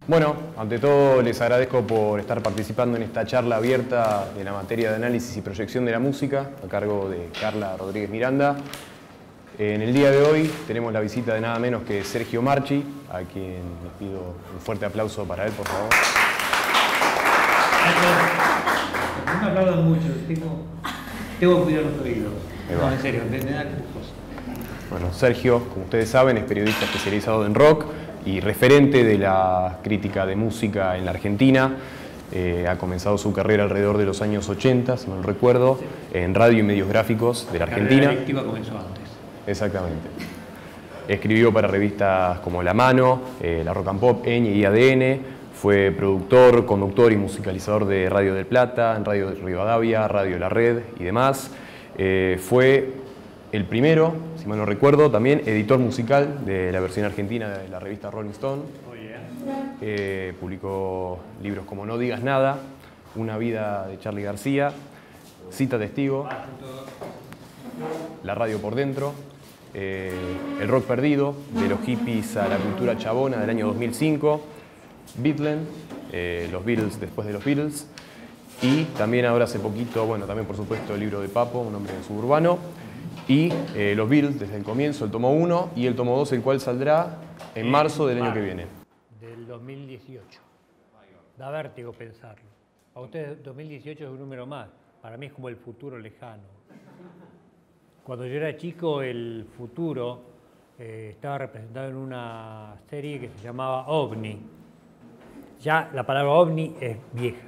Bueno, ante todo les agradezco por estar participando en esta charla abierta de la materia de análisis y proyección de la música a cargo de Carla Rodríguez Miranda. En el día de hoy tenemos la visita de nada menos que Sergio Marchi, a quien les pido un fuerte aplauso para él, por favor. No me aplaudan mucho, tengo que cuidar los oídos. No, en serio, me da cosa. Bueno, Sergio, como ustedes saben, es periodista especializado en rock y referente de la crítica de música en la Argentina. Ha comenzado su carrera alrededor de los años 80, si no recuerdo, en radio y medios gráficos de la Argentina. La directiva comenzó antes. Exactamente. Escribió para revistas como La Mano, La Rock and Pop, Ñ y ADN. Fue productor, conductor y musicalizador de Radio del Plata, en Radio Rivadavia, Radio La Red y demás. Fue el primero, si mal no recuerdo, también editor musical de la versión argentina de la revista Rolling Stone. Oh, yeah. Publicó libros como No digas nada, Una vida de Charly García, Cita Testigo, La radio por dentro, El rock perdido, de los hippies a la cultura chabona del año 2005, Beatles, los Beatles después de los Beatles, y también ahora hace poquito, bueno, también por supuesto el libro de Papo, Un hombre suburbano, y los Beatles desde el comienzo, el tomo 1 y el tomo 2, el cual saldrá en marzo del año que viene. Del 2018. Da vértigo pensarlo. Para ustedes 2018 es un número más, para mí es como el futuro lejano. Cuando yo era chico el futuro estaba representado en una serie que se llamaba OVNI. Ya la palabra OVNI es vieja.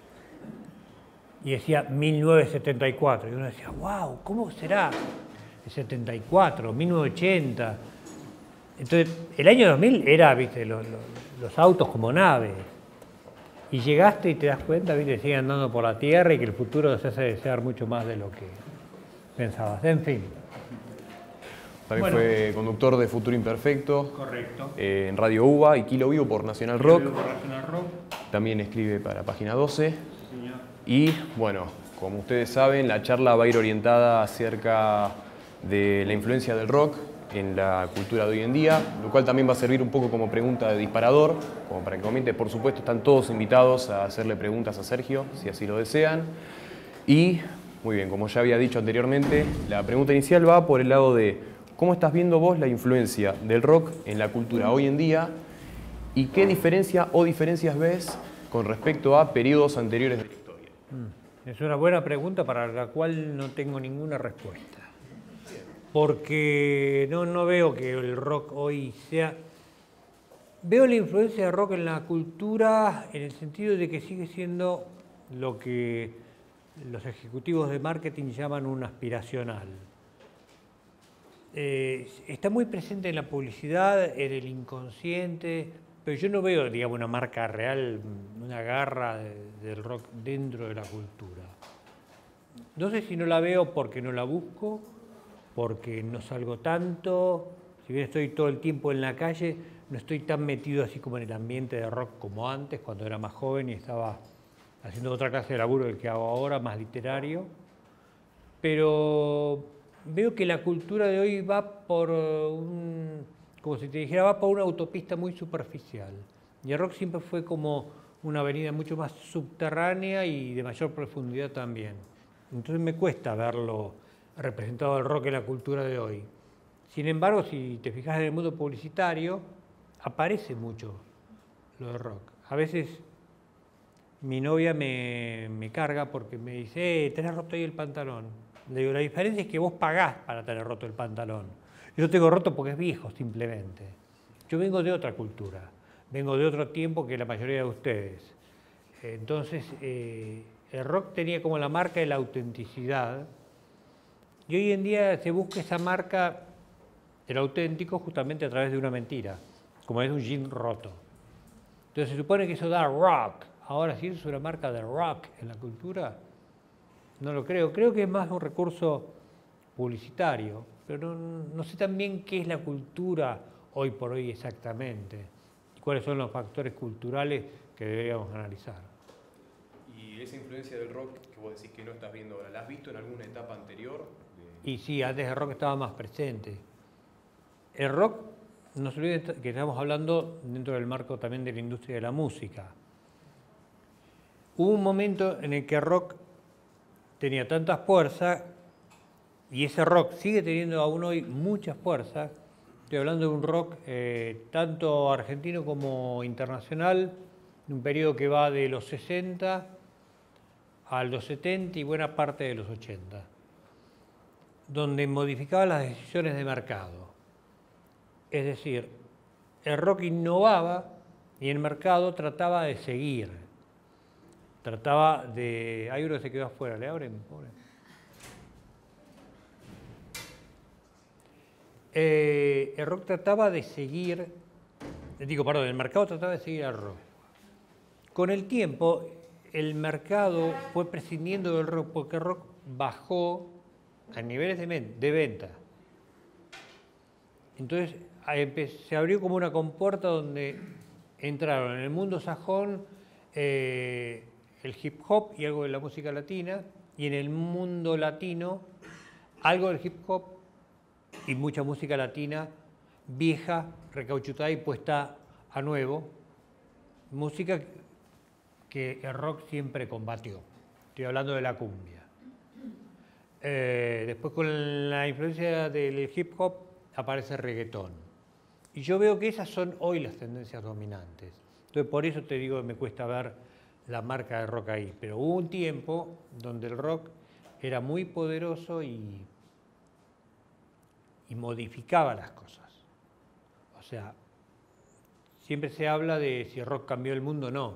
Y decía 1974. Y uno decía, wow, ¿cómo será? El 74, 1980. Entonces, el año 2000 era, viste, los autos como naves. Y llegaste y te das cuenta, viste, siguen andando por la Tierra y que el futuro se hace desear mucho más de lo que pensabas. En fin. También fue conductor de Futuro Imperfecto. Correcto. En Radio UBA y Kilo Vivo por Nacional Rock. Rock. También escribe para Página 12. Sí, señor. Y bueno, como ustedes saben, la charla va a ir orientada acerca de la influencia del rock en la cultura de hoy en día, lo cual también va a servir un poco como pregunta de disparador, como para que comente. Por supuesto, están todos invitados a hacerle preguntas a Sergio, si así lo desean. Y, muy bien, como ya había dicho anteriormente, la pregunta inicial va por el lado de ¿cómo estás viendo vos la influencia del rock en la cultura hoy en día? ¿Y qué diferencia o diferencias ves con respecto a periodos anteriores de la historia? Es una buena pregunta para la cual no tengo ninguna respuesta. Porque no veo que el rock hoy sea... Veo la influencia del rock en la cultura en el sentido de que sigue siendo lo que los ejecutivos de marketing llaman un aspiracional. Está muy presente en la publicidad, en el inconsciente, pero yo no veo, digamos, una marca real, una garra del rock dentro de la cultura. No sé si no la veo porque no la busco, porque no salgo tanto, si bien estoy todo el tiempo en la calle, no estoy tan metido así como en el ambiente de rock como antes, cuando era más joven y estaba haciendo otra clase de laburo del que hago ahora, más literario. Pero veo que la cultura de hoy va por como si te dijera, va por una autopista muy superficial. Y el rock siempre fue como una avenida mucho más subterránea y de mayor profundidad también. Entonces me cuesta verlo representado el rock en la cultura de hoy. Sin embargo, si te fijas en el mundo publicitario, aparece mucho lo de rock. A veces mi novia me carga porque me dice, tenés roto ahí el pantalón. Le digo, la diferencia es que vos pagás para tener roto el pantalón. Yo tengo roto porque es viejo, simplemente. Yo vengo de otra cultura, vengo de otro tiempo que la mayoría de ustedes. Entonces, el rock tenía como la marca de la autenticidad. Y hoy en día se busca esa marca del auténtico justamente a través de una mentira, como es un jean roto. Entonces se supone que eso da rock. Ahora, si eso es una marca de rock en la cultura, no lo creo. Creo que es más un recurso publicitario, pero no sé también qué es la cultura hoy por hoy exactamente y cuáles son los factores culturales que deberíamos analizar. ¿Y esa influencia del rock que vos decís que no estás viendo ahora, la has visto en alguna etapa anterior? Y sí, antes el rock estaba más presente. El rock no se olviden que estamos hablando dentro del marco también de la industria de la música. Hubo un momento en el que el rock tenía tanta fuerza, y ese rock sigue teniendo aún hoy mucha fuerza. Estoy hablando de un rock tanto argentino como internacional, de un periodo que va de los 60 a los 70 y buena parte de los 80, donde modificaba las decisiones de mercado. Es decir, el rock innovaba y el mercado trataba de seguir. Trataba de... Hay uno que se quedó afuera, ¿le abren? Pobre. El rock trataba de seguir... el mercado trataba de seguir al rock. Con el tiempo, el mercado fue prescindiendo del rock porque el rock bajó a niveles de venta. Entonces, se abrió como una compuerta donde entraron en el mundo sajón el hip hop y algo de la música latina, y en el mundo latino algo del hip hop y mucha música latina vieja, recauchutada y puesta a nuevo, música que el rock siempre combatió. Estoy hablando de la cumbia. Después, con la influencia del hip hop, aparece el reggaetón. Y yo veo que esas son hoy las tendencias dominantes. Entonces, por eso te digo que me cuesta ver la marca de rock ahí. Pero hubo un tiempo donde el rock era muy poderoso y modificaba las cosas. O sea, siempre se habla de si el rock cambió el mundo o no.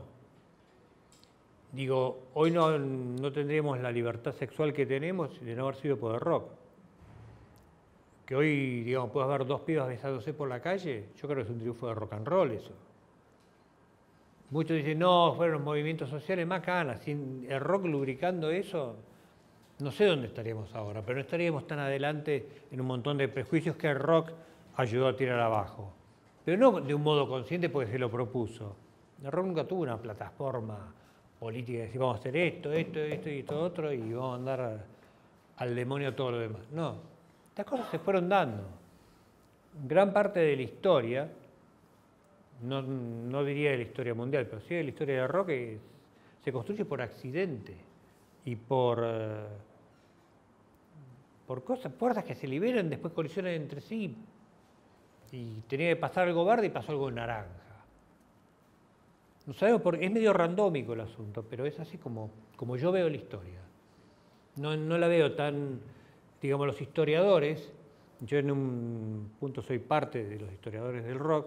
Digo, hoy no tendríamos la libertad sexual que tenemos de no haber sido por el rock. Que hoy, digamos, puedas ver dos pibas besándose por la calle, yo creo que es un triunfo de rock and roll eso. Muchos dicen, no, fueron los movimientos sociales más canas, sin el rock lubricando eso, no sé dónde estaríamos ahora, pero no estaríamos tan adelante en un montón de prejuicios que el rock ayudó a tirar abajo. Pero no de un modo consciente porque se lo propuso. El rock nunca tuvo una plataforma política de decir, vamos a hacer esto y esto otro y vamos a andar al demonio todo lo demás. No, estas cosas se fueron dando. Gran parte de la historia, no diría de la historia mundial, pero sí de la historia del rock, se construye por accidente y por fuerzas que se liberan, después colisionan entre sí. Y tenía que pasar algo verde y pasó algo naranja. No sabemos por qué, es medio randómico el asunto, pero es así como yo veo la historia. No la veo tan, digamos, los historiadores, yo en un punto soy parte de los historiadores del rock,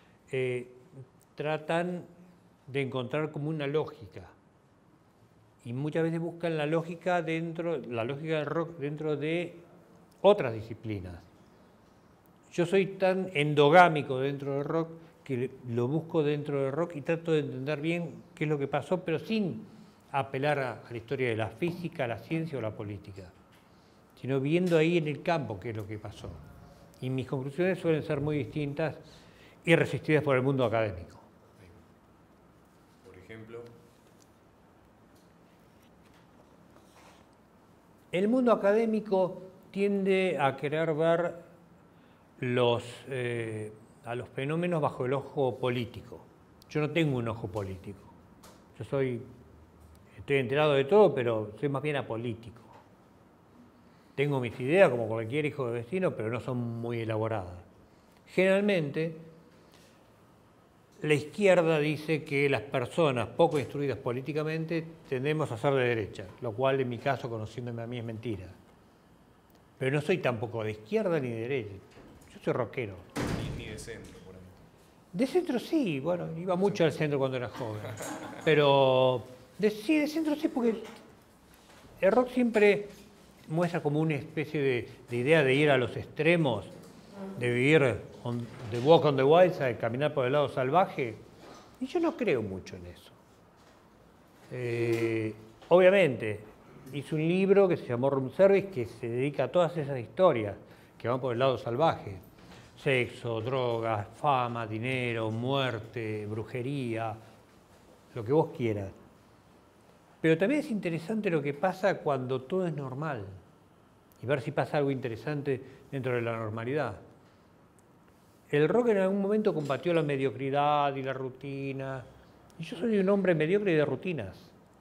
tratan de encontrar como una lógica. Y muchas veces buscan la lógica del rock dentro de otras disciplinas. Yo soy tan endogámico dentro del rock que lo busco dentro del rock y trato de entender bien qué es lo que pasó, pero sin apelar a la historia de la física, la ciencia o la política, sino viendo ahí en el campo qué es lo que pasó. Y mis conclusiones suelen ser muy distintas y resistidas por el mundo académico. Por ejemplo, el mundo académico tiende a querer ver a los fenómenos bajo el ojo político. Yo no tengo un ojo político. Estoy enterado de todo, pero soy más bien apolítico. Tengo mis ideas como cualquier hijo de vecino, pero no son muy elaboradas. Generalmente, la izquierda dice que las personas poco instruidas políticamente tendemos a ser de derecha, lo cual en mi caso, conociéndome a mí, es mentira. Pero no soy tampoco de izquierda ni de derecha. Yo soy rockero. Ni de centro, por ahí. De centro sí, bueno, iba mucho al centro cuando era joven. Pero sí, de centro sí, porque el rock siempre muestra como una especie de idea de ir a los extremos, de vivir de walk on the wild side, caminar por el lado salvaje. Y yo no creo mucho en eso. Obviamente, hice un libro que se llamó Room Service que se dedica a todas esas historias que van por el lado salvaje. Sexo, drogas, fama, dinero, muerte, brujería, lo que vos quieras. Pero también es interesante lo que pasa cuando todo es normal y ver si pasa algo interesante dentro de la normalidad. el rock en algún momento combatió la mediocridad y la rutina. Y yo soy un hombre mediocre y de rutinas.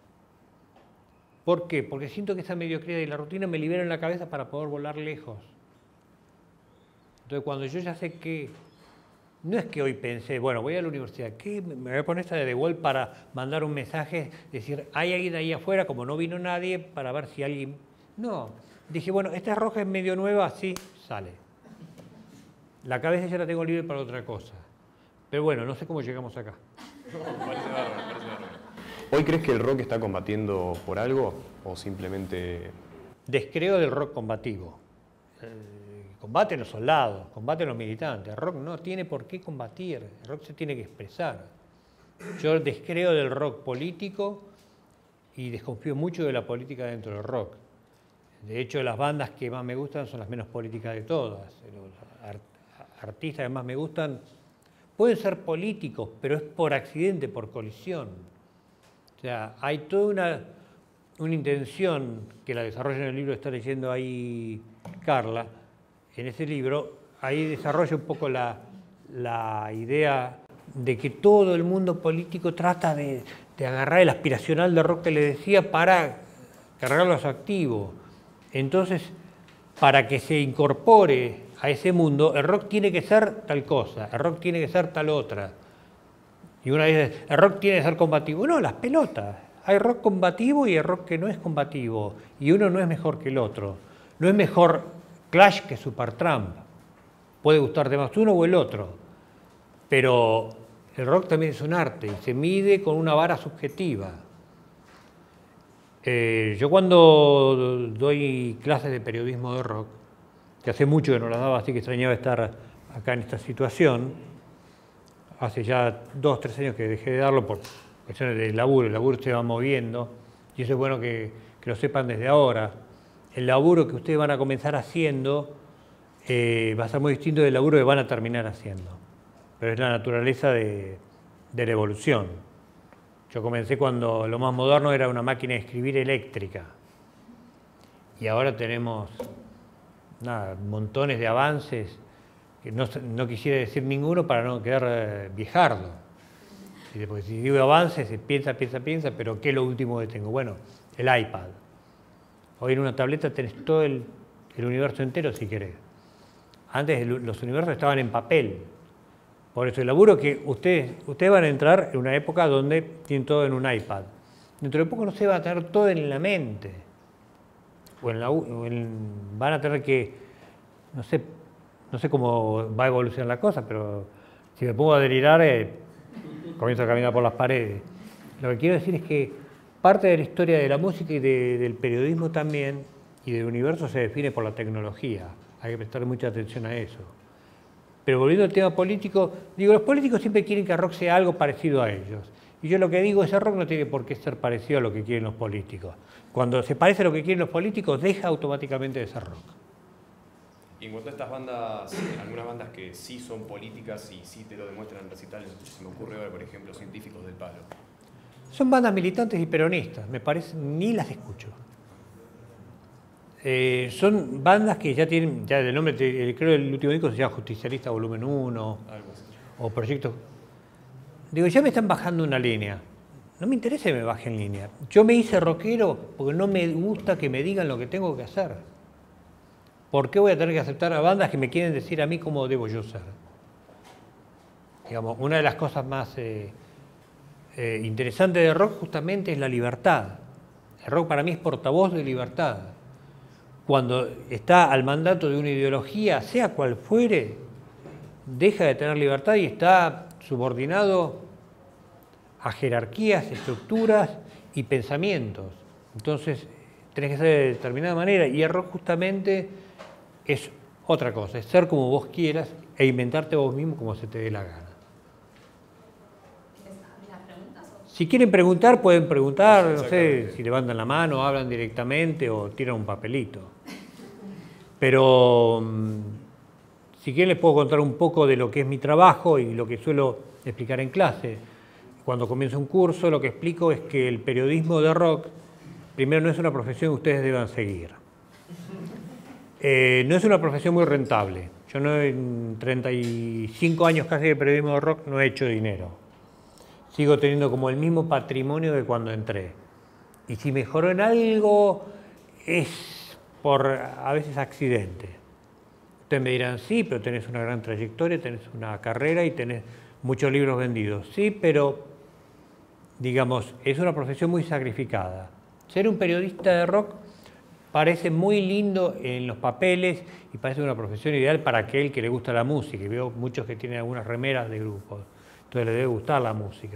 ¿Por qué? Porque siento que esa mediocridad y la rutina me liberan la cabeza para poder volar lejos. Entonces, cuando yo ya sé que... No es que hoy pensé, bueno, voy a la universidad, ¿qué? Me voy a poner esta de The Wall para mandar un mensaje, decir, hay alguien ahí afuera, como no vino nadie, para ver si alguien... No, dije, bueno, esta roja es medio nueva, así sale. La cabeza ya la tengo libre para otra cosa. Pero bueno, no sé cómo llegamos acá. Parece bárbaro. ¿Hoy crees que el rock está combatiendo por algo o simplemente...? Descreo del rock combativo. Combaten los soldados, combaten los militantes. El rock no tiene por qué combatir, el rock se tiene que expresar. Yo descreo del rock político y desconfío mucho de la política dentro del rock. De hecho, las bandas que más me gustan son las menos políticas de todas. Los artistas que más me gustan pueden ser políticos, pero es por accidente, por colisión. O sea, hay toda una intención que la desarrolla en el libro que está leyendo ahí Carla. En ese libro, ahí desarrolla un poco la idea de que todo el mundo político trata de agarrar el aspiracional de rock que le decía para cargarlo a su activo. Entonces, para que se incorpore a ese mundo, el rock tiene que ser tal cosa, el rock tiene que ser tal otra. Y una vez, el rock tiene que ser combativo. No, las pelotas. Hay rock combativo y hay rock que no es combativo. Y uno no es mejor que el otro. No es mejor Clash que Supertramp. Puede gustarte más uno o el otro. Pero el rock también es un arte y se mide con una vara subjetiva. Yo cuando doy clases de periodismo de rock, que hace mucho que no las daba, así que extrañaba estar acá en esta situación, hace ya 2 o 3 años que dejé de darlo por cuestiones de laburo, el laburo se va moviendo y eso es bueno que lo sepan desde ahora. El laburo que ustedes van a comenzar haciendo va a ser muy distinto del laburo que van a terminar haciendo, pero es la naturaleza de la evolución. Yo comencé cuando lo más moderno era una máquina de escribir eléctrica y ahora tenemos montones de avances que no quisiera decir ninguno para no quedar viejardo. Porque si digo avances, piensa, pero ¿qué es lo último que tengo? Bueno, el iPad. Hoy en una tableta tenés todo el universo entero si querés. Antes los universos estaban en papel. Por eso el laburo que ustedes van a entrar en una época donde tienen todo en un iPad. Dentro de poco no se va a tener todo en la mente. Van a tener que, no sé cómo va a evolucionar la cosa, pero si me pongo a delirar, comienzo a caminar por las paredes. Lo que quiero decir es que parte de la historia de la música y del periodismo también, y del universo, se define por la tecnología. Hay que prestar mucha atención a eso. Pero volviendo al tema político, digo, los políticos siempre quieren que el rock sea algo parecido a ellos. Y yo lo que digo, ese rock no tiene por qué ser parecido a lo que quieren los políticos. Cuando se parece a lo que quieren los políticos, deja automáticamente de ser rock. Y en cuanto a estas bandas, algunas bandas que sí son políticas y sí te lo demuestran en recitales, se me ocurre ahora, por ejemplo, Científicos del Palo. Son bandas militantes y peronistas, me parece, ni las escucho. Son bandas que ya tienen, ya del nombre, creo que el último disco se llama Justicialista Volumen 1, o Proyectos. Digo, ya me están bajando una línea. No me interesa que me bajen línea. Yo me hice rockero porque no me gusta que me digan lo que tengo que hacer. ¿Por qué voy a tener que aceptar a bandas que me quieren decir a mí cómo debo yo ser? Digamos, una de las cosas más interesantes del rock justamente es la libertad. El rock para mí es portavoz de libertad. Cuando está al mandato de una ideología, sea cual fuere, deja de tener libertad y está subordinado a jerarquías, estructuras y pensamientos. Entonces, tenés que ser de determinada manera y el rock justamente es otra cosa, es ser como vos quieras e inventarte vos mismo como se te dé la gana. Si quieren preguntar, pueden preguntar, no sé, si levantan la mano, hablan directamente o tiran un papelito. Pero si quieren les puedo contar un poco de lo que es mi trabajo y lo que suelo explicar en clase. Cuando comienzo un curso, lo que explico es que el periodismo de rock, primero, no es una profesión que ustedes deban seguir. No es una profesión muy rentable. Yo no, en 35 años casi de periodismo de rock no he hecho dinero. Sigo teniendo como el mismo patrimonio que cuando entré. Y si mejoró en algo, es por a veces accidente. Ustedes me dirán, sí, pero tenés una gran trayectoria, tenés una carrera y tenés muchos libros vendidos. Sí, pero, digamos, es una profesión muy sacrificada. Ser un periodista de rock parece muy lindo en los papeles y parece una profesión ideal para aquel que le gusta la música. Y veo muchos que tienen algunas remeras de grupos, entonces les debe gustar la música.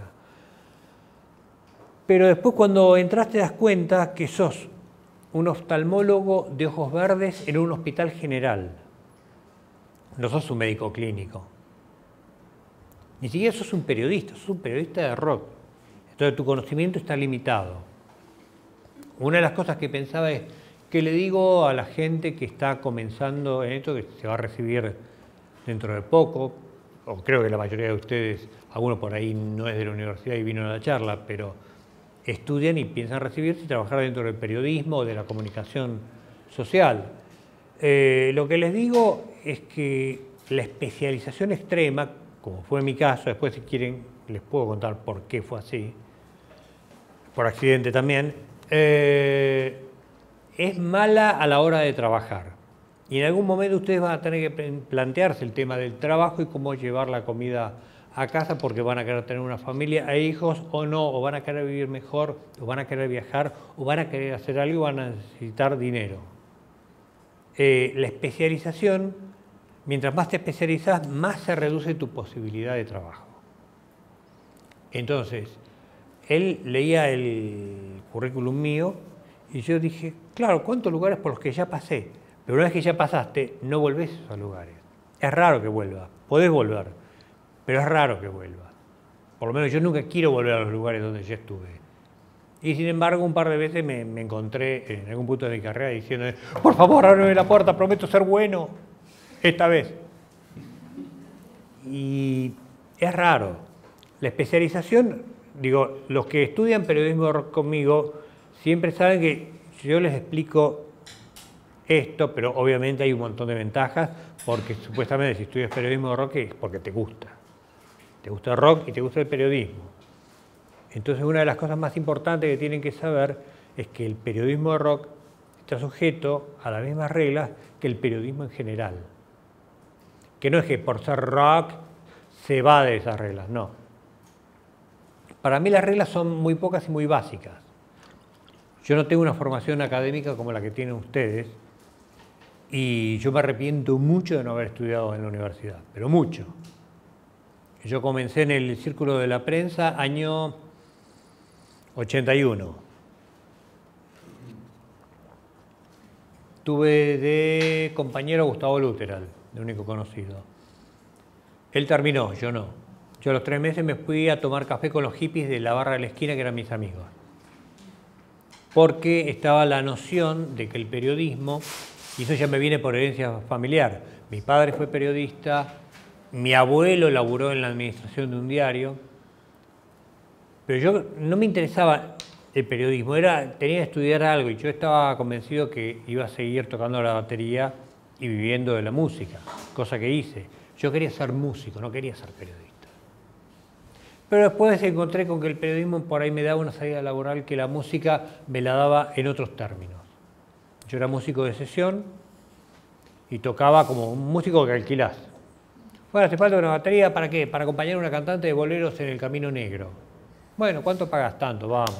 Pero después cuando entras te das cuenta que sos un oftalmólogo de ojos verdes en un hospital general. No sos un médico clínico. Ni siquiera sos un periodista de rock. Entonces tu conocimiento está limitado. Una de las cosas que pensaba es, ¿qué le digo a la gente que está comenzando en esto, que se va a recibir dentro de poco? O creo que la mayoría de ustedes, alguno por ahí no es de la universidad y vino a la charla, pero estudian y piensan recibirse y trabajar dentro del periodismo o de la comunicación social. Lo que les digo es que la especialización extrema, como fue mi caso, después si quieren les puedo contar por qué fue así, por accidente también, es mala a la hora de trabajar. Y en algún momento ustedes van a tener que plantearse el tema del trabajo y cómo llevar la comida a casa, porque van a querer tener una familia e hijos o no, o van a querer vivir mejor, o van a querer viajar, o van a querer hacer algo y van a necesitar dinero. La especialización, mientras más te especializas, más se reduce tu posibilidad de trabajo. Entonces, él leía el currículum mío y yo dije, claro, ¿cuántos lugares por los que ya pasé? Pero una vez que ya pasaste, no volvés a esos lugares. Es raro que vuelvas, podés volver, pero es raro que vuelvas. Por lo menos yo nunca quiero volver a los lugares donde ya estuve. Y sin embargo, un par de veces me encontré en algún punto de mi carrera diciendo, por favor, ábreme la puerta, prometo ser bueno esta vez. Y es raro. La especialización, digo, los que estudian periodismo conmigo siempre saben que yo les explico esto, pero obviamente hay un montón de ventajas, porque supuestamente si estudias periodismo de rock es porque te gusta. Te gusta el rock y te gusta el periodismo. Entonces una de las cosas más importantes que tienen que saber es que el periodismo de rock está sujeto a las mismas reglas que el periodismo en general. Que no es que por ser rock se va de esas reglas, no. Para mí las reglas son muy pocas y muy básicas. Yo no tengo una formación académica como la que tienen ustedes y yo me arrepiento mucho de no haber estudiado en la universidad, pero mucho. Yo comencé en el Círculo de la Prensa año 81. Tuve de compañero a Gustavo Luteral, el único conocido. Él terminó, yo no. Yo a los 3 meses me fui a tomar café con los hippies de la barra de la esquina, que eran mis amigos. Porque estaba la noción de que el periodismo, y eso ya me viene por herencia familiar, mi padre fue periodista, mi abuelo laburó en la administración de un diario, pero yo no me interesaba el periodismo, tenía que estudiar algo y yo estaba convencido que iba a seguir tocando la batería y viviendo de la música, cosa que hice. Yo quería ser músico, no quería ser periodista. Pero después encontré con que el periodismo por ahí me daba una salida laboral que la música me la daba en otros términos. Yo era músico de sesión y tocaba como un músico que alquilás. Bueno, ¿te falta una batería para qué? Para acompañar a una cantante de boleros en el Camino Negro. Bueno, ¿cuánto pagas? Tanto, vamos.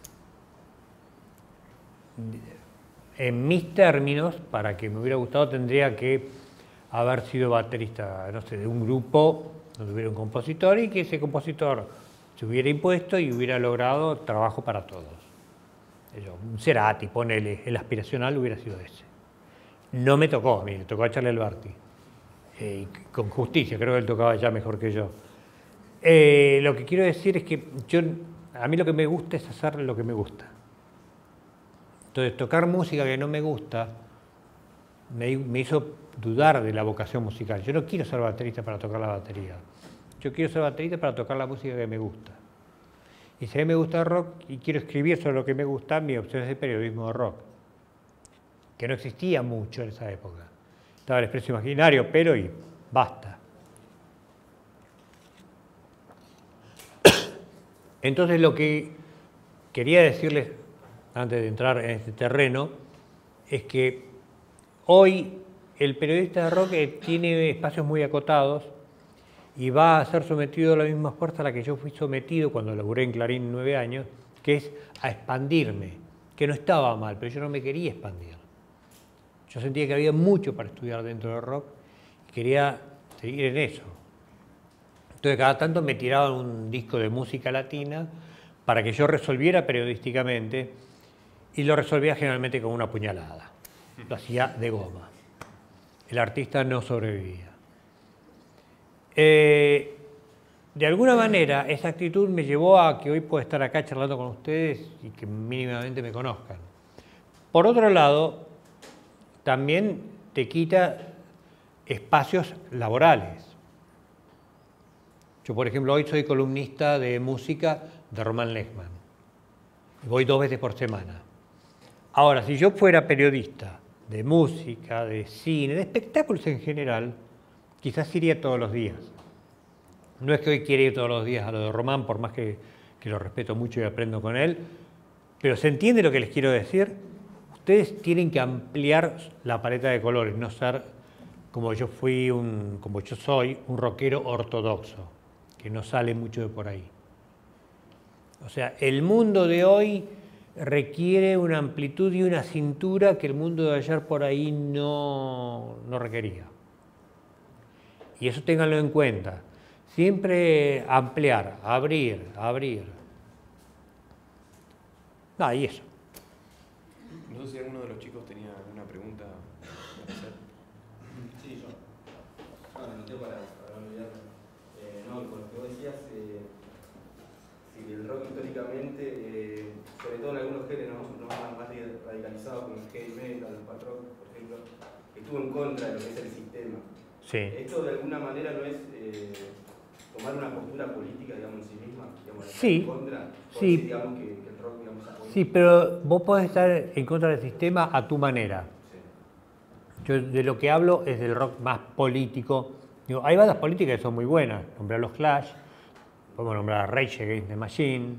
En mis términos, para que me hubiera gustado, tendría que haber sido baterista, no sé, de un grupo donde hubiera un compositor y que ese compositor se hubiera impuesto y hubiera logrado trabajo para todos. Un Cerati, ponele, el aspiracional hubiera sido ese. No me tocó a mí, le tocó a Charlie Alberti. Con justicia, creo que él tocaba ya mejor que yo. Lo que quiero decir es que a mí lo que me gusta es hacer lo que me gusta. Entonces, tocar música que no me gusta me hizo dudar de la vocación musical. Yo no quiero ser baterista para tocar la batería. Yo quiero ser baterista para tocar la música que me gusta. Y si a mí me gusta el rock y quiero escribir sobre lo que me gusta, mi opción es el periodismo de rock, que no existía mucho en esa época. estaba el Expreso Imaginario, pero y basta. Entonces lo que quería decirles, antes de entrar en este terreno, es que hoy el periodista de rock tiene espacios muy acotados y va a ser sometido a la misma fuerza a la que yo fui sometido cuando laburé en Clarín 9 años, que es a expandirme, que no estaba mal, pero yo no me quería expandir. Yo sentía que había mucho para estudiar dentro del rock y quería seguir en eso. Entonces cada tanto me tiraban un disco de música latina para que yo resolviera periodísticamente, y lo resolvía generalmente con una puñalada. Lo hacía de goma. El artista no sobrevivía. De alguna manera, esa actitud me llevó a que hoy pueda estar acá charlando con ustedes y que mínimamente me conozcan. Por otro lado, también te quita espacios laborales. Yo, por ejemplo, hoy soy columnista de música de Román Lechman. Voy 2 veces por semana. Ahora, si yo fuera periodista de música, de cine, de espectáculos en general, quizás iría todos los días. No es que hoy quiera ir todos los días a lo de Román, por más que lo respeto mucho y aprendo con él, pero ¿se entiende lo que les quiero decir? Ustedes tienen que ampliar la paleta de colores, no ser como yo soy, un rockero ortodoxo, que no sale mucho de por ahí. O sea, el mundo de hoy requiere una amplitud y una cintura que el mundo de ayer por ahí no requería. Y eso ténganlo en cuenta. Siempre ampliar, abrir. Y eso. No sé si alguno de los chicos tenía alguna pregunta para hacer. Sí, yo. Bueno, no tengo para no olvidarme. No, con lo que vos decías, si el rock históricamente, sobre todo en algunos géneros más radicalizados como el heavy metal, el punk rock, por ejemplo, estuvo en contra de lo que es el sistema. Sí. Esto de alguna manera no es tomar una postura política, digamos, en sí misma, digamos, sí, en contra, sí. Decir, digamos, que el rock, digamos, apoya. Sí, pero vos podés estar en contra del sistema a tu manera. Sí. Yo de lo que hablo es del rock más político. Digo, hay bandas políticas que son muy buenas. Nombrar los Clash, podemos nombrar a Rage Against the Machine.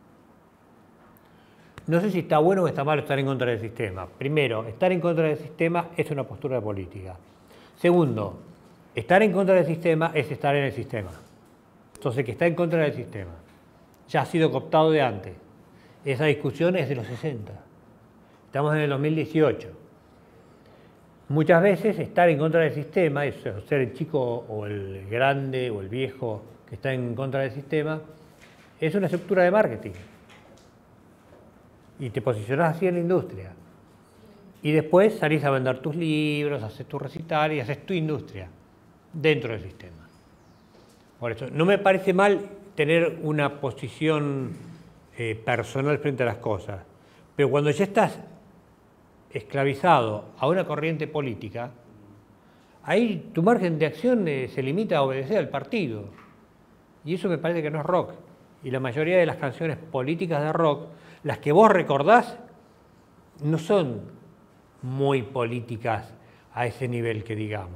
No sé si está bueno o está mal estar en contra del sistema. Primero, estar en contra del sistema es una postura política. Segundo, estar en contra del sistema es estar en el sistema. Entonces, el que está en contra del sistema ya ha sido cooptado de antes. Esa discusión es de los 60. Estamos en el 2018. Muchas veces estar en contra del sistema, es ser el chico o el grande o el viejo que está en contra del sistema, es una estructura de marketing. Y te posicionás así en la industria. Y después salís a vender tus libros, haces tu recital y haces tu industria dentro del sistema. Por eso, no me parece mal tener una posición personal frente a las cosas, pero cuando ya estás esclavizado a una corriente política, ahí tu margen de acción se limita a obedecer al partido. Y eso me parece que no es rock. Y la mayoría de las canciones políticas de rock, las que vos recordás, no son muy políticas a ese nivel que digamos.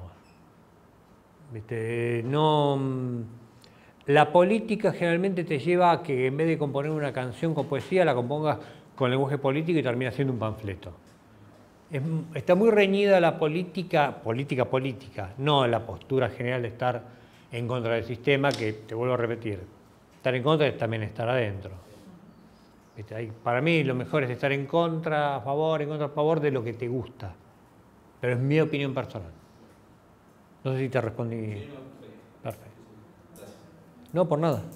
La política generalmente te lleva a que en vez de componer una canción con poesía, la compongas con lenguaje político y termina siendo un panfleto. Está muy reñida la política, no la postura general de estar en contra del sistema, que te vuelvo a repetir, estar en contra es también estar adentro. Para mí lo mejor es estar en contra, a favor de lo que te gusta, pero es mi opinión personal. No sé si te respondí. Sí, no, perfecto. Gracias. No, por nada.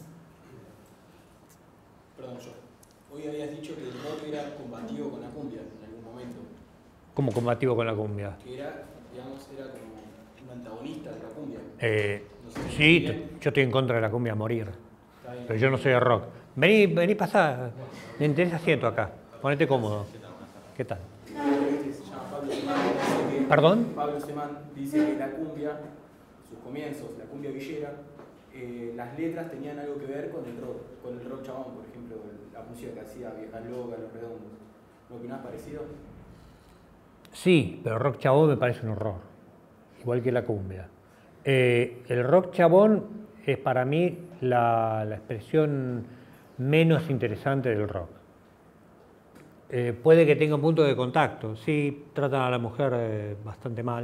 Perdón, yo. Hoy habías dicho que el rock era combativo con la cumbia en algún momento. ¿Cómo combativo con la cumbia? Que era, digamos, era como un antagonista de la cumbia. No sé si sí, bien. yo estoy en contra de la cumbia a morir. Está bien. Pero yo no soy de rock. Vení, pasá. Me interesa asiento acá. Ponete cómodo. ¿Qué tal? Se llama Pablo Semán, dice que, ¿Perdón? Pablo Semán dice que la cumbia, sus comienzos, la cumbia villera, las letras tenían algo que ver con el rock chabón, por ejemplo, la música que hacía Vieja Loca, Los Redondos. ¿No opinás parecido? Sí, pero rock chabón me parece un horror. igual que la cumbia. El rock chabón es para mí la expresión menos interesante del rock. Puede que tenga un punto de contacto, sí, tratan a la mujer bastante mal,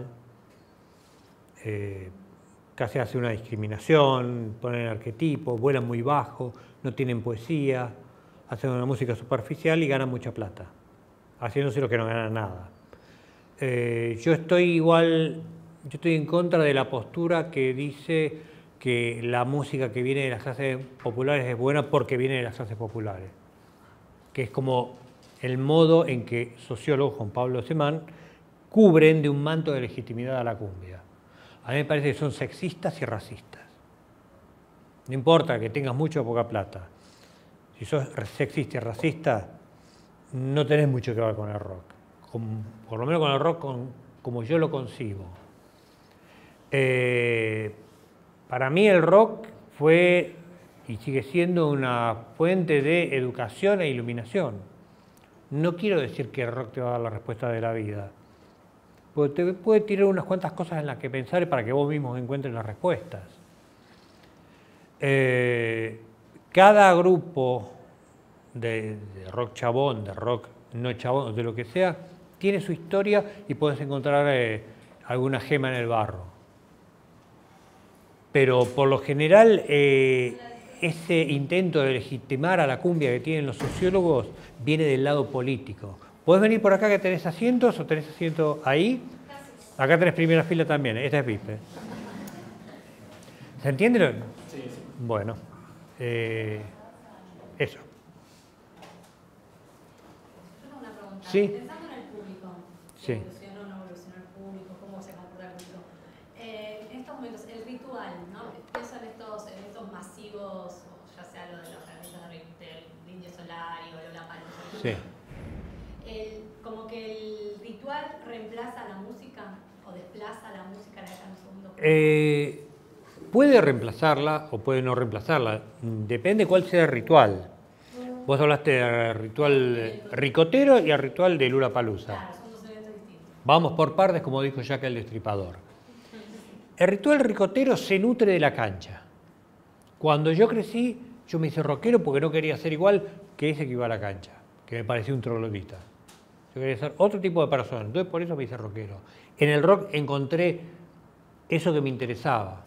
casi hace una discriminación, ponen arquetipos, vuelan muy bajo, no tienen poesía, hacen una música superficial y ganan mucha plata, haciéndose lo que no ganan nada. Yo estoy en contra de la postura que dice que la música que viene de las clases populares es buena porque viene de las clases populares, que es como el modo en que sociólogos Juan Pablo Semán cubren de un manto de legitimidad a la cumbia. A mí me parece que son sexistas y racistas. No importa que tengas mucha o poca plata. Si sos sexista y racista, no tenés mucho que ver con el rock. Por lo menos con el rock como yo lo concibo. Para mí el rock fue y sigue siendo una fuente de educación e iluminación. No quiero decir que el rock te va a dar la respuesta de la vida, porque te puede tirar unas cuantas cosas en las que pensar para que vos mismos encuentres las respuestas. Cada grupo de rock chabón, de rock no chabón, de lo que sea, tiene su historia y puedes encontrar alguna gema en el barro. Pero por lo general, ese intento de legitimar a la cumbia que tienen los sociólogos viene del lado político. ¿Podés venir por acá que tenés asientos o tenés asiento ahí? Acá tenés primera fila también, esta es VIP. ¿Se entiende? Sí, sí. Bueno, eso. Yo tengo una pregunta. Sí. Pensando en el público, Sí. ¿evolucionó o no evolucionó el público? ¿Cómo se comporta el público? En estos momentos, el ritual, ¿no? Pienso en estos eventos masivos, ya sea lo de los eventos del Indio Solari o Lollapalooza. Sí. Como que el ritual reemplaza la música o desplaza la música, la deja en un segundo plano. Puede reemplazarla o puede no reemplazarla, depende cuál sea el ritual. Vos hablaste del ritual ricotero y el ritual de Lollapalooza. Claro, son dos eventos distintos. Vamos por partes, como dijo Jack el Destripador. El ritual ricotero se nutre de la cancha. Cuando yo crecí, yo me hice rockero porque no quería ser igual que ese que iba a la cancha, que me parecía un troglodita. Yo quería ser otro tipo de persona, entonces por eso me hice rockero. En el rock encontré eso que me interesaba.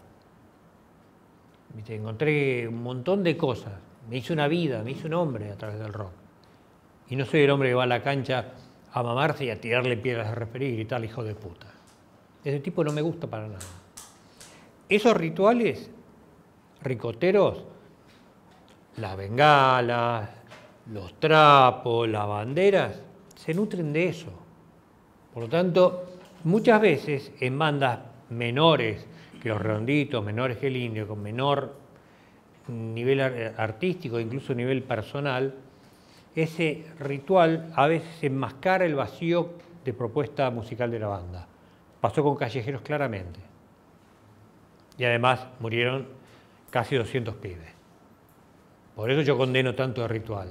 Encontré un montón de cosas. Me hice una vida, me hice un hombre a través del rock. Y no soy el hombre que va a la cancha a mamarse y a tirarle piedras de referir y gritarle hijo de puta. Ese tipo no me gusta para nada. Esos rituales ricoteros, las bengalas, los trapos, las banderas, se nutren de eso. Por lo tanto, muchas veces en bandas menores que los Redonditos, menores que el Indio, con menor nivel artístico, incluso nivel personal, ese ritual a veces enmascara el vacío de propuesta musical de la banda. Pasó con Callejeros claramente. Y además murieron casi 200 pibes. Por eso yo condeno tanto el ritual.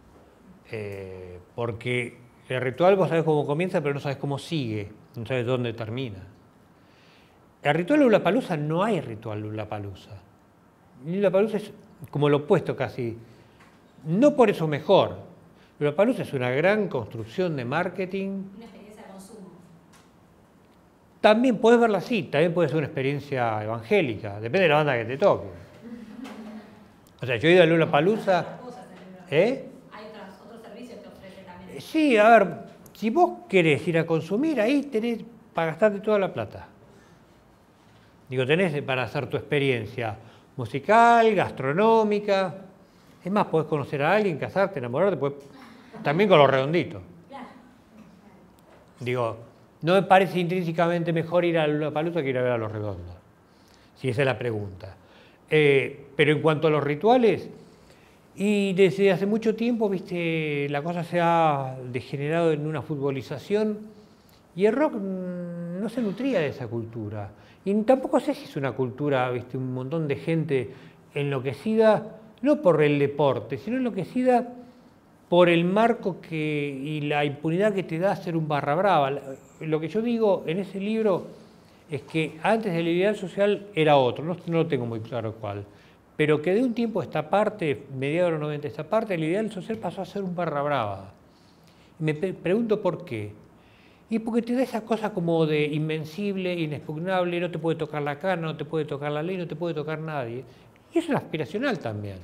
Porque el ritual vos sabés cómo comienza, pero no sabés cómo sigue, no sabés dónde termina. El ritual Lollapalooza no hay ritual Lollapalooza. Lollapalooza es como lo opuesto casi. No por eso mejor. Lollapalooza es una gran construcción de marketing. Una experiencia de consumo. También puedes verla así, también puede ser una experiencia evangélica, depende de la banda que te toque. O sea, yo he ido a Lollapalooza. ¿Eh? Hay otros servicios que ofrece también. Sí, a ver, si vos querés ir a consumir, ahí tenés para gastarte toda la plata. Digo, tenés para hacer tu experiencia musical, gastronómica. Es más, podés conocer a alguien, casarte, enamorarte, también con los Redonditos. Claro. Digo, no me parece intrínsecamente mejor ir a Lollapalooza que ir a ver a Los Redondos, si esa es la pregunta. Pero en cuanto a los rituales, y desde hace mucho tiempo, viste, la cosa se ha degenerado en una futbolización y el rock no se nutría de esa cultura. Y tampoco sé si es una cultura, viste, un montón de gente enloquecida, no por el deporte, sino enloquecida por el marco y la impunidad que te da ser un barra brava. Lo que yo digo en ese libro es que antes el ideal social era otro, no lo tengo muy claro cuál, pero que de un tiempo a esta parte, mediados de los 90 esta parte, el ideal social pasó a ser un barra brava. Y me pregunto por qué. Y porque te da esa cosa como de invencible, inexpugnable, no te puede tocar la cana, no te puede tocar la ley, no te puede tocar nadie. Y eso es aspiracional también.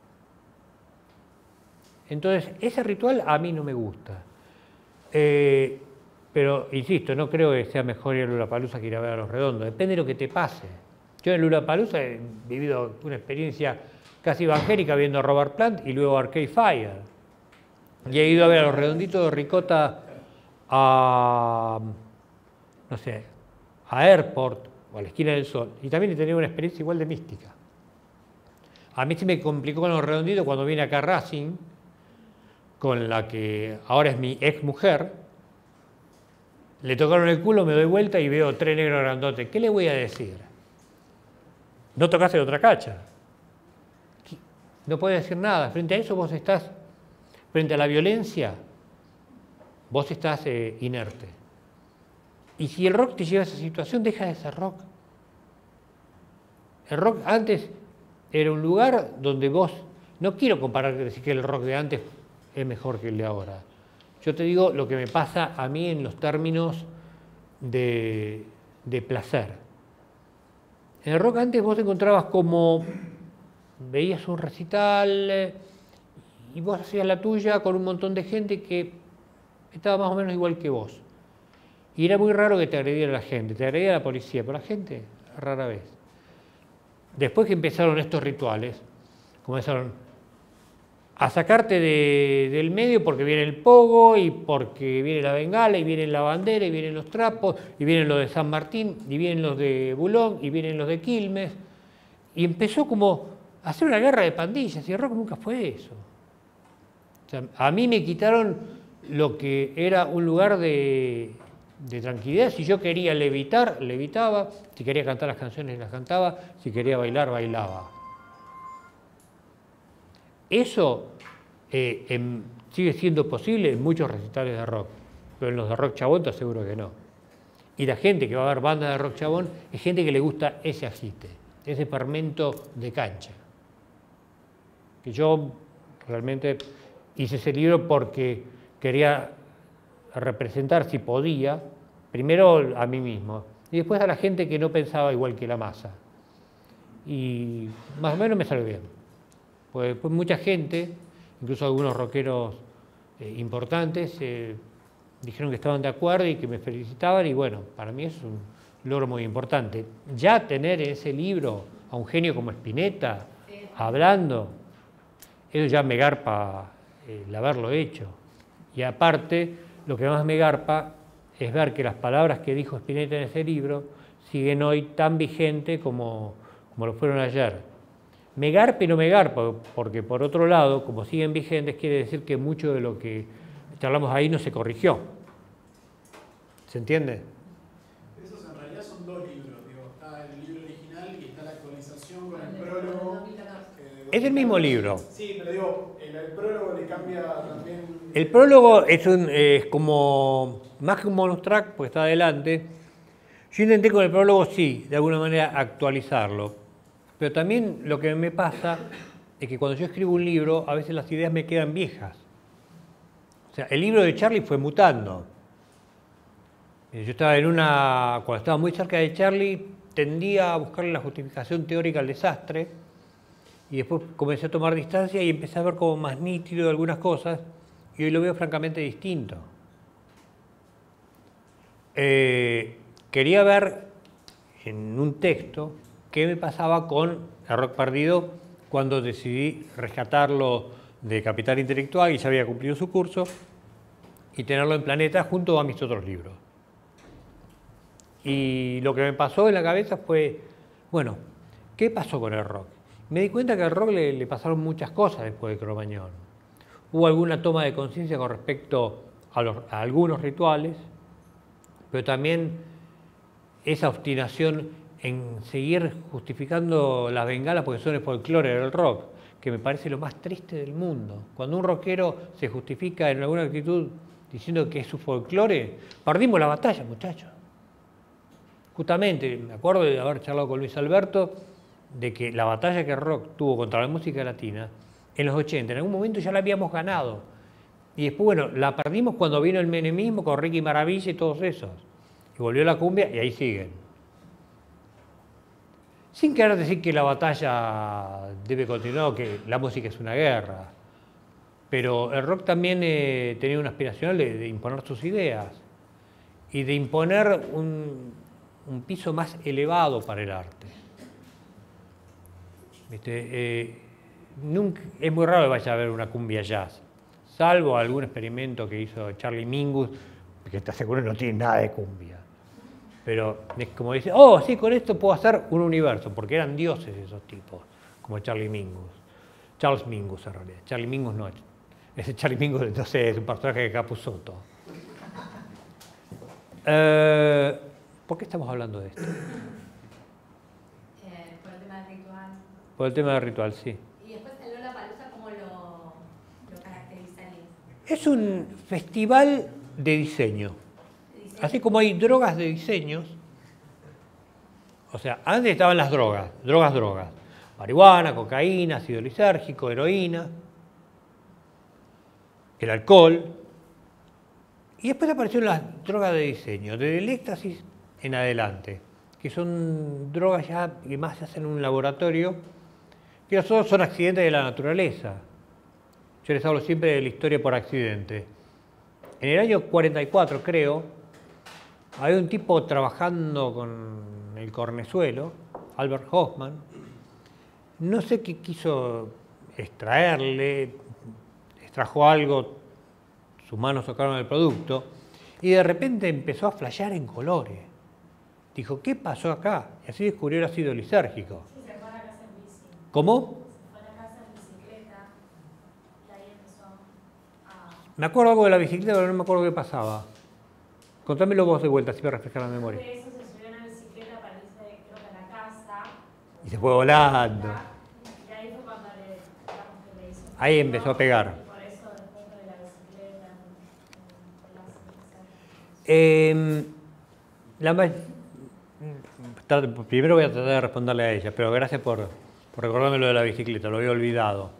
Entonces, ese ritual a mí no me gusta. Pero, insisto, no creo que sea mejor ir a Lollapalooza que ir a ver a Los Redondos. Depende de lo que te pase. Yo en Lollapalooza he vivido una experiencia casi evangélica viendo a Robert Plant y luego a Arcade Fire. Y he ido a ver a Los Redonditos de Ricota a, no sé, a Airport o a la Esquina del Sol. Y también he tenido una experiencia igual de mística. A mí se me complicó con Los Redonditos cuando vine acá a Racing, con la que ahora es mi ex mujer. Le tocaron el culo, me doy vuelta y veo 3 negros grandotes. ¿Qué le voy a decir? No tocaste de otra cacha. No puedes decir nada. Frente a eso vos estás, frente a la violencia, vos estás inerte. Y si el rock te lleva a esa situación, deja de ser rock. El rock antes era un lugar donde vos, no quiero comparar, decir que el rock de antes es mejor que el de ahora. Yo te digo lo que me pasa a mí en los términos de placer. En el rock antes vos te encontrabas como, veías un recital y vos hacías la tuya con un montón de gente que estaba más o menos igual que vos. Y era muy raro que te agrediera la gente, te agredía la policía, pero la gente rara vez. Después que empezaron estos rituales, comenzaron a sacarte del medio porque viene el pogo y porque viene la bengala y viene la bandera y vienen los trapos y vienen los de San Martín y vienen los de Bulón y vienen los de Quilmes. Y empezó como a hacer una guerra de pandillas y el rock nunca fue eso. O sea, a mí me quitaron lo que era un lugar de tranquilidad. Si yo quería levitar, levitaba. Si quería cantar las canciones, las cantaba. Si quería bailar, bailaba. Eso sigue siendo posible en muchos recitales de rock, pero en los de rock chabón te aseguro que no. Y la gente que va a ver bandas de rock chabón es gente que le gusta ese agite, ese fermento de cancha. Que yo realmente hice ese libro porque quería representar, si podía, primero a mí mismo y después a la gente que no pensaba igual que la masa. Y más o menos me salió bien. Pues mucha gente, incluso algunos rockeros importantes, dijeron que estaban de acuerdo y que me felicitaban y bueno, para mí es un logro muy importante. Ya tener en ese libro a un genio como Spinetta hablando, eso ya me garpa el haberlo hecho. Y aparte, lo que más me garpa es ver que las palabras que dijo Spinetta en ese libro siguen hoy tan vigentes como lo fueron ayer. Me garpa y no me garpa, porque por otro lado, como siguen vigentes, quiere decir que mucho de lo que charlamos ahí no se corrigió. ¿Se entiende? Esos en realidad son 2 libros, digo, está el libro original y está la actualización con el prólogo. Es el mismo libro. Sí, pero digo, el prólogo le cambia también. El prólogo es como, más que un bonus track, porque está adelante. Yo intenté con el prólogo, sí, de alguna manera actualizarlo. Pero también lo que me pasa es que cuando yo escribo un libro, a veces las ideas me quedan viejas. O sea, el libro de Charlie fue mutando. Yo estaba cuando estaba muy cerca de Charlie, tendía a buscarle la justificación teórica al desastre, y después comencé a tomar distancia y empecé a ver como más nítido algunas cosas, y hoy lo veo francamente distinto. Quería ver en un texto qué me pasaba con el rock perdido cuando decidí rescatarlo de Capital Intelectual y ya había cumplido su curso y tenerlo en Planeta junto a mis otros libros. Y lo que me pasó en la cabeza fue, bueno, ¿qué pasó con el rock? Me di cuenta que al rock le pasaron muchas cosas después de Cromañón. Hubo alguna toma de conciencia con respecto a algunos rituales, pero también esa obstinación en seguir justificando las bengalas porque son el folclore del rock, que me parece lo más triste del mundo. Cuando un rockero se justifica en alguna actitud diciendo que es su folclore, perdimos la batalla, muchachos. justamente, me acuerdo de haber charlado con Luis Alberto, de que la batalla que el rock tuvo contra la música latina, en los 80, en algún momento ya la habíamos ganado. Y después, bueno, la perdimos cuando vino el menemismo con Ricky Maravilla y todos esos. Y volvió la cumbia y ahí siguen. Sin querer decir que la batalla debe continuar, que la música es una guerra. Pero el rock también tenía una aspiración de imponer sus ideas y de imponer un piso más elevado para el arte. Nunca, es muy raro que vaya a haber una cumbia jazz, salvo algún experimento que hizo Charlie Mingus, que te aseguro no tiene nada de cumbia. Pero es como dice, oh, sí, con esto puedo hacer un universo, porque eran dioses esos tipos, como Charlie Mingus. Charles Mingus, en realidad. Charlie Mingus no, ese Charlie Mingus, entonces, es un personaje de Capusotto. ¿Por qué estamos hablando de esto? Por el tema del ritual. Por el tema del ritual, sí. Y después el Lollapalooza, ¿cómo lo caracterizaría? Es un festival de diseño. Así como hay drogas de diseños, o sea, antes estaban las drogas. Marihuana, cocaína, ácido lisérgico, heroína, el alcohol. Y después aparecieron las drogas de diseño, desde el éxtasis en adelante, que son drogas ya que más se hacen en un laboratorio, que nosotros son accidentes de la naturaleza. Yo les hablo siempre de la historia por accidente. En el año 44, creo, había un tipo trabajando con el cornezuelo, Albert Hoffman. No sé qué quiso extraerle, extrajo algo, sus manos tocaron el producto, y de repente empezó a flashear en colores. Dijo, ¿qué pasó acá? Y así descubrió el ácido lisérgico. Sí, se fue a la casa en bici. ¿Cómo? Se fue a la casa en bicicleta y ahí empezó a... Me acuerdo algo de la bicicleta, pero no me acuerdo qué pasaba. Contámelo vos de vuelta, así me refresca la memoria. Después de eso se subió a una bicicleta para irse, creo que a la casa. Y se fue volando. Y ahí fue cuando digamos que le hizo. Ahí empezó a pegar. Y por eso después de la bicicleta, primero voy a tratar de responderle a ella, pero gracias por recordarme lo de la bicicleta, lo había olvidado.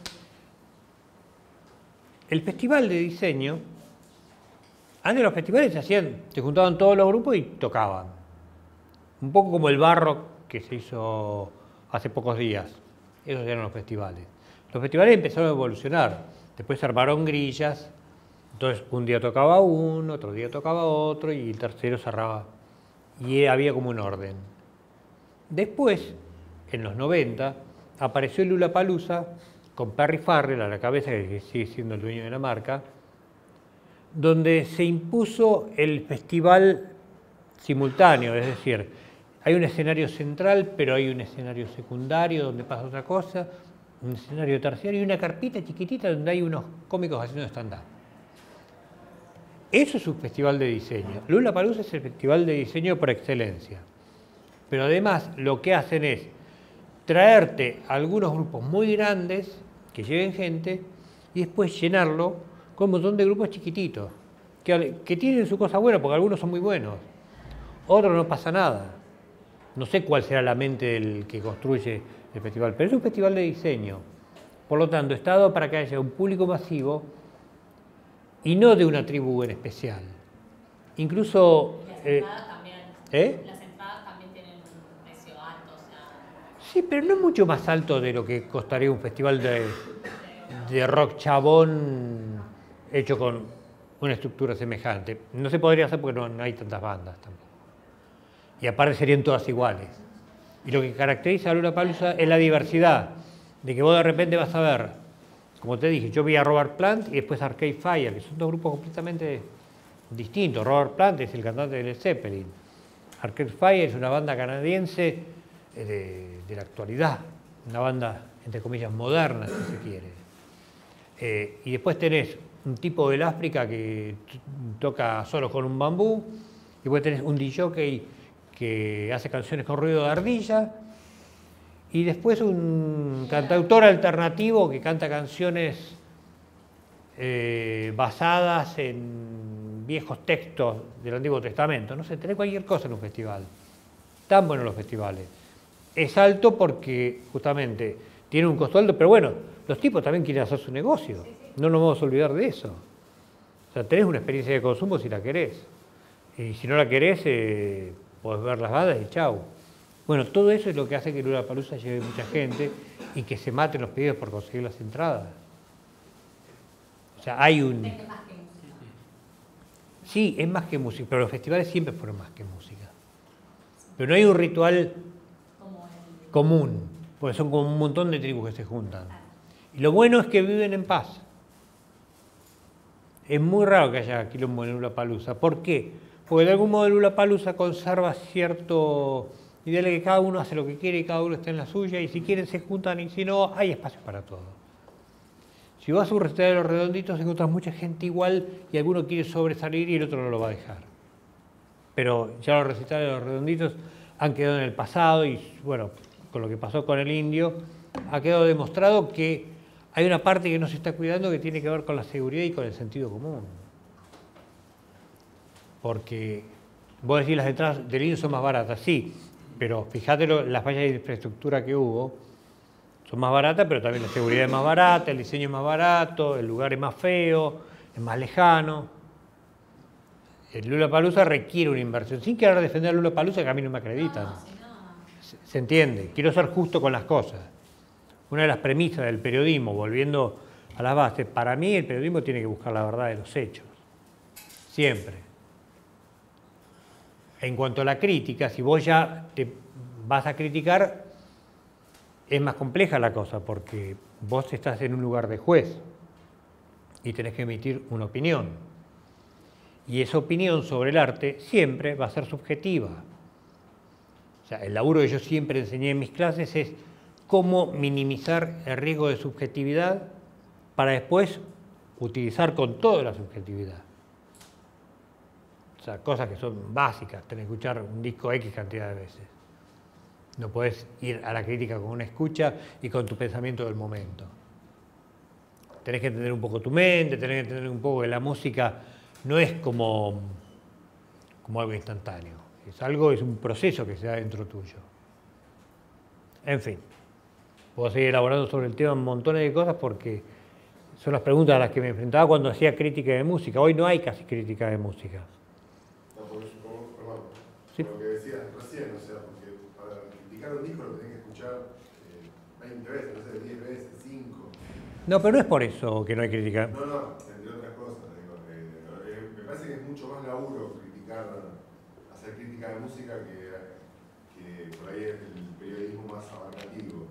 El festival de diseño, antes los festivales se juntaban todos los grupos y tocaban. Un poco como el barro que se hizo hace pocos días. Esos eran los festivales. Los festivales empezaron a evolucionar. Después se armaron grillas. Entonces un día tocaba uno, otro día tocaba otro y el tercero cerraba. Y había como un orden. Después, en los 90, apareció el Lollapalooza con Perry Farrell a la cabeza, que sigue siendo el dueño de la marca, donde se impuso el festival simultáneo, es decir, hay un escenario central, pero hay un escenario secundario donde pasa otra cosa, un escenario terciario y una carpita chiquitita donde hay unos cómicos haciendo stand-up. Eso es un festival de diseño. Lollapalooza es el festival de diseño por excelencia. Pero además lo que hacen es traerte algunos grupos muy grandes que lleven gente y después llenarlo con un montón de grupos chiquititos que tienen su cosa buena, porque algunos son muy buenos. Otros no pasa nada. No sé cuál será la mente del que construye el festival, pero es un festival de diseño. Por lo tanto, está dado para que haya un público masivo y no de una tribu en especial. Incluso... Las entradas también. Las entradas también tienen un precio alto, o sea... Sí, pero no es mucho más alto de lo que costaría un festival de rock chabón hecho con una estructura semejante. No se podría hacer porque no hay tantas bandas tampoco. Y aparte serían todas iguales. Y lo que caracteriza a Lollapalooza es la diversidad, de que vos de repente vas a ver, como te dije, yo vi a Robert Plant y después a Arcade Fire, que son dos grupos completamente distintos. Robert Plant es el cantante de Led Zeppelin. Arcade Fire es una banda canadiense de la actualidad, una banda, entre comillas, moderna, si se quiere. Y después tenés un tipo del África que toca solo con un bambú, y después tenés un DJ que hace canciones con ruido de ardilla, y después un cantautor alternativo que canta canciones basadas en viejos textos del Antiguo Testamento. No sé, tenés cualquier cosa en un festival. Están buenos los festivales. Es alto porque justamente tiene un costo alto, pero bueno, los tipos también quieren hacer su negocio. No nos vamos a olvidar de eso. O sea, tenés una experiencia de consumo si la querés. Y si no la querés, podés ver las bandas y chau. Bueno, todo eso es lo que hace que Lollapalooza lleve mucha gente y que se maten los pedidos por conseguir las entradas. O sea, hay un... Es más que música. Sí, es más que música, pero los festivales siempre fueron más que música. Pero no hay un ritual Como el... común, porque son como un montón de tribus que se juntan. Y lo bueno es que viven en paz. Es muy raro que haya quilombo en Lollapalooza. ¿Por qué? Porque de algún modo Lollapalooza conserva cierto ideal de que cada uno hace lo que quiere y cada uno está en la suya, y si quieren se juntan y si no, hay espacio para todo. Si vas a un recital de Los Redonditos encontrás mucha gente igual y alguno quiere sobresalir y el otro no lo va a dejar. Pero ya los recitales de Los Redonditos han quedado en el pasado y bueno, con lo que pasó con el Indio, ha quedado demostrado que hay una parte que no se está cuidando que tiene que ver con la seguridad y con el sentido común. Porque vos decís las entradas del Indio son más baratas, sí, pero fíjate las fallas de infraestructura que hubo, son más baratas, pero también la seguridad es más barata, el diseño es más barato, el lugar es más feo, es más lejano. El Lollapalooza requiere una inversión. Sin querer defender a Lollapalooza, que a mí no me acreditan. No, si no... Se entiende, quiero ser justo con las cosas. Una de las premisas del periodismo, volviendo a las bases, para mí el periodismo tiene que buscar la verdad de los hechos. Siempre. En cuanto a la crítica, si vos ya te vas a criticar, es más compleja la cosa, porque vos estás en un lugar de juez y tenés que emitir una opinión. Y esa opinión sobre el arte siempre va a ser subjetiva. O sea, el laburo que yo siempre enseñé en mis clases es cómo minimizar el riesgo de subjetividad para después utilizar con toda la subjetividad. O sea, cosas que son básicas, tenés que escuchar un disco X cantidad de veces. No podés ir a la crítica con una escucha y con tu pensamiento del momento. Tenés que entender un poco tu mente, tenés que entender un poco que la música no es como algo instantáneo. Es un proceso que se da dentro tuyo. En fin, puedo seguir elaborando sobre el tema un montón de cosas porque son las preguntas a las que me enfrentaba cuando hacía crítica de música. Hoy no hay casi crítica de música. No, porque perdón, Sí. por lo que decías recién, o sea, porque para criticar un disco lo tenés que escuchar 20 veces, no sé, 10 veces, 5. No, pero no es por eso que no hay crítica. No, entre otras cosas, digo, me parece que es mucho más laburo hacer crítica de música que por ahí es el periodismo más abarcativo.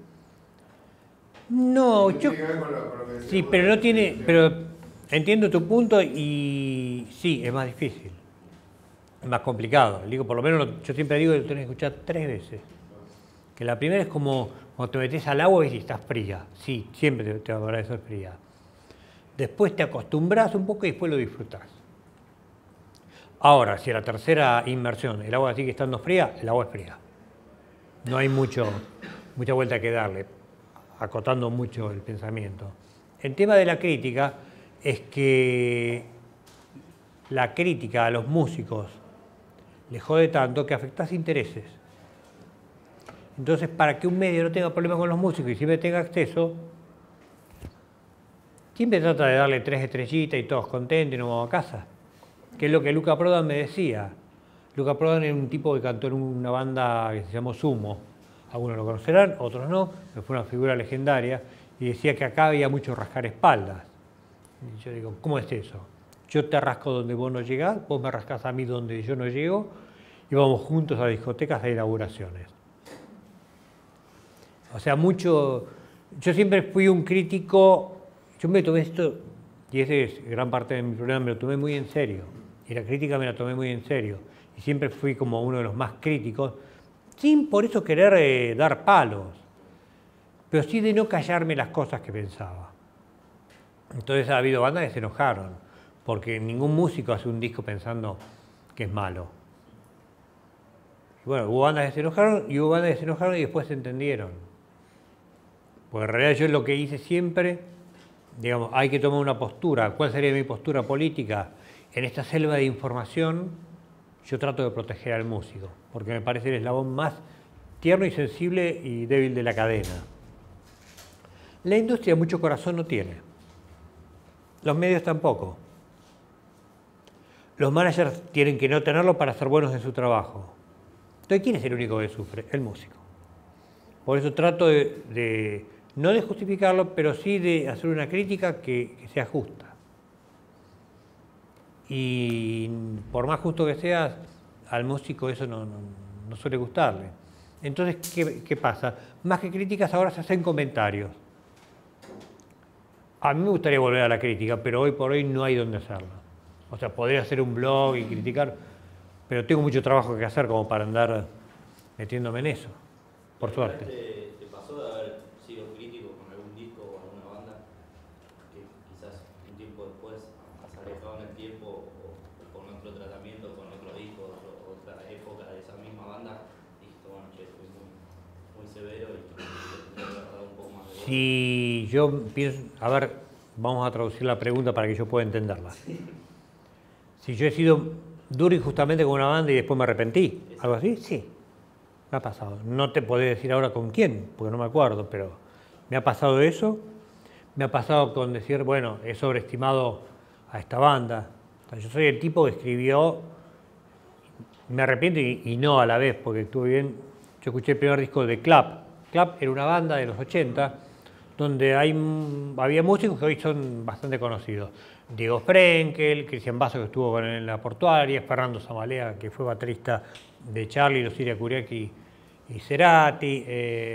No, Tiene que ver con lo que decías sí, vos, pero no tiene, pero entiendo tu punto y sí, es más difícil, es más complicado. Digo, por lo menos yo siempre digo que lo tenés que escuchar 3 veces. Que la primera es como cuando te metes al agua y estás fría. Sí, siempre te va a parecer fría. Después te acostumbras un poco y después lo disfrutás. Ahora, si a la tercera inmersión el agua sigue estando fría, el agua es fría. No hay mucha vuelta que darle, acotando mucho el pensamiento. El tema de la crítica es que la crítica a los músicos les jode tanto que afectás intereses. Entonces, para que un medio no tenga problemas con los músicos y siempre tenga acceso, siempre trata de darle 3 estrellitas y todos contentos y nos vamos a casa. Que es lo que Luca Prodan me decía. Luca Prodan era un tipo que cantó en una banda que se llamó Sumo. Algunos lo conocerán, otros no, pero fue una figura legendaria. Y decía que acá había mucho rascar espaldas. Y yo digo, ¿cómo es eso? Yo te rasco donde vos no llegás, vos me rascás a mí donde yo no llego, y vamos juntos a discotecas de inauguraciones. O sea, yo siempre fui un crítico, yo me tomé esto, y ese es gran parte de mi problema, me lo tomé muy en serio. Y la crítica me la tomé muy en serio. Y siempre fui como uno de los más críticos, sin por eso querer dar palos, pero sí de no callarme las cosas que pensaba. Entonces ha habido bandas que se enojaron, porque ningún músico hace un disco pensando que es malo. Y bueno, hubo bandas que se enojaron y hubo bandas que se enojaron y después se entendieron. Porque en realidad yo lo que hice siempre, digamos, hay que tomar una postura. ¿Cuál sería mi postura política? En esta selva de información yo trato de proteger al músico, porque me parece el eslabón más tierno y sensible y débil de la cadena. La industria mucho corazón no tiene, los medios tampoco. Los managers tienen que no tenerlo para ser buenos en su trabajo. Entonces, ¿quién es el único que sufre? El músico. Por eso trato no de justificarlo, pero sí de hacer una crítica que sea justa. Y por más justo que sea, al músico eso no suele gustarle. Entonces, ¿qué pasa? Más que críticas, ahora se hacen comentarios. A mí me gustaría volver a la crítica, pero hoy por hoy no hay donde hacerlo. O sea, podría hacer un blog y criticar, pero tengo mucho trabajo que hacer como para andar metiéndome en eso, por suerte. ¿Te pasó de haber sido crítico con algún disco o alguna banda que quizás un tiempo después, más alejado en el tiempo o con otro tratamiento, con otro disco, otra época de esa misma banda, dijiste, bueno, che, fui muy severo y le haber dado un poco más de bola? Si yo pienso, a ver, vamos a traducir la pregunta para que yo pueda entenderla. Si yo he sido duro injustamente con una banda y después me arrepentí, algo así, sí, me ha pasado. No te podés decir ahora con quién, porque no me acuerdo, pero me ha pasado eso. Me ha pasado con decir, bueno, he sobreestimado a esta banda. O sea, yo soy el tipo que escribió, me arrepiento y no a la vez, porque estuvo bien. Yo escuché el primer disco de Clap. Clap era una banda de los 80, donde había músicos que hoy son bastante conocidos. Diego Frenkel, Cristian Basso, que estuvo con él en La Portuaria, Fernando Zamalea, que fue baterista de Charlie, Los Siria Curiaki y Cerati,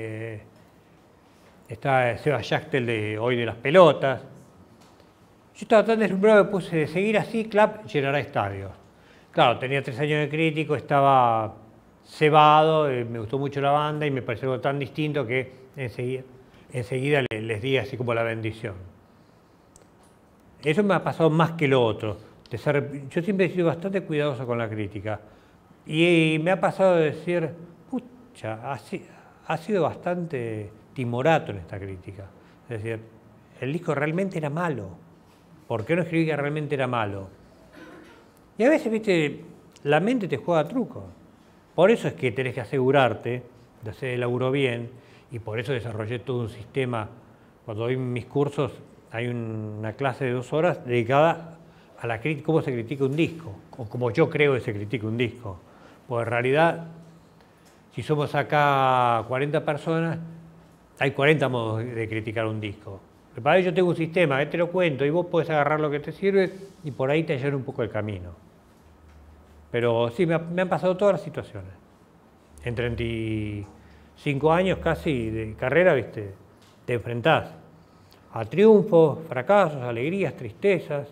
está Seba Yachtel de Hoy de las Pelotas. Yo estaba tan deslumbrado que puse de seguir así, Clap llenará estadios. Claro, tenía 3 años de crítico, estaba cebado, me gustó mucho la banda y me pareció algo tan distinto que enseguida les di así como la bendición. Eso me ha pasado más que lo otro. Yo siempre he sido bastante cuidadoso con la crítica. Y me ha pasado de decir, pucha, ha sido bastante timorato en esta crítica. Es decir, el disco realmente era malo. ¿Por qué no escribí que realmente era malo? Y a veces, viste, la mente te juega truco. Por eso es que tenés que asegurarte de hacer el laburo bien, y por eso desarrollé todo un sistema. Cuando doy mis cursos, hay una clase de 2 horas dedicada a la crítica, cómo se critica un disco, o cómo yo creo que se critica un disco. Porque en realidad, si somos acá 40 personas, hay 40 modos de criticar un disco. Pero para ello yo tengo un sistema, te lo cuento, y vos podés agarrar lo que te sirve, y por ahí te allana un poco el camino. Pero sí, me han pasado todas las situaciones. En 35 años casi de carrera, viste, te enfrentás a triunfos, fracasos, alegrías, tristezas.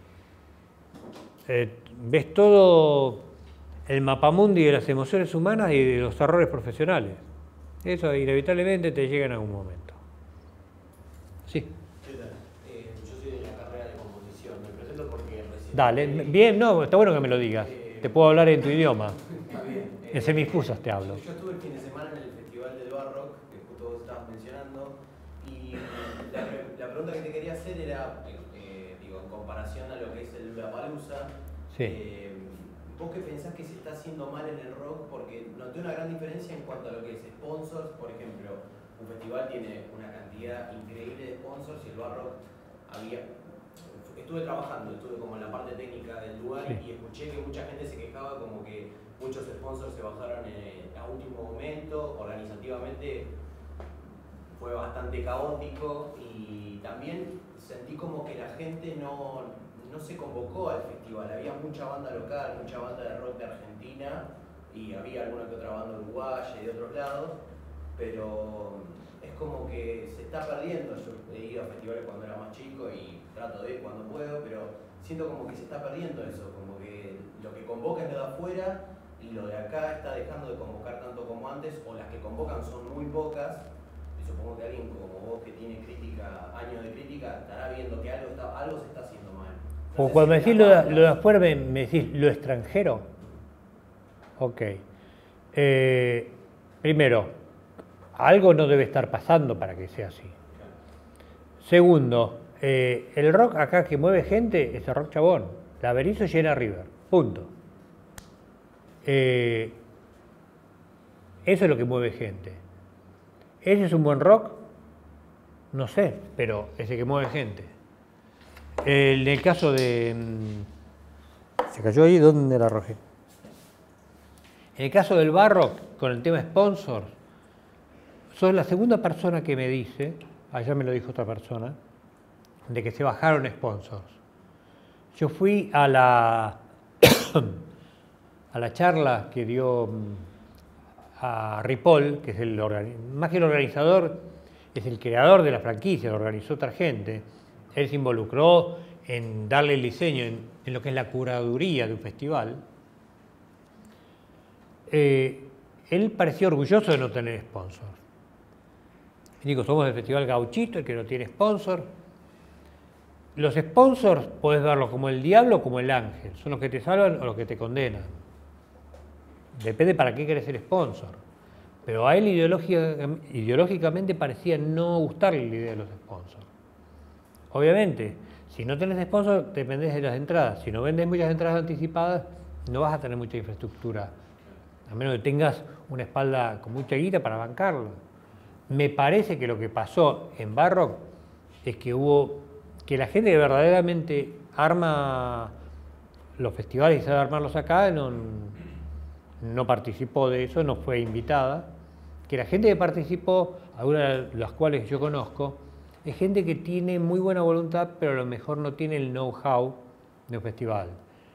Ves todo el mapamundi de las emociones humanas y de los errores profesionales. Eso inevitablemente te llega en algún momento. Sí. Yo soy de la carrera de composición, me presento porque recién... Dale, bien, no, está bueno que me lo digas. Te puedo hablar en tu idioma. Está bien. En semifusas te hablo. Yo estuve el fin de semana en el Festival del Bar Rock, que justo vos estabas mencionando, y la pregunta que te quería hacer era, digo, en comparación a lo que es el Lollapalooza, Sí. ¿vos qué pensás que se está haciendo mal en el rock? Porque noté una gran diferencia en cuanto a lo que es sponsors. Por ejemplo, un festival tiene una cantidad increíble de sponsors y el Bar Rock estuve trabajando, estuve como en la parte técnica del lugar, sí, y escuché que mucha gente se quejaba como que muchos sponsors se bajaron a último momento, organizativamente fue bastante caótico, y también sentí como que la gente no se convocó al festival. Había mucha banda local, mucha banda de rock de Argentina, y había alguna que otra banda uruguaya y de otros lados, pero es como que se está perdiendo. Yo he ido a festivales cuando era más chico y trato de ir cuando puedo, pero siento como que se está perdiendo eso, como que lo que convoca es lo de afuera y lo de acá está dejando de convocar tanto como antes, o las que convocan son muy pocas. Y supongo que alguien como vos, que tiene años de crítica, estará viendo que algo se está haciendo mal. O cuando me decís lo de afuera, me decís lo extranjero. Ok. Primero, algo no debe estar pasando para que sea así. Segundo, el rock acá que mueve gente es el rock chabón. La Berizo llena River. Punto. Eso es lo que mueve gente. ¿Ese es un buen rock? No sé, pero es el que mueve gente. En el caso de... ¿Se cayó ahí? ¿Dónde la arrojé? En el caso del barrock, con el tema sponsors, sos la segunda persona que me dice, ayer me lo dijo otra persona, de que se bajaron sponsors. Yo fui a la charla que dio a Ripoll, que es más que el organizador, es el creador de la franquicia, lo organizó otra gente. Él se involucró en darle el diseño, en lo que es la curaduría de un festival. Él parecía orgulloso de no tener sponsor. Digo, somos el Festival Gauchito, el que no tiene sponsor. Los sponsors podés verlos como el diablo o como el ángel. Son los que te salvan o los que te condenan. Depende para qué querés ser sponsor. Pero a él ideológicamente parecía no gustarle la idea de los sponsors. Obviamente, si no tenés sponsor, dependés de las entradas. Si no vendes muchas entradas anticipadas, no vas a tener mucha infraestructura. A menos que tengas una espalda con mucha guita para bancarlo. Me parece que lo que pasó en Barrock es que la gente que verdaderamente arma los festivales y sabe armarlos acá no participó de eso, no fue invitada. Que la gente que participó, algunas de las cuales yo conozco, es gente que tiene muy buena voluntad, pero a lo mejor no tiene el know-how de un festival.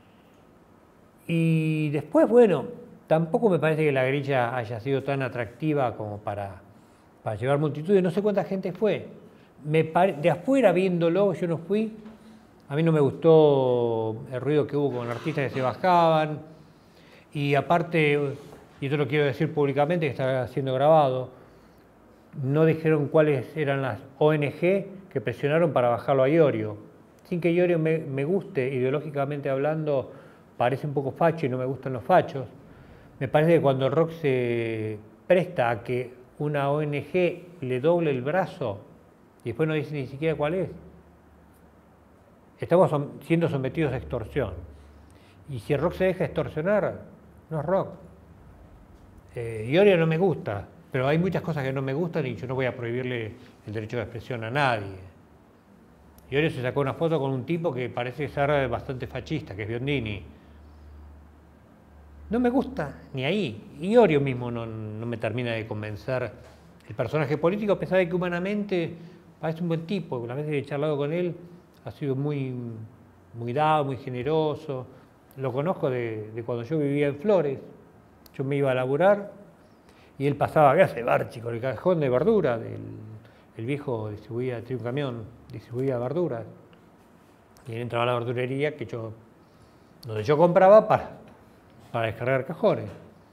Y después, bueno, tampoco me parece que la grilla haya sido tan atractiva como para llevar multitudes. No sé cuánta gente fue. De afuera viéndolo, yo no fui. A mí no me gustó el ruido que hubo con artistas que se bajaban. Y aparte, y esto lo quiero decir públicamente, que está siendo grabado, no dijeron cuáles eran las ONG que presionaron para bajarlo a Iorio. Sin que Iorio me guste, ideológicamente hablando, parece un poco facho y no me gustan los fachos. Me parece que cuando el rock se presta a que una ONG le doble el brazo y después no dice ni siquiera cuál es, estamos siendo sometidos a extorsión. Y si el rock se deja extorsionar, no es rock. Iorio no me gusta, pero hay muchas cosas que no me gustan y yo no voy a prohibirle el derecho de expresión a nadie. Iorio se sacó una foto con un tipo que parece ser bastante fascista, que es Biondini. No me gusta ni ahí. Iorio mismo no me termina de convencer. El personaje político, a pesar de que humanamente parece un buen tipo, una vez que he charlado con él, ha sido muy dado, muy generoso. Lo conozco de cuando yo vivía en Flores. Yo me iba a laburar y él pasaba, ¿qué hace Barchi? Con el cajón de verdura. El viejo tenía un camión, distribuía verduras. Y él entraba a la verdurería donde yo compraba para descargar cajones.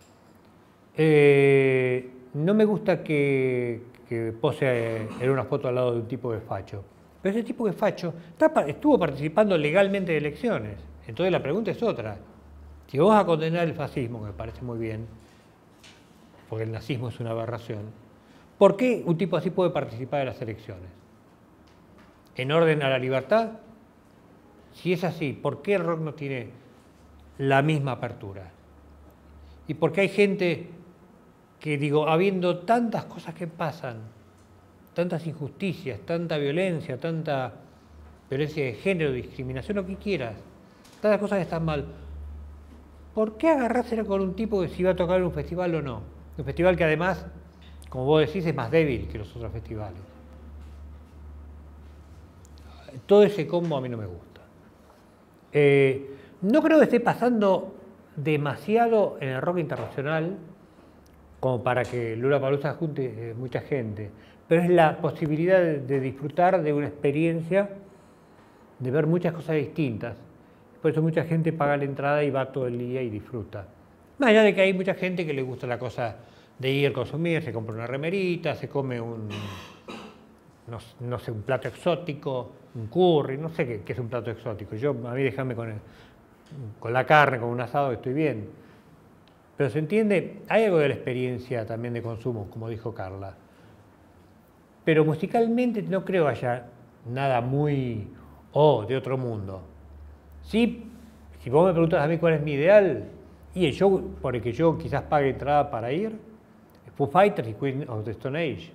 No me gusta que pose en una foto al lado de un tipo de facho. Pero ese tipo de facho estuvo participando legalmente de elecciones. Entonces la pregunta es otra. Si vos vas a condenar el fascismo, que me parece muy bien, porque el nazismo es una aberración, ¿por qué un tipo así puede participar de las elecciones? ¿En orden a la libertad? Si es así, ¿por qué el rock no tiene la misma apertura? Y por qué hay gente que, habiendo tantas cosas que pasan, tantas injusticias, tanta violencia de género, discriminación, lo que quieras, tantas cosas que están mal, ¿por qué agarrársela con un tipo que si va a tocar en un festival o no? Un festival que además, como vos decís, es más débil que los otros festivales. Todo ese combo a mí no me gusta. No creo que esté pasando demasiado en el rock internacional como para que Lollapalooza junte mucha gente, pero es la posibilidad de disfrutar de una experiencia, de ver muchas cosas distintas. Por eso mucha gente paga la entrada y va todo el día y disfruta. Más allá de que hay mucha gente que le gusta la cosa de ir a consumir, se compra una remerita, se come un plato exótico, un curry, no sé qué es un plato exótico. A mí déjame con la carne, con un asado, estoy bien. Pero se entiende, hay algo de la experiencia también de consumo, como dijo Carla. Pero musicalmente no creo haya nada muy de otro mundo. Sí, si vos me preguntas a mí cuál es mi ideal, Y el show por el que yo quizás pague entrada para ir, Foo Fighters y Queen of the Stone Age.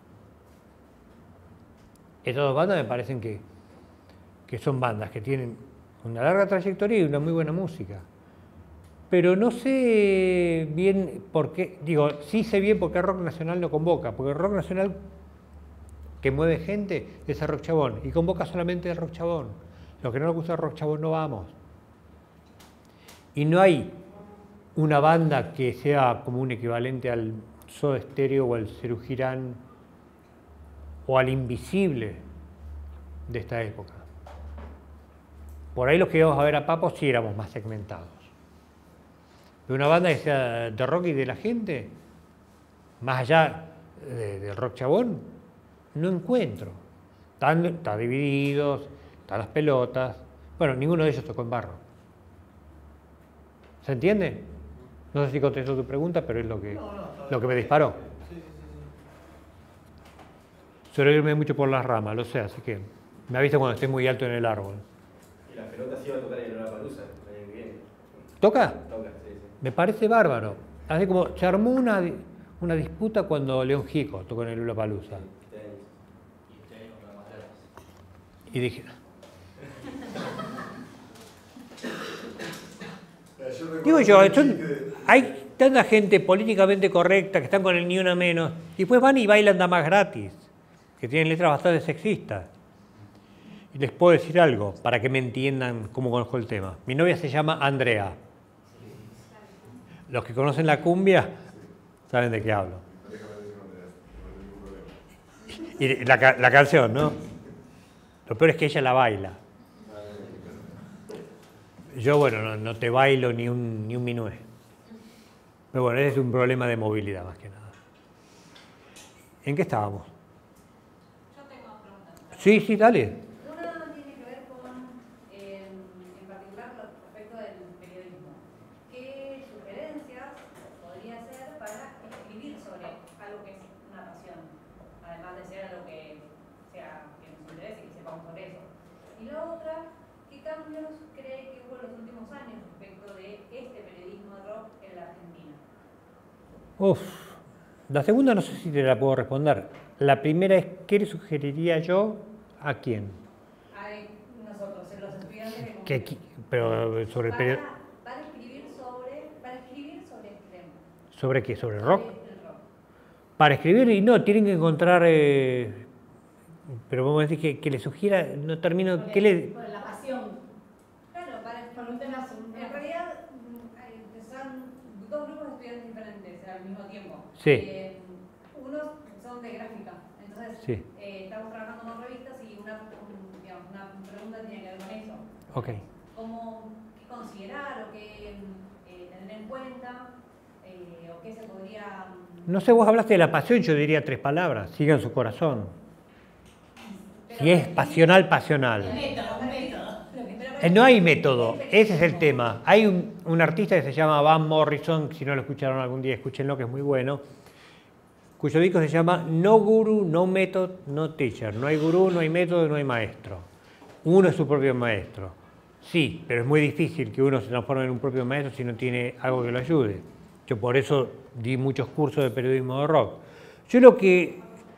Estas dos bandas me parecen que son bandas que tienen una larga trayectoria y una muy buena música. Pero no sé bien por qué, digo, sí sé bien por qué Rock Nacional no convoca, porque el Rock Nacional que mueve gente es el Rock Chabón y convoca solamente el Rock Chabón. Los que no nos gusta el Rock Chabón no vamos. Y no hay una banda que sea como un equivalente al Soda Stereo o al Serú Girán o al Invisible de esta época. Por ahí los que íbamos a ver a Papo sí éramos más segmentados. De una banda que sea de rock y de la gente, más allá del Rock Chabón, no encuentro. Están divididos, están las pelotas. Bueno, ninguno de ellos tocó en Barro. ¿Se entiende? No sé si contesto tu pregunta, pero es lo que me disparó. Suelo irme mucho por las ramas, lo sé, así que me avisa cuando esté muy alto en el árbol. Y la pelota sí va a tocar en Lollapalooza el año que viene. ¿Toca? Toca, sí. Me parece bárbaro. Así como se armó una disputa cuando León Gieco tocó en el Lollapalooza. Y dije... Digo yo, hay tanta gente políticamente correcta que están con el ni una menos y después van y bailan damas gratis, que tienen letras bastante sexistas. Y les puedo decir algo para que me entiendan cómo conozco el tema. Mi novia se llama Andrea. Los que conocen la cumbia saben de qué hablo. Y la canción, ¿no? Lo peor es que ella la baila. Yo, bueno, no te bailo ni un minué. Pero bueno, ese es un problema de movilidad más que nada. ¿En qué estábamos? Yo tengo preguntas. Sí, dale. Una tiene que ver con, en particular, respecto del periodismo. ¿Qué sugerencias podría hacer para escribir sobre algo que es una pasión? Además de ser algo que nos interese y que sepamos sobre eso. Y la otra, ¿qué cambios cree que hubo en los últimos años respecto de este periodismo de rock en la Argentina? La segunda no sé si te la puedo responder. La primera es, ¿qué le sugeriría yo a quién? A nosotros, los estudiantes. Pero sobre el periodismo. Para escribir sobre este tema. ¿Sobre qué? ¿Sobre el rock? Sobre el rock. Para escribir, y no, tienen que encontrar... pero vamos a decir que le sugiera, no termino... Por la pasión. Claro, para un tema. En realidad, son dos grupos de estudiantes diferentes al mismo tiempo. Sí. Unos son de gráfica, entonces Sí. Estamos trabajando con revistas y una pregunta tiene que ver con eso. Ok. ¿Qué considerar o qué tener en cuenta o qué se podría... No sé, vos hablaste de la pasión, yo diría 3 palabras, sigan su corazón. Si es pasional, pasional. No hay método, ese es el tema. Hay un artista que se llama Van Morrison, si no lo escucharon algún día, escúchenlo, que es muy bueno, cuyo disco se llama No Guru, No Method, No Teacher. No hay gurú, no hay método, no hay maestro. Uno es su propio maestro. Sí, pero es muy difícil que uno se transforme en un propio maestro si no tiene algo que lo ayude. Yo por eso di muchos cursos de periodismo de rock. Yo lo que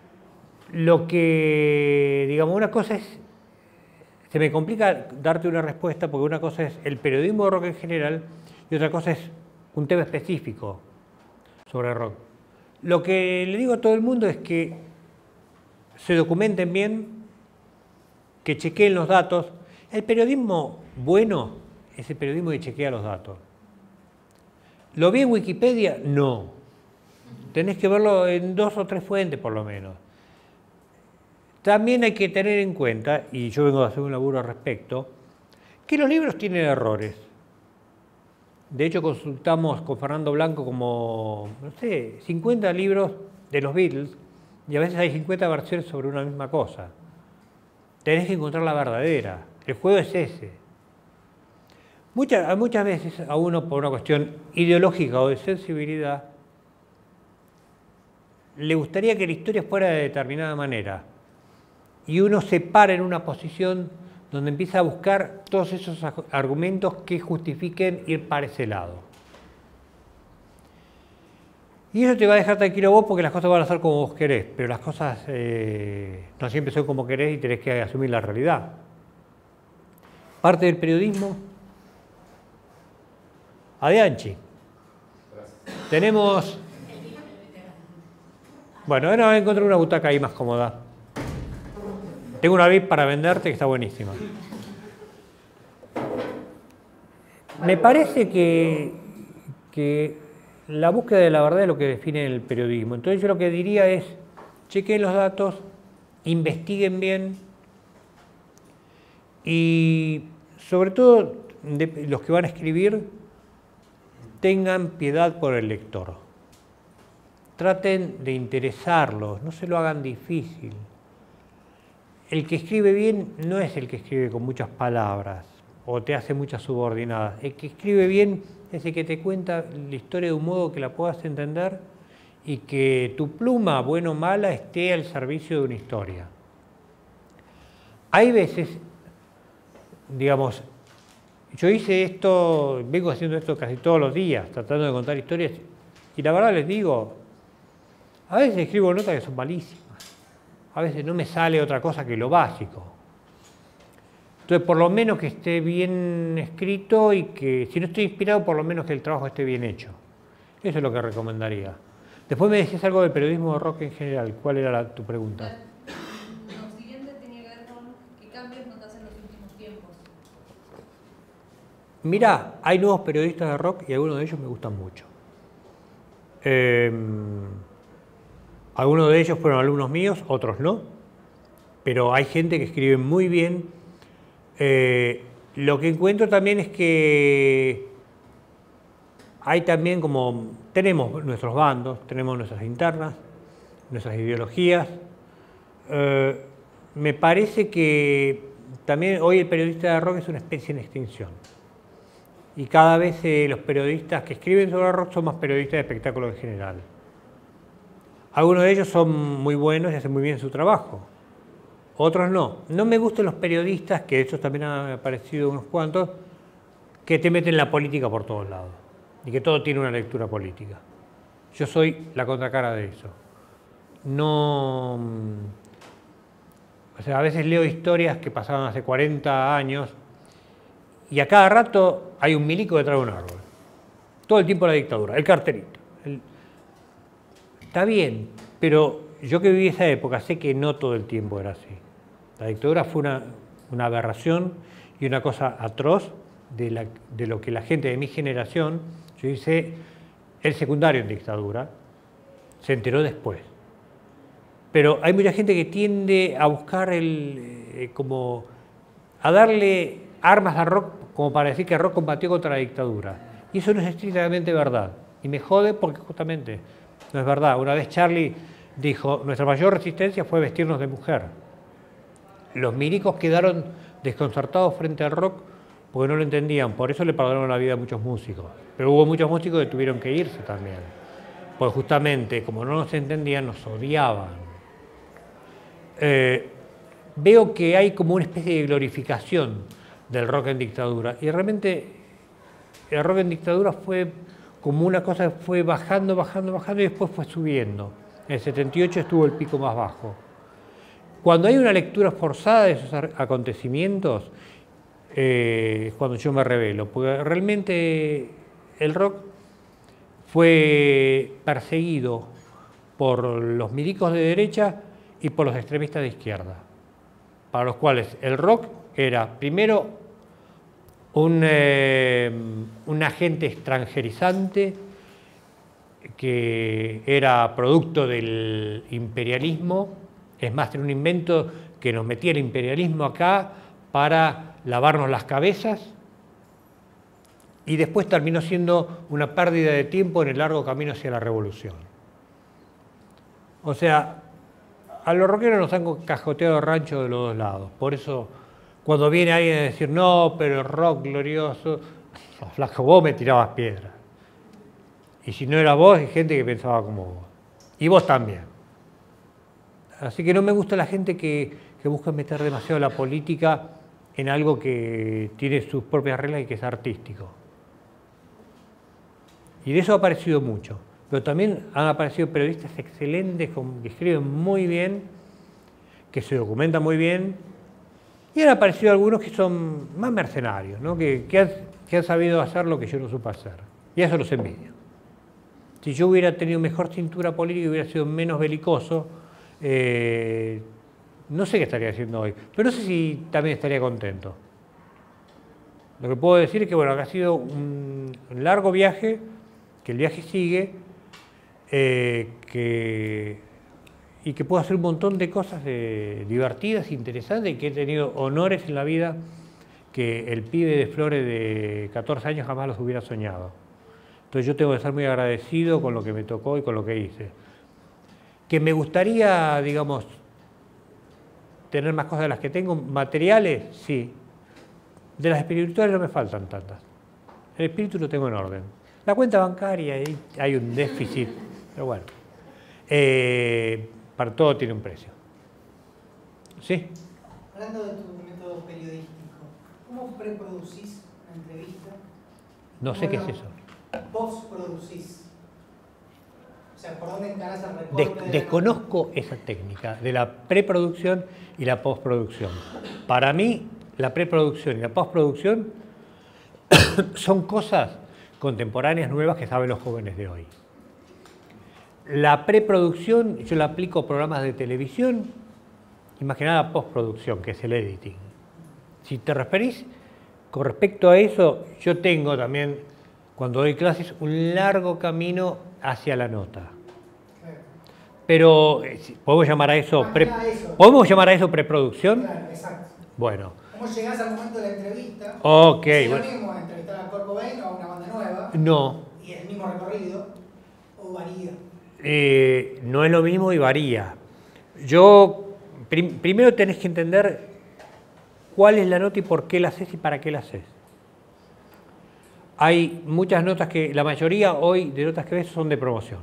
digamos, una cosa es, se me complica darte una respuesta porque una cosa es el periodismo de rock en general y otra cosa es un tema específico sobre rock. Lo que le digo a todo el mundo es que se documenten bien, que chequeen los datos. El periodismo bueno es el periodismo que chequea los datos. ¿Lo vi en Wikipedia? No. Tenés que verlo en 2 o 3 fuentes por lo menos. También hay que tener en cuenta, y yo vengo a hacer un laburo al respecto, que los libros tienen errores. De hecho, consultamos con Fernando Blanco como, no sé, 50 libros de los Beatles, y a veces hay 50 versiones sobre una misma cosa. Tenés que encontrar la verdadera. El juego es ese. Muchas veces a uno, por una cuestión ideológica o de sensibilidad, le gustaría que la historia fuera de determinada manera. Y uno se para en una posición donde empieza a buscar todos esos argumentos que justifiquen ir para ese lado. Y eso te va a dejar tranquilo vos porque las cosas van a ser como vos querés, pero las cosas no siempre son como querés y tenés que asumir la realidad. Parte del periodismo, Adianchi. Tenemos... Bueno, ahora voy a encontrar una butaca ahí más cómoda. Tengo una VIP para venderte que está buenísima. Me parece que la búsqueda de la verdad es lo que define el periodismo. Entonces yo lo que diría es, chequen los datos, investiguen bien y sobre todo los que van a escribir tengan piedad por el lector. Traten de interesarlos, no se lo hagan difícil. El que escribe bien no es el que escribe con muchas palabras o te hace muchas subordinadas. El que escribe bien es el que te cuenta la historia de un modo que la puedas entender y que tu pluma, buena o mala, esté al servicio de una historia. Hay veces, digamos, yo hice esto, vengo haciendo esto casi todos los días, tratando de contar historias, y la verdad les digo, a veces escribo notas que son malísimas, a veces no me sale otra cosa que lo básico. Entonces, por lo menos que esté bien escrito y que, si no estoy inspirado, por lo menos que el trabajo esté bien hecho. Eso es lo que recomendaría. Después me decías algo del periodismo de rock en general. ¿Cuál era tu pregunta? Lo siguiente tenía que ver con qué cambios notas en los últimos tiempos. Mirá, hay nuevos periodistas de rock y algunos de ellos me gustan mucho. Algunos de ellos fueron alumnos míos, otros no. Pero hay gente que escribe muy bien. Lo que encuentro también es que hay también como, tenemos nuestros bandos, tenemos nuestras internas, nuestras ideologías. Me parece que también hoy el periodista de rock es una especie en extinción. Y cada vez los periodistas que escriben sobre rock son más periodistas de espectáculo en general. Algunos de ellos son muy buenos y hacen muy bien su trabajo. Otros no. No me gustan los periodistas, que de hecho también han aparecido unos cuantos, que te meten la política por todos lados y que todo tiene una lectura política. Yo soy la contracara de eso. No... O sea, a veces leo historias que pasaron hace 40 años y a cada rato hay un milico detrás de un árbol. Todo el tiempo la dictadura, el carterito. Está bien, pero yo que viví esa época sé que no todo el tiempo era así. La dictadura fue una aberración y una cosa atroz de lo que la gente de mi generación, yo hice el secundario en dictadura, se enteró después. Pero hay mucha gente que tiende a buscar como a darle armas al rock como para decir que el rock combatió contra la dictadura. Y eso no es estrictamente verdad. Y me jode porque justamente no es verdad. Una vez Charlie dijo, nuestra mayor resistencia fue vestirnos de mujer. Los milicos quedaron desconcertados frente al rock porque no lo entendían, por eso le pagaron la vida a muchos músicos. Pero hubo muchos músicos que tuvieron que irse también, porque justamente como no nos entendían, nos odiaban. Veo que hay como una especie de glorificación del rock en dictadura, y realmente el rock en dictadura fue como una cosa que fue bajando, bajando, bajando y después fue subiendo. En el 78 estuvo el pico más bajo. Cuando hay una lectura forzada de esos acontecimientos, es cuando yo me revelo, porque realmente el rock fue perseguido por los milicos de derecha y por los extremistas de izquierda, para los cuales el rock era primero un agente extranjerizante que era producto del imperialismo. Es más, era un invento que nos metía el imperialismo acá para lavarnos las cabezas y después terminó siendo una pérdida de tiempo en el largo camino hacia la revolución. O sea, a los rockeros nos han cajoteado el rancho de los dos lados. Por eso, cuando viene alguien a decir, no, pero el rock glorioso, flaco, vos me tirabas piedras. Y si no era vos, hay gente que pensaba como vos. Y vos también. Así que no me gusta la gente que busca meter demasiado la política en algo que tiene sus propias reglas y que es artístico. Y de eso ha aparecido mucho. pero también han aparecido periodistas excelentes que escriben muy bien, que se documentan muy bien, y han aparecido algunos que son más mercenarios, ¿no? que han sabido hacer lo que yo no supe hacer. Y a eso los envidio. Si yo hubiera tenido mejor cintura política y hubiera sido menos belicoso, no sé qué estaría haciendo hoy, pero no sé si también estaría contento. Lo que puedo decir es que, bueno, ha sido un largo viaje, que el viaje sigue, y que puedo hacer un montón de cosas divertidas, interesantes, y que he tenido honores en la vida que el pibe de Flores de 14 años jamás los hubiera soñado. Entonces yo tengo que estar muy agradecido con lo que me tocó y con lo que hice. Que me gustaría, digamos, tener más cosas de las que tengo, materiales, sí. De las espirituales no me faltan tantas. El espíritu lo tengo en orden. La cuenta bancaria, ahí hay un déficit, pero bueno. Para todo tiene un precio. ¿Sí? Hablando de tu método periodístico, ¿cómo preproducís una entrevista? No sé qué es eso. Postproducís. O sea, ¿por dónde encarás el recorte? Desconozco esa técnica de la preproducción y la postproducción. Para mí, la preproducción y la postproducción son cosas contemporáneas nuevas que saben los jóvenes de hoy. La preproducción yo la aplico a programas de televisión y más que nada postproducción, que es el editing. Si te referís con respecto a eso, yo tengo también, cuando doy clases, un largo camino hacia la nota. Pero, ¿podemos llamar a eso, ¿podemos llamar a eso preproducción? Claro, exacto. Bueno. ¿Cómo llegás al momento de la entrevista? Ok. ¿Es lo mismo entrevistar a Kurt Cobain o a una banda nueva? No. ¿Y el mismo recorrido? ¿O varía? No es lo mismo y varía. Yo, primero tenés que entender cuál es la nota y por qué la haces y para qué la haces. Hay muchas notas que, la mayoría hoy de notas que ves son de promoción.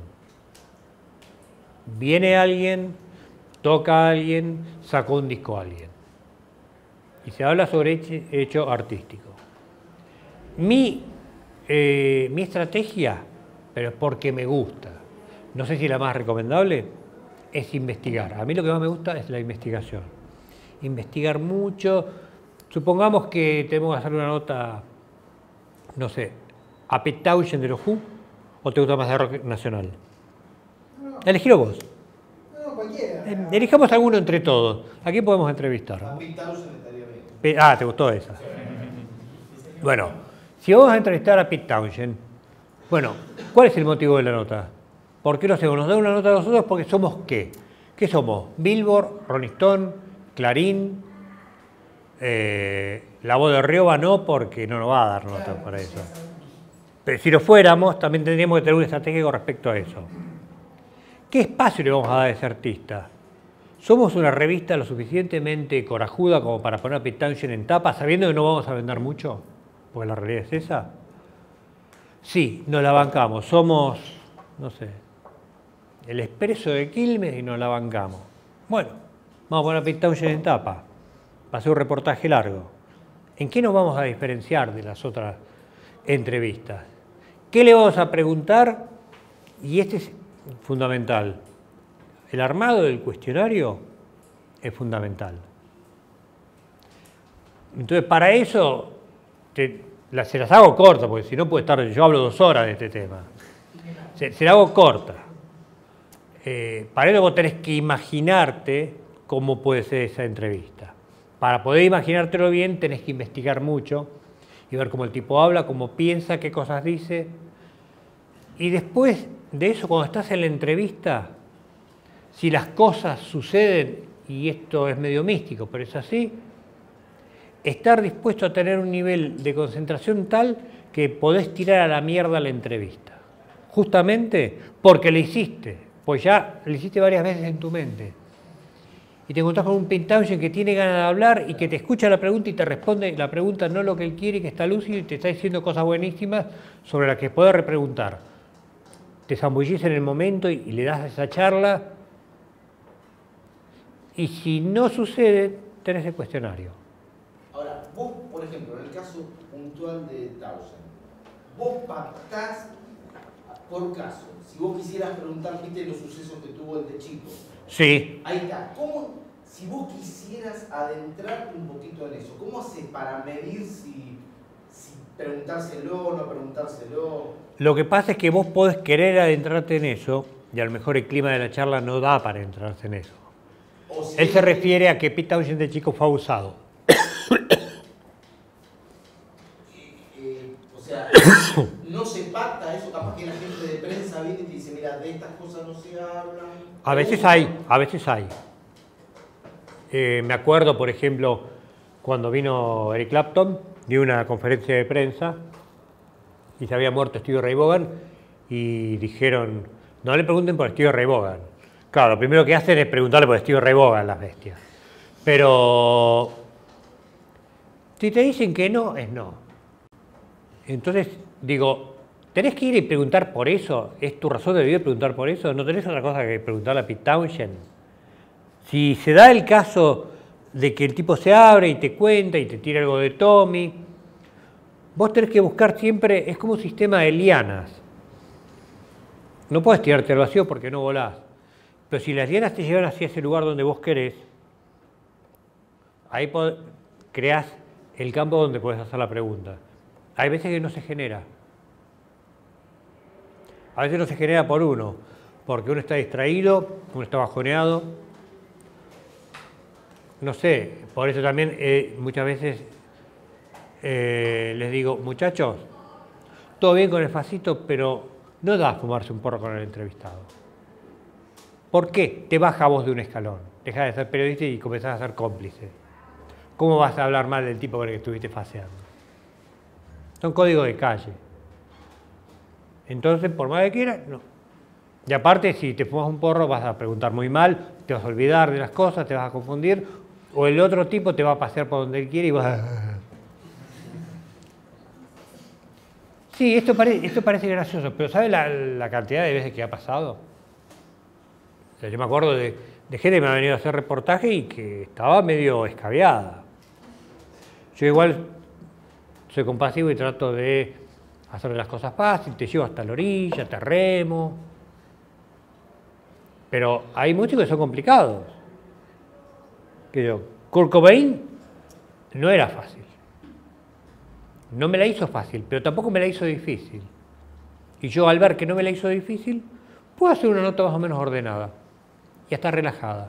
Viene alguien, toca a alguien, sacó un disco a alguien. Y se habla sobre hecho artístico. Mi estrategia, pero es porque me gusta, no sé si la más recomendable, es investigar. A mí lo que más me gusta es la investigación. Investigar mucho. Supongamos que tenemos que hacer una nota, no sé, a Pete Townshend de los Who, o te gusta más de rock nacional. Elegilo vos. No, cualquiera. Elijamos alguno entre todos. ¿A quién podemos entrevistar? A Pete Townshend estaría bien. Ah, ¿te gustó esa? Bueno, si vamos a entrevistar a Pete Townshend, bueno, ¿cuál es el motivo de la nota? ¿Por qué lo hacemos? Nos da una nota a nosotros porque somos ¿qué? ¿Qué somos? Billboard, Rolling Stone, Clarín, La Voz de Rioba no, porque no nos va a dar nota para eso. Pero si lo fuéramos, también tendríamos que tener una estrategia con respecto a eso. ¿Qué espacio le vamos a dar a ese artista? ¿Somos una revista lo suficientemente corajuda como para poner a Pete Townshend en tapa, sabiendo que no vamos a vender mucho? Porque la realidad es esa. Sí, nos la bancamos. Somos, no sé, el Expreso de Quilmes y nos la bancamos. Bueno, vamos a poner a Pete Townshend en tapa. Va a ser un reportaje largo. ¿En qué nos vamos a diferenciar de las otras entrevistas? ¿Qué le vamos a preguntar? Y este es fundamental. El armado del cuestionario es fundamental. Entonces, para eso, se las hago cortas, porque si no puede estar, yo hablo 2 horas de este tema. Se la hago corta. Para eso vos tenés que imaginarte cómo puede ser esa entrevista. Para poder imaginártelo bien, tenés que investigar mucho y ver cómo el tipo habla, cómo piensa, qué cosas dice. Y después de eso, cuando estás en la entrevista, si las cosas suceden, y esto es medio místico, pero es así, estar dispuesto a tener un nivel de concentración tal que podés tirar a la mierda la entrevista. Justamente porque le hiciste, pues ya le hiciste varias veces en tu mente. Y te encontrás con un Pete Townshend que tiene ganas de hablar y que te escucha la pregunta y te responde la pregunta no lo que él quiere, que está lúcido y te está diciendo cosas buenísimas sobre las que podés repreguntar. Te zambullís en el momento y le das esa charla. Y si no sucede, tenés el cuestionario. Ahora, vos, por ejemplo, en el caso puntual de Townshend, vos pactás por caso, si vos quisieras preguntar, viste los sucesos que tuvo el de chico. Sí. Ahí está. ¿Cómo, si vos quisieras adentrarte un poquito en eso, cómo haces para medir si preguntárselo o no preguntárselo? Lo que pasa es que vos podés querer adentrarte en eso, y a lo mejor el clima de la charla no da para adentrarse en eso. Si él se refiere a que Pete Townshend de chico fue abusado. O sea, no se pacta eso, capaz que la gente de prensa viene y te dice, mira, de estas cosas no se hablan. A veces hay, a veces hay. Me acuerdo, por ejemplo, cuando vino Eric Clapton, dio una conferencia de prensa y se había muerto Stevie Ray Vaughan y dijeron, no le pregunten por Stevie Ray Vaughan. Claro, lo primero que hacen es preguntarle por Stevie Ray Vaughan, las bestias. Pero si te dicen que no, es no. Entonces, digo, ¿tenés que ir y preguntar por eso? ¿Es tu razón de vivir preguntar por eso? ¿No tenés otra cosa que preguntarle a Pete Townshend? Si se da el caso de que el tipo se abre y te cuenta y te tira algo de Tommy, vos tenés que buscar siempre, es como un sistema de lianas. No puedes tirarte al vacío porque no volás. Pero si las lianas te llevan hacia ese lugar donde vos querés, ahí creás el campo donde podés hacer la pregunta. Hay veces que no se genera. A veces no se genera por uno, porque uno está distraído, uno está bajoneado. No sé, por eso también muchas veces les digo, muchachos, todo bien con el facito, pero no da a fumarse un porro con el entrevistado. ¿Por qué? Te baja vos de un escalón. Deja de ser periodista y comenzás a ser cómplice. ¿Cómo vas a hablar mal del tipo con el que estuviste faseando? Son códigos de calle. Entonces, por más que quieras, no. Y aparte, si te fumas un porro, vas a preguntar muy mal, te vas a olvidar de las cosas, te vas a confundir, o el otro tipo te va a pasear por donde él quiere y vas a... Sí, esto parece gracioso, pero ¿sabes la cantidad de veces que ha pasado? O sea, yo me acuerdo de gente que me ha venido a hacer reportaje y que estaba medio escabeada. Yo igual soy compasivo y trato de hacerle las cosas fáciles, te llevo hasta la orilla, te remo. Pero hay muchos que son complicados. Kurt Cobain no era fácil. No me la hizo fácil, pero tampoco me la hizo difícil. Y yo al ver que no me la hizo difícil, puedo hacer una nota más o menos ordenada y hasta relajada.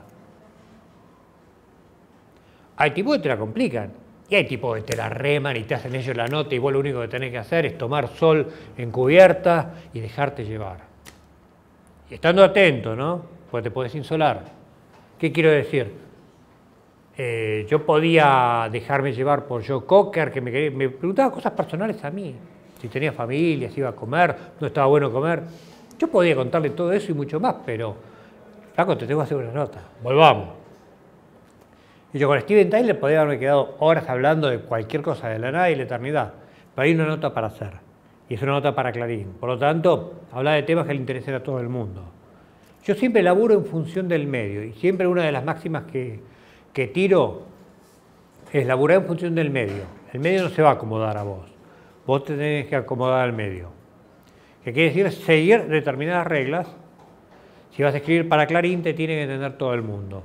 Hay tipos que te la complican. Y hay tipos que te la reman y te hacen ellos la nota y vos lo único que tenés que hacer es tomar sol en cubierta y dejarte llevar. Y estando atento, ¿no? Porque te podés insolar. ¿Qué quiero decir? Yo podía dejarme llevar por Joe Cocker, que me preguntaba cosas personales a mí. Si tenía familia, si iba a comer, no estaba bueno comer. Yo podía contarle todo eso y mucho más, pero, Paco, te tengo que hacer una nota. Volvamos. Y yo con Steven Tyler podía haberme quedado horas hablando de cualquier cosa, de la nada y la eternidad. Pero hay una nota para hacer. Y es una nota para Clarín. Por lo tanto, habla de temas que le interesen a todo el mundo. Yo siempre laburo en función del medio. Y siempre una de las máximas que tiro es laburar en función del medio. El medio no se va a acomodar a vos. Vos te tenés que acomodar al medio. ¿Qué quiere decir? Seguir determinadas reglas. Si vas a escribir para Clarín, te tiene que entender todo el mundo.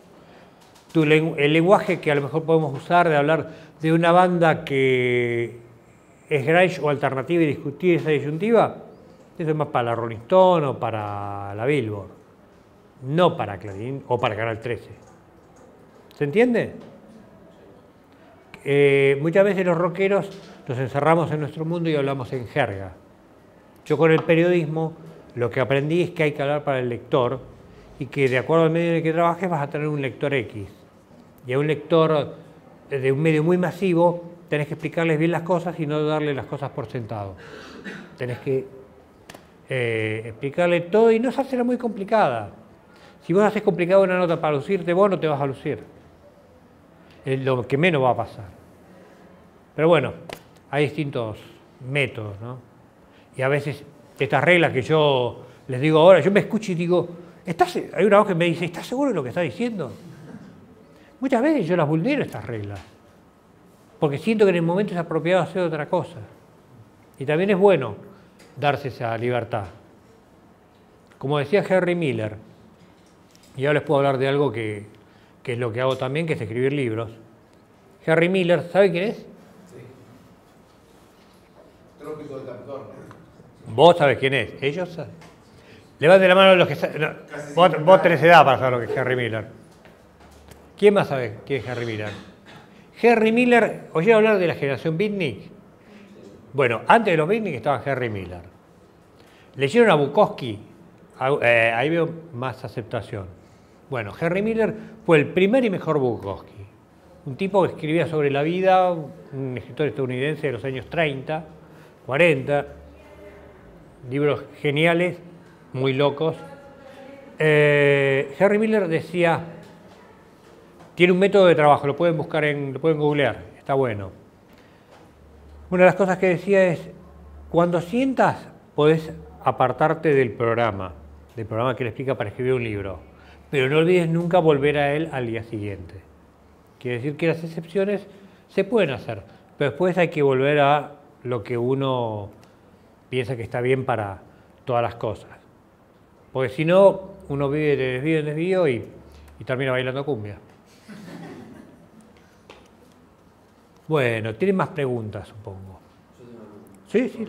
El lenguaje que a lo mejor podemos usar de hablar de una banda que es grunge o alternativa y discutir esa disyuntiva, eso es más para la Rolling Stone o para la Billboard, no para Clarín o para Canal 13. ¿Se entiende? Muchas veces los rockeros nos encerramos en nuestro mundo y hablamos en jerga. Yo con el periodismo lo que aprendí es que hay que hablar para el lector y que de acuerdo al medio en el que trabajes vas a tener un lector X. Y a un lector de un medio muy masivo tenés que explicarles bien las cosas y no darle las cosas por sentado. Tenés que explicarle todo y no hacerla muy complicada. Si vos haces complicada una nota para lucirte, vos no te vas a lucir. Es lo que menos va a pasar. Pero bueno, hay distintos métodos, ¿no? Y a veces estas reglas que yo les digo ahora, yo me escucho y digo, hay una voz que me dice, ¿estás seguro de lo que está diciendo? Muchas veces yo las vulnero estas reglas, porque siento que en el momento es apropiado hacer otra cosa. Y también es bueno darse esa libertad. como decía Henry Miller, y ahora les puedo hablar de algo que es lo que hago también, que es escribir libros. Henry Miller, ¿sabe quién es? Sí. Trópico de Capricornio. Vos sabés quién es, ellos saben. Levanten la mano los que saben. No, vos tenés edad para saber lo que es Henry Miller. ¿Quién más sabe quién es Henry Miller? Henry Miller, ¿oyeron hablar de la generación beatnik? Bueno, antes de los beatnik estaba Henry Miller. ¿Leyeron a Bukowski? Ahí veo más aceptación. Bueno, Henry Miller fue el primer y mejor Bukowski. Un tipo que escribía sobre la vida, un escritor estadounidense de los años 30, 40, libros geniales, muy locos. Henry Miller decía, tiene un método de trabajo, lo pueden buscar, lo pueden googlear, está bueno. Una de las cosas que decía es, cuando sientas, podés apartarte del programa que le explica para escribir un libro, pero no olvides nunca volver a él al día siguiente. Quiere decir que las excepciones se pueden hacer, pero después hay que volver a lo que uno piensa que está bien para todas las cosas. Porque si no, uno vive de desvío en desvío y termina bailando cumbia. Bueno, tienen más preguntas, supongo. Yo tengo una pregunta. Sí, sí.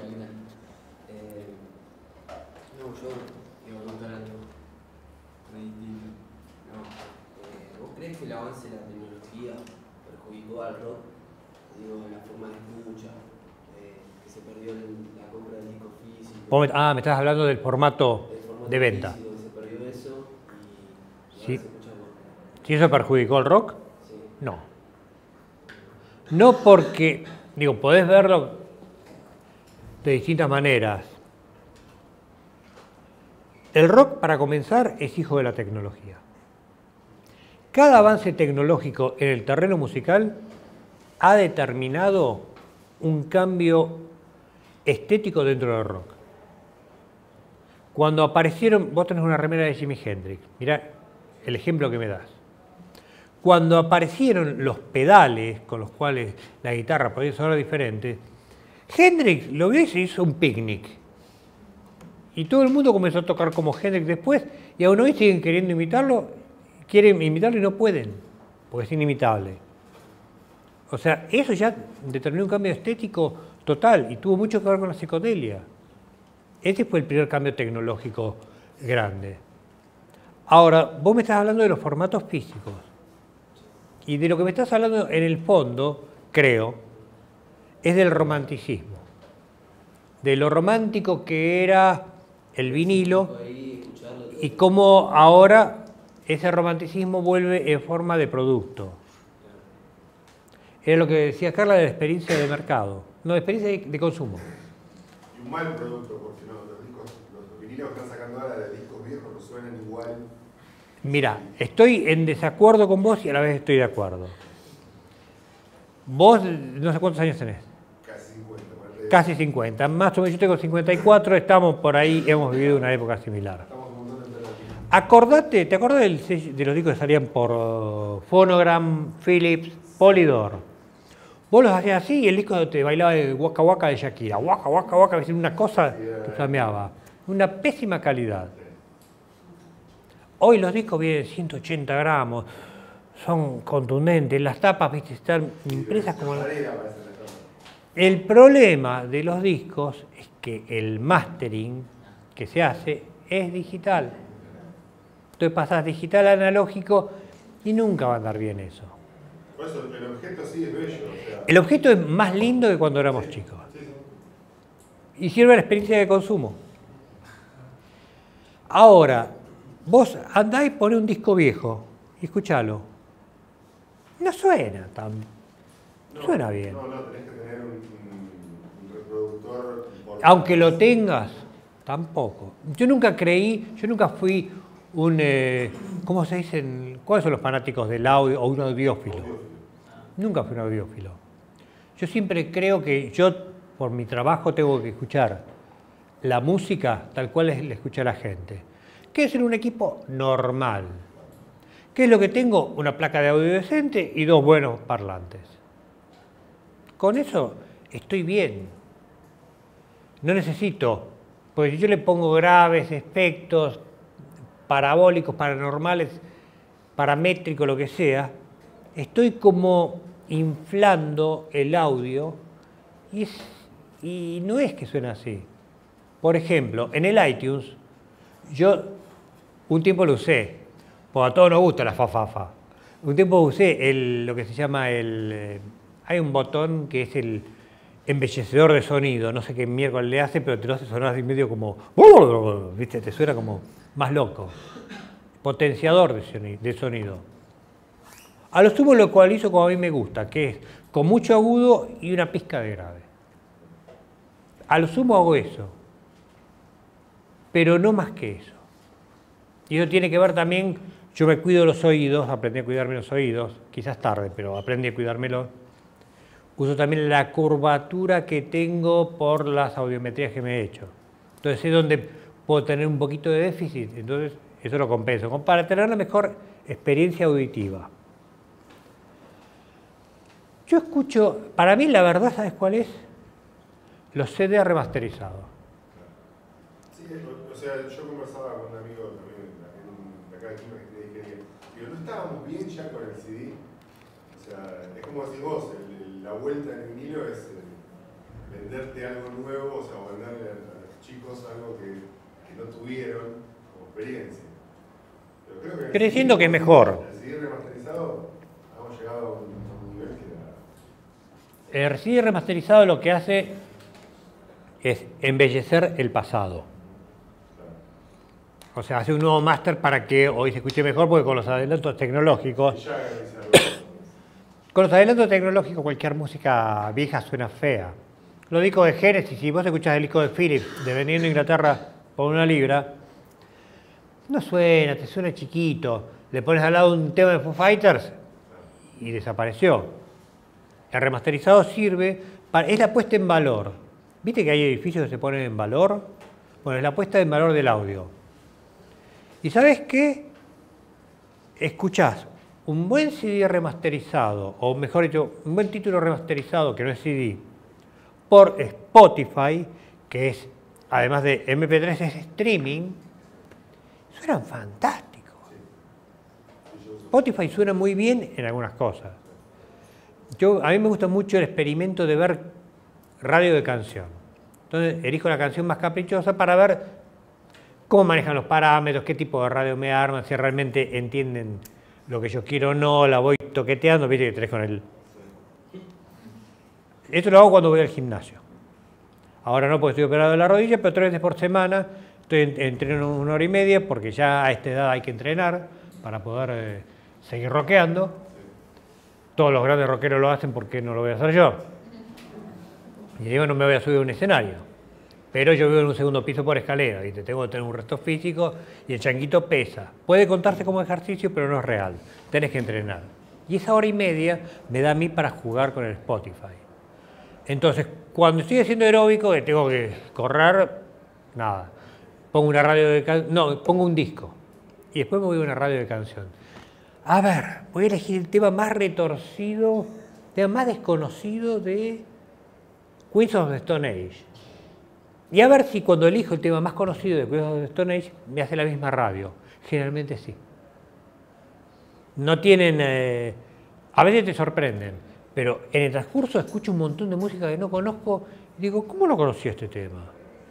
No, yo iba a contar algo muy distinto. No. ¿Vos crees que el avance de la tecnología perjudicó al rock? Digo, la forma de escucha, que se perdió la compra del disco físico. Me estás hablando del formato de venta. Físico, se perdió eso y Sí. ahora se escucha más. ¿Sí eso perjudicó el rock? Sí. No. No porque, digo, podés verlo de distintas maneras. El rock, para comenzar, es hijo de la tecnología. Cada avance tecnológico en el terreno musical ha determinado un cambio estético dentro del rock. Cuando aparecieron, vos tenés una remera de Jimi Hendrix, mirá el ejemplo que me das. Cuando aparecieron los pedales con los cuales la guitarra podía sonar diferente, Hendrix lo vio y se hizo un picnic. Y todo el mundo comenzó a tocar como Hendrix después, y aún hoy siguen queriendo imitarlo, quieren imitarlo y no pueden, porque es inimitable. O sea, eso ya determinó un cambio estético total y tuvo mucho que ver con la psicodelia. Ese fue el primer cambio tecnológico grande. Ahora, vos me estás hablando de los formatos físicos. Y de lo que me estás hablando en el fondo, creo, es del romanticismo. De lo romántico que era el vinilo y cómo ahora ese romanticismo vuelve en forma de producto. Era lo que decía Carla de la experiencia de mercado, no, de experiencia de consumo. Y un mal producto, porque no, los vinilos que están sacando ahora de discos viejos no suenan igual. Mira, estoy en desacuerdo con vos y a la vez estoy de acuerdo. Vos, no sé cuántos años tenés. Casi 50. Casi 50. Más o menos, yo tengo 54, estamos por ahí, hemos vivido una época similar. Acordate, ¿te acordás de los discos que salían por Phonogram, Philips, Polydor? Vos los hacías así y el disco te bailaba de Waka Waka de Shakira. Waka Waka Waka, una cosa que flameaba. Una pésima calidad. Hoy los discos vienen 180 gramos, son contundentes, las tapas, viste, están impresas como... El problema de los discos es que el mastering que se hace es digital. Entonces pasás digital a analógico y nunca va a andar bien eso. Por eso el objeto sí es bello. O sea... El objeto es más lindo que cuando éramos chicos. Y sirve a la experiencia de consumo. Ahora, vos andá y poné un disco viejo y escuchalo. No suena tan... suena bien. No, tenés que tener un reproductor... Aunque lo tengas, tampoco. Yo nunca fui un... ¿cómo se dicen? ¿Cuáles son los fanáticos del audio o un audiófilo? Nunca fui un audiófilo. Yo siempre creo que yo, por mi trabajo, tengo que escuchar la música tal cual la escucha la gente. ¿Qué es en un equipo normal? ¿Qué es lo que tengo? Una placa de audio decente y 2 buenos parlantes. Con eso estoy bien. No necesito Porque si yo le pongo graves, efectos, parabólicos, paranormales, paramétricos, lo que sea, estoy como inflando el audio y no es que suena así. Por ejemplo, en el iTunes, yo un tiempo lo usé, porque a todos nos gusta la fa. Un tiempo usé lo que se llama hay un botón que es el embellecedor de sonido, no sé qué miércoles le hace, pero te lo hace sonar así medio como, ¿viste? Te suena como más loco. Potenciador de sonido. A lo sumo lo ecualizo como a mí me gusta, que es con mucho agudo y una pizca de grave. A lo sumo hago eso, pero no más que eso. Y eso tiene que ver también, yo me cuido los oídos, aprendí a cuidarme los oídos, quizás tarde, pero aprendí a cuidármelos. Uso también la curvatura que tengo por las audiometrías que me he hecho. Entonces es donde puedo tener un poquito de déficit, entonces eso lo compenso, como para tener la mejor experiencia auditiva. Yo escucho, para mí la verdad, ¿sabes cuál es? Los CD remasterizados. Sí, o sea, yo conversaba con un amigo también de acá de Quilmes que te dije que no estábamos bien ya con el CD. O sea, es como decís vos, la vuelta en el vinilo es venderte algo nuevo, o sea, venderle a los chicos algo que no tuvieron como experiencia. Pero creo que Creciendo que es mejor. El CD remasterizado, hemos llegado a un nivel que El CD remasterizado lo que hace es embellecer el pasado. O sea, hace un nuevo máster para que hoy se escuche mejor, porque con los adelantos tecnológicos... Con los adelantos tecnológicos cualquier música vieja suena fea. Los discos de Genesis, si vos escuchás el disco de Philips de Vendiendo Inglaterra por una libra, no suena, te suena chiquito. Le pones al lado un tema de Foo Fighters y desapareció. El remasterizado sirve para... es la puesta en valor. ¿Viste que hay edificios que se ponen en valor? Bueno, es la puesta en valor del audio. ¿Y sabes qué? Escuchás un buen CD remasterizado, o mejor dicho, un buen título remasterizado que no es CD, por Spotify, que es, además de MP3, es streaming, suenan fantásticos. Spotify suena muy bien en algunas cosas. A mí me gusta mucho el experimento de ver radio de canción. Entonces elijo la canción más caprichosa para ver cómo manejan los parámetros, qué tipo de radio me arman, si realmente entienden lo que yo quiero o no, la voy toqueteando, viste que tenés con el... Esto lo hago cuando voy al gimnasio. Ahora no, porque estoy operado de la rodilla, pero 3 veces por semana entreno 1 hora y media, porque ya a esta edad hay que entrenar para poder seguir rockeando. Todos los grandes rockeros lo hacen, ¿por qué no lo voy a hacer yo? Y digo, no me voy a subir a un escenario. Pero yo vivo en un segundo piso por escalera, ¿viste? Tengo que tener un resto físico y el changuito pesa. Puede contarse como ejercicio, pero no es real. Tenés que entrenar. Y esa hora y media me da a mí para jugar con el Spotify. Entonces, cuando estoy haciendo aeróbico, que tengo que correr, nada. Pongo una radio de canción, no, pongo un disco. Y después me voy a una radio de canción. A ver, voy a elegir el tema más retorcido, el tema más desconocido de Queens of the Stone Age. Y a ver si cuando elijo el tema más conocido de Queens of the Stone Age me hace la misma radio. Generalmente sí. No tienen... a veces te sorprenden, pero en el transcurso escucho un montón de música que no conozco y digo, ¿cómo no conocí este tema?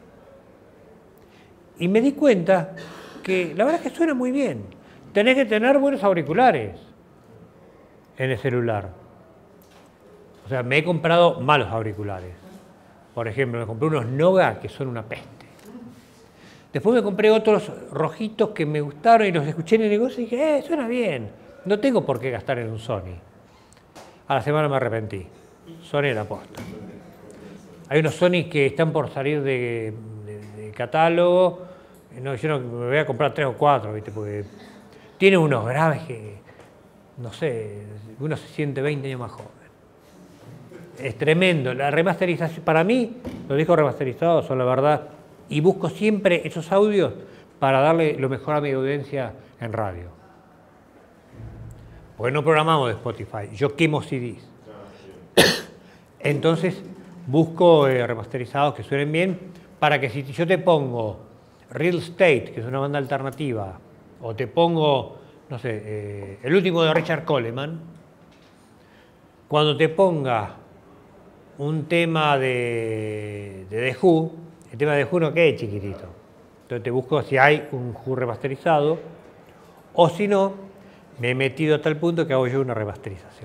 Y me di cuenta que la verdad es que suena muy bien. Tenés que tener buenos auriculares en el celular. O sea, me he comprado malos auriculares. Por ejemplo, me compré unos Noga que son una peste. Después me compré otros rojitos que me gustaron y los escuché en el negocio y dije, suena bien. No tengo por qué gastar en un Sony. A la semana me arrepentí. Sony era posta. Hay unos Sony que están por salir de catálogo. No, yo no, me voy a comprar 3 o 4, ¿viste? Porque tiene unos graves que, no sé, uno se siente 20 años más joven. Es tremendo. La remasterización, para mí, los discos remasterizados son la verdad, y busco siempre esos audios para darle lo mejor a mi audiencia en radio. Porque no programamos de Spotify, yo quemo CDs. Entonces busco remasterizados que suenen bien, para que si yo te pongo Real Estate, que es una banda alternativa, o te pongo, no sé, el último de Richard Coleman, cuando te ponga un tema de The Who, el tema de The Who no quede chiquitito. Entonces te busco si hay un Who remasterizado, o si no, me he metido a tal punto que hago yo una remasterización.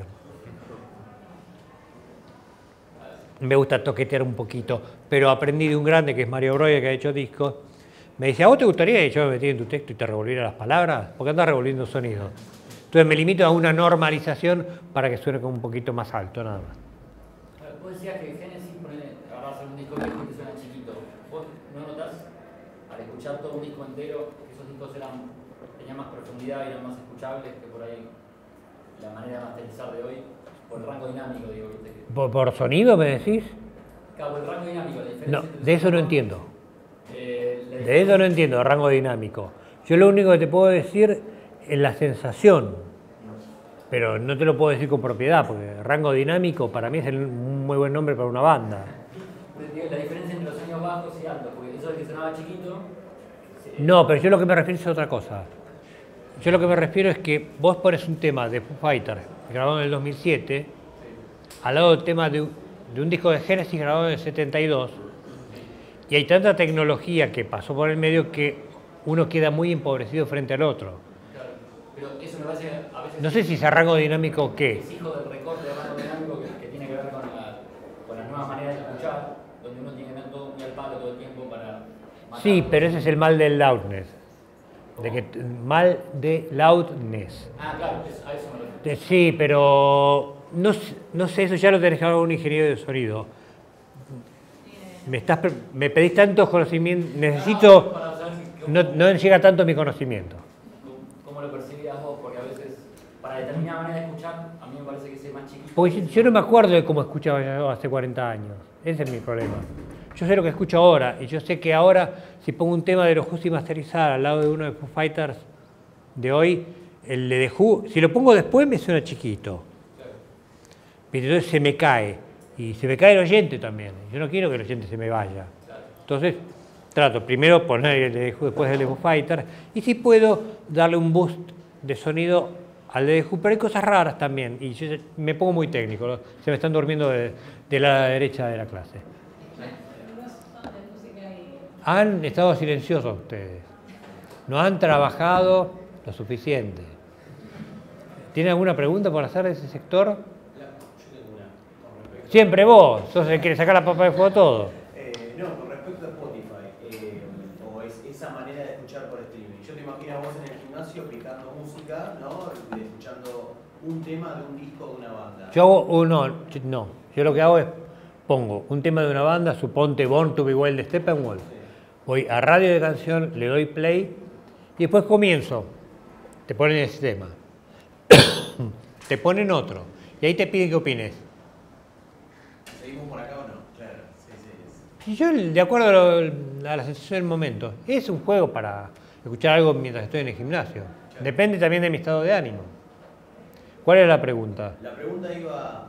Me gusta toquetear un poquito, pero aprendí de un grande que es Mario Breuer, que ha hecho discos. Me dice, ¿a vos te gustaría que yo me metiera en tu texto y te revolviera las palabras? Porque andas revolviendo sonidos. Entonces me limito a una normalización para que suene como un poquito más alto, nada más. Vos decías que Genesis, agarrás un disco viejo y te suena chiquito. ¿Vos no notás, al escuchar todo un disco entero, que esos discos tenían más profundidad y eran más escuchables que por ahí la manera de masterizar de hoy? Por el rango dinámico, digo. ¿Por sonido me decís? Claro, por el rango dinámico, la diferencia. No, de eso no entiendo. De eso no entiendo, rango dinámico. Yo lo único que te puedo decir es la sensación, pero no te lo puedo decir con propiedad, porque rango dinámico para mí es un muy buen nombre para una banda. La diferencia entre los sonidos bajos y altos, porque eso de que sonaba chiquito... No, pero yo lo que me refiero es a otra cosa. Yo lo que me refiero es que vos pones un tema de Foo Fighters grabado en el 2007, al lado del tema de un disco de Genesis grabado en el 72, y hay tanta tecnología que pasó por el medio que uno queda muy empobrecido frente al otro. Claro, pero eso me parece a veces... No sé si es rango dinámico o qué. Es hijo del recorte de rango dinámico que tiene que ver con las nuevas maneras de escuchar, donde uno tiene que ver todo muy al palo todo el tiempo para... Sí, pero ese es el mal del loudness. Mal de loudness. Ah, claro, a eso me refiero. Sí, pero no sé, eso ya lo tenés que hablar con un ingeniero de sonido. Me pedís tantos conocimientos, necesito... No llega tanto mi conocimiento. ¿Cómo lo percibías vos? Porque a veces, para determinada manera de escuchar, a mí me parece que es más chiquito. Porque yo no me acuerdo de cómo escuchaba yo hace 40 años. Ese es mi problema. Yo sé lo que escucho ahora, y yo sé que ahora, si pongo un tema de los Who sin masterizar al lado de uno de Foo Fighters de hoy, el de The Who, si lo pongo después me suena chiquito. Pero entonces se me cae. Y se me cae el oyente también. Yo no quiero que el oyente se me vaya. Entonces, trato primero poner el de The Who, después el de Foo Fighters, y si puedo darle un boost de sonido al de The Who, pero hay cosas raras también, y yo me pongo muy técnico, se me están durmiendo de la derecha de la clase. Han estado silenciosos ustedes, no han trabajado lo suficiente. ¿Tiene alguna pregunta por hacer de ese sector? Siempre vos, sos el que quiere sacar la papa de fuego a todo. No, con respecto a Spotify, o esa manera de escuchar por streaming. Yo te imagino a vos en el gimnasio aplicando música, ¿no? Escuchando un tema de un disco de una banda. Yo hago, no, yo lo que hago es pongo un tema de una banda, suponte Born to Be Wild de Steppenwolf. Voy a radio de canción, le doy play y después comienzo. Te ponen ese tema. Te ponen otro. Y ahí te piden que opines. ¿Seguimos por acá o no? Claro, sí. Y yo, de acuerdo a la sensación del momento, es un juego para escuchar algo mientras estoy en el gimnasio. Claro. Depende también de mi estado de ánimo. ¿Cuál era la pregunta? La pregunta iba,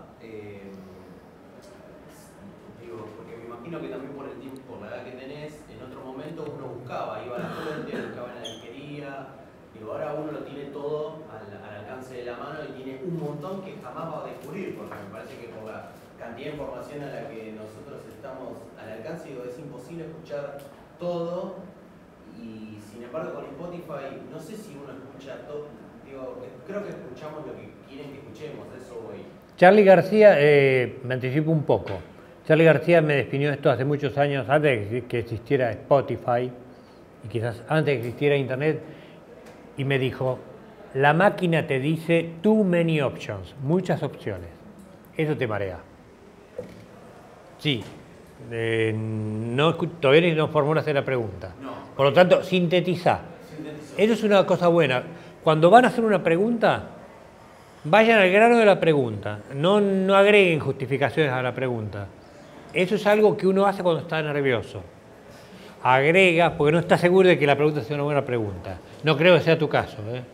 porque me imagino que también por el tiempo, por la edad que tenés, en otro momento uno buscaba, iba a la fuente, buscaba en la disquería, digo, ahora uno lo tiene todo al alcance de la mano y tiene un montón que jamás va a descubrir, porque me parece que por la cantidad de información a la que nosotros estamos al alcance, digo, es imposible escuchar todo, y sin embargo con Spotify, no sé si uno escucha todo, digo, creo que escuchamos lo que quieren que escuchemos, eso voy. Charly García, me anticipo un poco. Charly García me definió esto hace muchos años, antes de que existiera Spotify, y quizás antes de que existiera Internet, y me dijo, la máquina te dice too many options, muchas opciones. Eso te marea. Sí, todavía no formulaste la pregunta. Por lo tanto, sintetiza. Eso es una cosa buena. Cuando van a hacer una pregunta, vayan al grano de la pregunta. No agreguen justificaciones a la pregunta. Eso es algo que uno hace cuando está nervioso. Agrega, porque no está seguro de que la pregunta sea una buena pregunta. No creo que sea tu caso.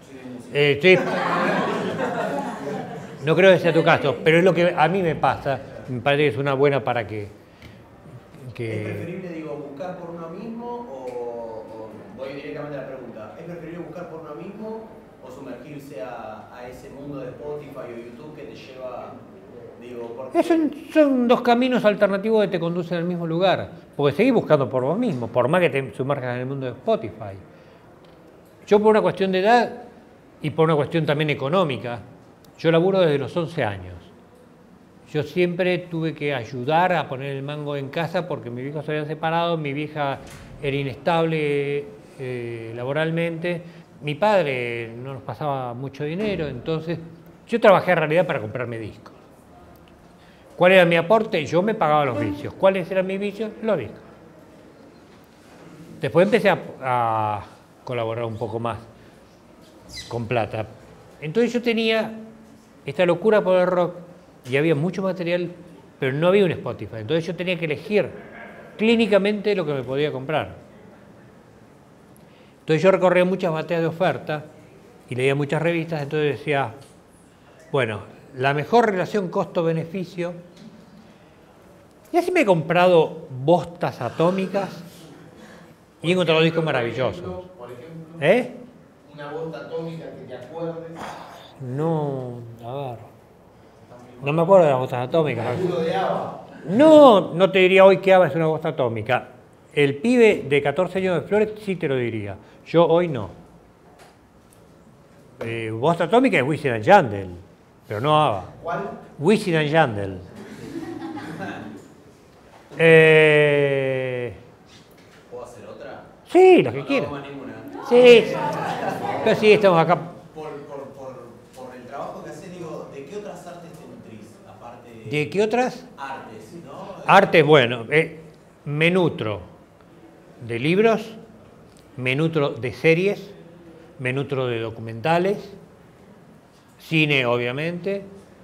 No creo que sea tu caso, pero es lo que a mí me pasa. Me parece que es una buena para que... Es preferible, digo, preferible buscar por uno mismo o voy directamente a la pregunta, ¿es preferible buscar por uno mismo o sumergirse a ese mundo de Spotify o YouTube que te lleva, digo, porque... Son dos caminos alternativos que te conducen al mismo lugar, porque seguís buscando por vos mismo, por más que te sumerjas en el mundo de Spotify. Yo por una cuestión de edad y por una cuestión también económica, yo laburo desde los 11 años. Yo siempre tuve que ayudar a poner el mango en casa porque mis viejos se habían separado, mi vieja era inestable laboralmente, mi padre no nos pasaba mucho dinero, entonces yo trabajé en realidad para comprarme discos. ¿Cuál era mi aporte? Yo me pagaba los vicios. ¿Cuáles eran mis vicios? Los discos. Después empecé a colaborar un poco más con plata. Entonces yo tenía esta locura por el rock y había mucho material, pero no había un Spotify. Entonces yo tenía que elegir clínicamente lo que me podía comprar. Entonces yo recorría muchas bateas de oferta y leía muchas revistas, entonces decía, bueno, la mejor relación costo-beneficio. Y así me he comprado bostas atómicas y he encontrado discos maravillosos. Por ejemplo, una bosta atómica que te acuerdes. No, a ver. No me acuerdo de las bostas atómicas. ¿Alguno de ABBA? No, no te diría hoy que ABBA es una bosta atómica. El pibe de 14 años de Flores sí te lo diría. Yo hoy no. Bosta atómica es Wisin and Yandel, pero no ABBA. ¿Cuál? Wisin and Yandel. ¿Puedo hacer otra? Sí, lo que no quieras. No ninguna. Sí, pero sí, estamos acá. Por el trabajo que haces, digo, ¿de qué otras artes te nutrís? Aparte ¿De qué otras? Artes, ¿no? Artes, bueno, me nutro de libros, me nutro de series, me nutro de documentales, cine, obviamente.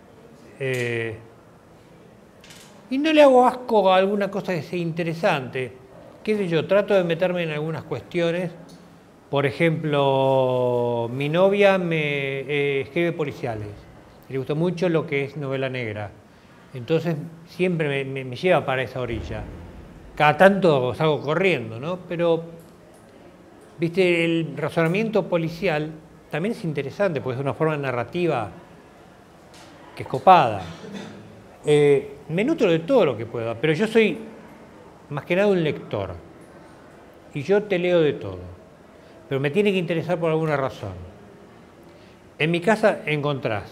Y no le hago asco a alguna cosa que sea interesante. Qué sé yo, trato de meterme en algunas cuestiones. Por ejemplo, mi novia me escribe policiales. Le gusta mucho lo que es novela negra. Entonces siempre me lleva para esa orilla. Cada tanto salgo corriendo, ¿no? Pero, viste, el razonamiento policial también es interesante porque es una forma narrativa que es copada. Me nutro de todo lo que pueda, pero yo soy más que nada un lector. Y yo te leo de todo. Pero me tiene que interesar por alguna razón. En mi casa encontrás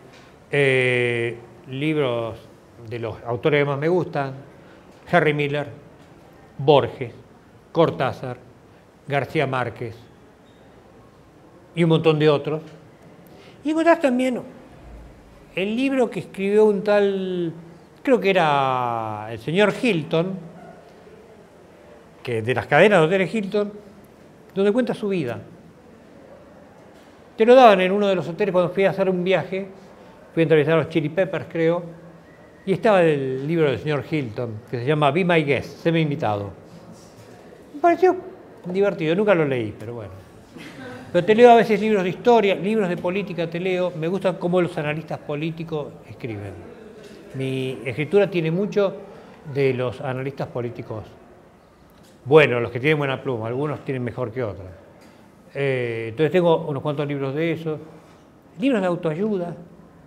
libros de los autores que más me gustan, Henry Miller, Borges, Cortázar, García Márquez y un montón de otros. Y encontrás también el libro que escribió un tal, creo que era el señor Hilton, que de las cadenas de hoteles Hilton, donde cuenta su vida. Te lo daban en uno de los hoteles cuando fui a hacer un viaje, fui a entrevistar a los Chili Peppers, creo, y estaba el libro del señor Hilton, que se llama Be My Guest, Sé mi invitado. Me pareció divertido, nunca lo leí, pero bueno. Pero te leo a veces libros de historia, libros de política te leo, me gusta cómo los analistas políticos escriben. Mi escritura tiene mucho de los analistas políticos. Bueno, los que tienen buena pluma, algunos tienen mejor que otros. Entonces tengo unos cuantos libros de eso. Libros de autoayuda.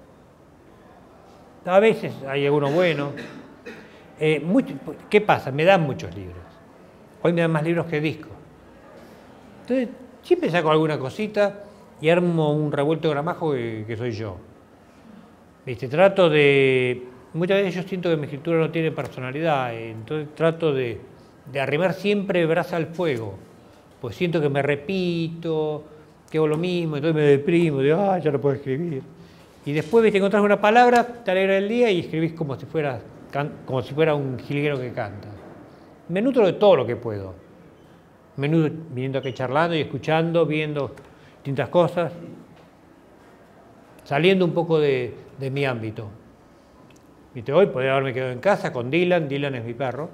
A veces hay algunos buenos. ¿Qué pasa? Me dan muchos libros. Hoy me dan más libros que discos. Entonces siempre saco alguna cosita y armo un revuelto gramajo que soy yo. ¿Viste? Trato de... Muchas veces yo siento que mi escritura no tiene personalidad, entonces trato de arrimar siempre brasa al fuego, pues siento que me repito, que hago lo mismo, entonces me deprimo, digo, ya no puedo escribir. Y después te encontrás una palabra, te alegra el día y escribís como si fuera un jilguero que canta. Me nutro de todo lo que puedo. Me nutro viniendo aquí charlando y escuchando, viendo distintas cosas, saliendo un poco de mi ámbito. ¿Viste? Hoy podría haberme quedado en casa con Dylan es mi perro.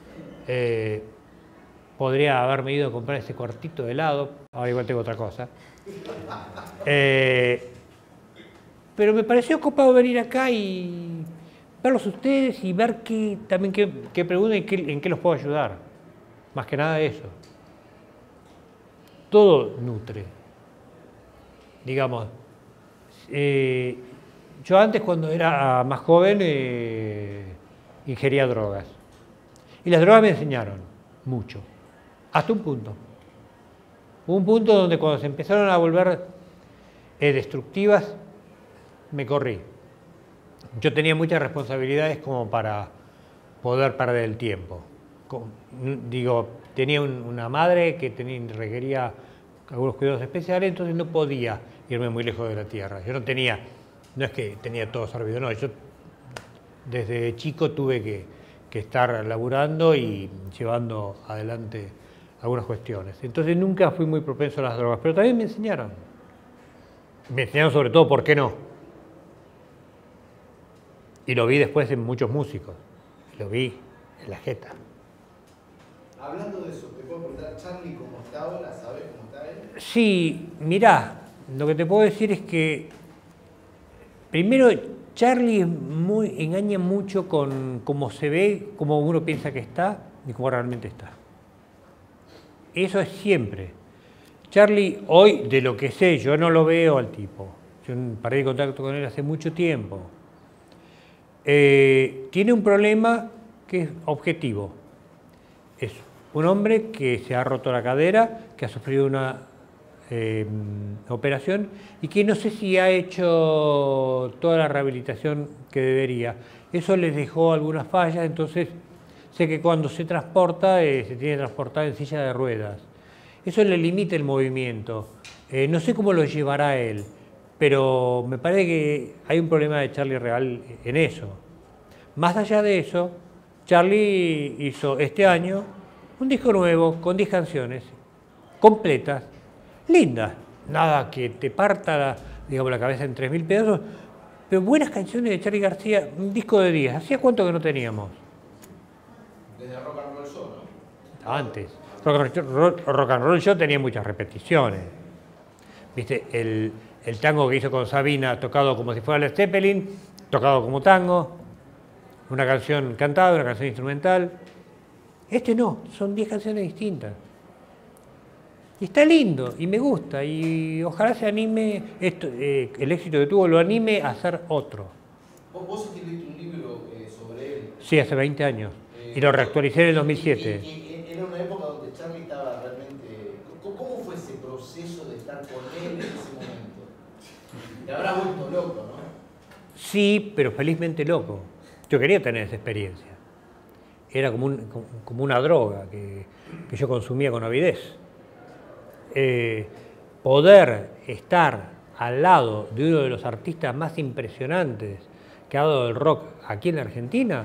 Podría haberme ido a comprar ese cuartito de helado, ahora igual tengo otra cosa. Pero me pareció copado venir acá y verlos ustedes y ver qué preguntan y en qué los puedo ayudar. Más que nada eso. Todo nutre. Digamos, yo antes cuando era más joven ingería drogas. Y las drogas me enseñaron mucho. Hasta un punto. Hubo un punto donde cuando se empezaron a volver destructivas, me corrí. Yo tenía muchas responsabilidades como para poder perder el tiempo. Digo, tenía una madre que requería algunos cuidados especiales, entonces no podía irme muy lejos de la tierra. Yo no es que tenía todo servido, no, yo desde chico tuve que estar laburando y llevando adelante algunas cuestiones. Entonces nunca fui muy propenso a las drogas, pero también me enseñaron. Me enseñaron sobre todo por qué no. Y lo vi después en muchos músicos. Lo vi en la jeta. Hablando de eso, ¿te puedo preguntar, Charlie, cómo está ahora? ¿Sabes cómo está él? Sí, mirá, lo que te puedo decir es que, primero, Charlie engaña mucho con cómo se ve, cómo uno piensa que está y cómo realmente está. Eso es siempre. Charlie, hoy, de lo que sé, yo no lo veo al tipo. Yo perdí contacto con él hace mucho tiempo. Tiene un problema que es objetivo. Es un hombre que se ha roto la cadera, que ha sufrido una operación y que no sé si ha hecho toda la rehabilitación que debería. Eso les dejó algunas fallas, entonces sé que cuando se transporta, se tiene que transportar en silla de ruedas. Eso le limita el movimiento. No sé cómo lo llevará él, pero me parece que hay un problema de Charlie real en eso. Más allá de eso, Charlie hizo este año un disco nuevo con 10 canciones completas, lindas, nada que te parta digamos, la cabeza en 3.000 pedazos, pero buenas canciones de Charly García, un disco de 10. ¿Hacía cuánto que no teníamos? Desde Rock and Roll Show, ¿no? Antes. Rock and Roll Show tenía muchas repeticiones. ¿Viste? El tango que hizo con Sabina, tocado como si fuera Led Zeppelin, tocado como tango, una canción cantada, una canción instrumental. Este no, son 10 canciones distintas. Y está lindo, y me gusta, y ojalá se anime, el éxito que tuvo lo anime a hacer otro. ¿Vos escribiste un libro sobre él? Sí, hace 20 años, y lo reactualicé en el 2007. Y era una época donde Charly estaba realmente... ¿Cómo fue ese proceso de estar con él en ese momento? Te habrá vuelto loco, ¿no? Sí, pero felizmente loco. Yo quería tener esa experiencia. Era como una droga que yo consumía con avidez. Poder estar al lado de uno de los artistas más impresionantes que ha dado el rock aquí en la Argentina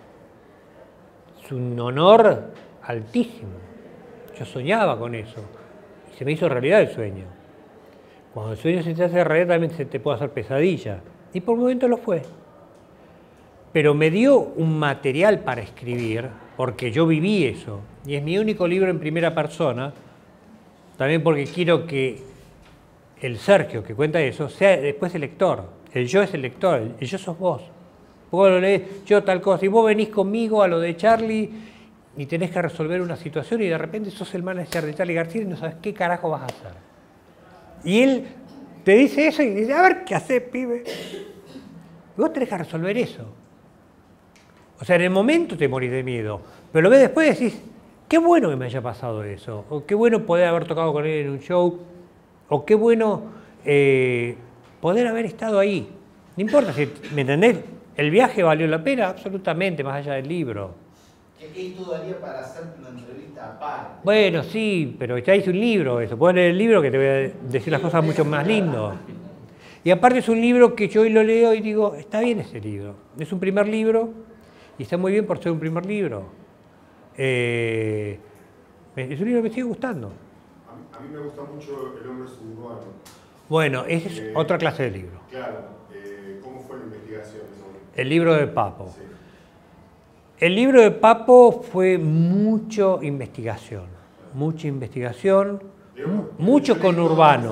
es un honor altísimo. Yo soñaba con eso y se me hizo realidad el sueño. Cuando el sueño se te hace realidad también se te puede hacer pesadilla, y por un momento lo fue. Pero me dio un material para escribir, porque yo viví eso, y es mi único libro en primera persona, también porque quiero que el Sergio que cuenta eso sea después el lector. El yo es el lector, el yo sos vos. Vos lo lees, yo tal cosa, y vos venís conmigo a lo de Charly y tenés que resolver una situación y de repente sos el manager de Charly García y no sabes qué carajo vas a hacer. Y él te dice eso y dice, a ver qué haces, pibe. Y vos tenés que resolver eso. O sea, en el momento te morís de miedo, pero lo ves después y decís, qué bueno que me haya pasado eso, o qué bueno poder haber tocado con él en un show, o qué bueno poder haber estado ahí. No importa si, ¿me entendés? El viaje valió la pena, absolutamente, más allá del libro. Esto daría para hacer una entrevista aparte. Bueno, sí, pero ya hice un libro eso. Puedes leer el libro que te voy a decir las cosas mucho más lindo. Y aparte es un libro que yo hoy lo leo y digo, está bien ese libro. Es un primer libro y está muy bien por ser un primer libro. Es un libro que me sigue gustando. A mí me gusta mucho El hombre suburbano. Bueno, esa es otra clase de libro. Claro. ¿Cómo fue la investigación? El libro de Papo. Sí. El libro de Papo fue mucha investigación, mucho con Urbano.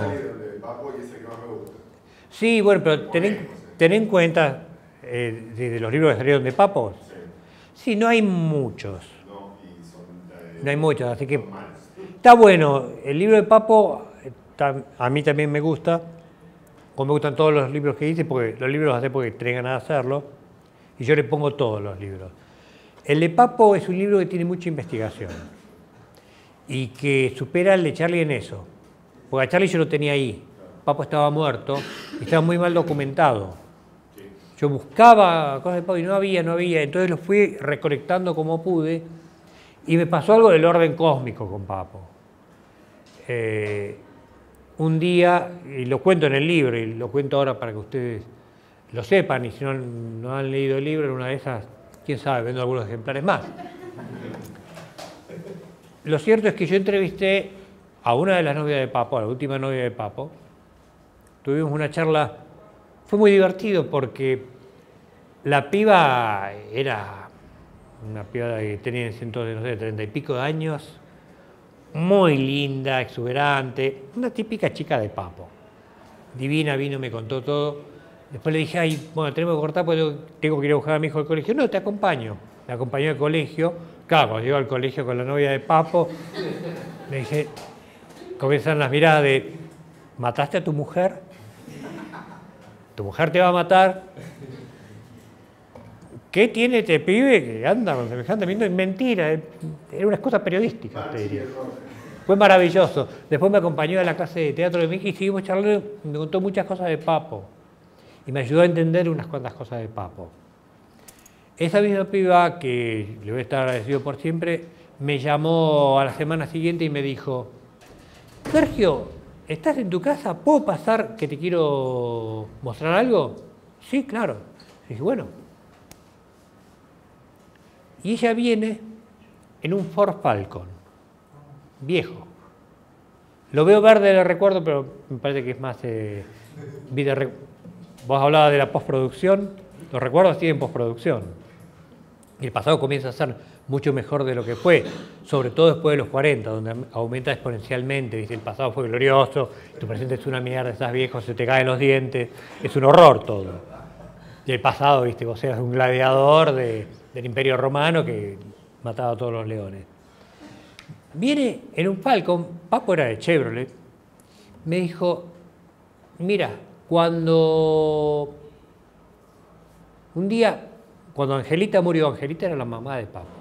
Sí, bueno, pero ten en cuenta, de los libros que salieron de Papo, sí, no hay muchos. No hay muchos, así que está bueno. El libro de Papo a mí también me gusta, como me gustan todos los libros que hice, porque los libros los hace porque tenés ganas de hacerlo, y yo le pongo todos los libros. El de Papo es un libro que tiene mucha investigación y que supera el de Charlie en eso, porque a Charlie yo lo tenía ahí. Papo estaba muerto y estaba muy mal documentado. Yo buscaba cosas de Papo y no había, entonces lo fui recolectando como pude y me pasó algo del orden cósmico con Papo. Un día, y lo cuento en el libro y lo cuento ahora para que ustedes lo sepan, y si no han leído el libro, en una de esas, quién sabe, vendo algunos ejemplares más. Lo cierto es que yo entrevisté a una de las novias de Papo, a la última novia de Papo. Tuvimos una charla, fue muy divertido porque la piba era una piba que tenía entonces, no sé, 30 y pico de años, muy linda, exuberante, una típica chica de Papo. Divina, vino, me contó todo. Después le dije, ay, bueno, tenemos que cortar porque tengo que ir a buscar a mi hijo al colegio. No, te acompaño. Me acompañó al colegio. Claro, cuando llego al colegio con la novia de Papo, le dije, comienzan las miradas de, ¿mataste a tu mujer? ¿Tu mujer te va a matar? ¿Qué tiene este pibe que anda con semejante viendo? Es mentira, era una excusa periodística, te diría. Fue maravilloso. Después me acompañó a la clase de teatro de mi hija y seguimos charlando, me contó muchas cosas de Papo. Y me ayudó a entender unas cuantas cosas de Papo. Esa misma piba, que le voy a estar agradecido por siempre, me llamó a la semana siguiente y me dijo, Sergio, ¿estás en tu casa? ¿Puedo pasar que te quiero mostrar algo? Sí, claro. Y dije, bueno. Y ella viene en un Ford Falcon, viejo. Lo veo verde, le recuerdo, pero me parece que es más vida. Vos hablabas de la postproducción, los recuerdos tienen postproducción. Y el pasado comienza a ser mucho mejor de lo que fue, sobre todo después de los 40, donde aumenta exponencialmente. Dice, el pasado fue glorioso, tu presente es una mierda, estás viejo, se te caen los dientes, es un horror todo. Y el pasado, viste, vos eras un gladiador del Imperio Romano que mataba a todos los leones. Viene en un Falcon, Papo era de Chevrolet, me dijo, mira, cuando un día, cuando Angelita murió, Angelita era la mamá de Papo,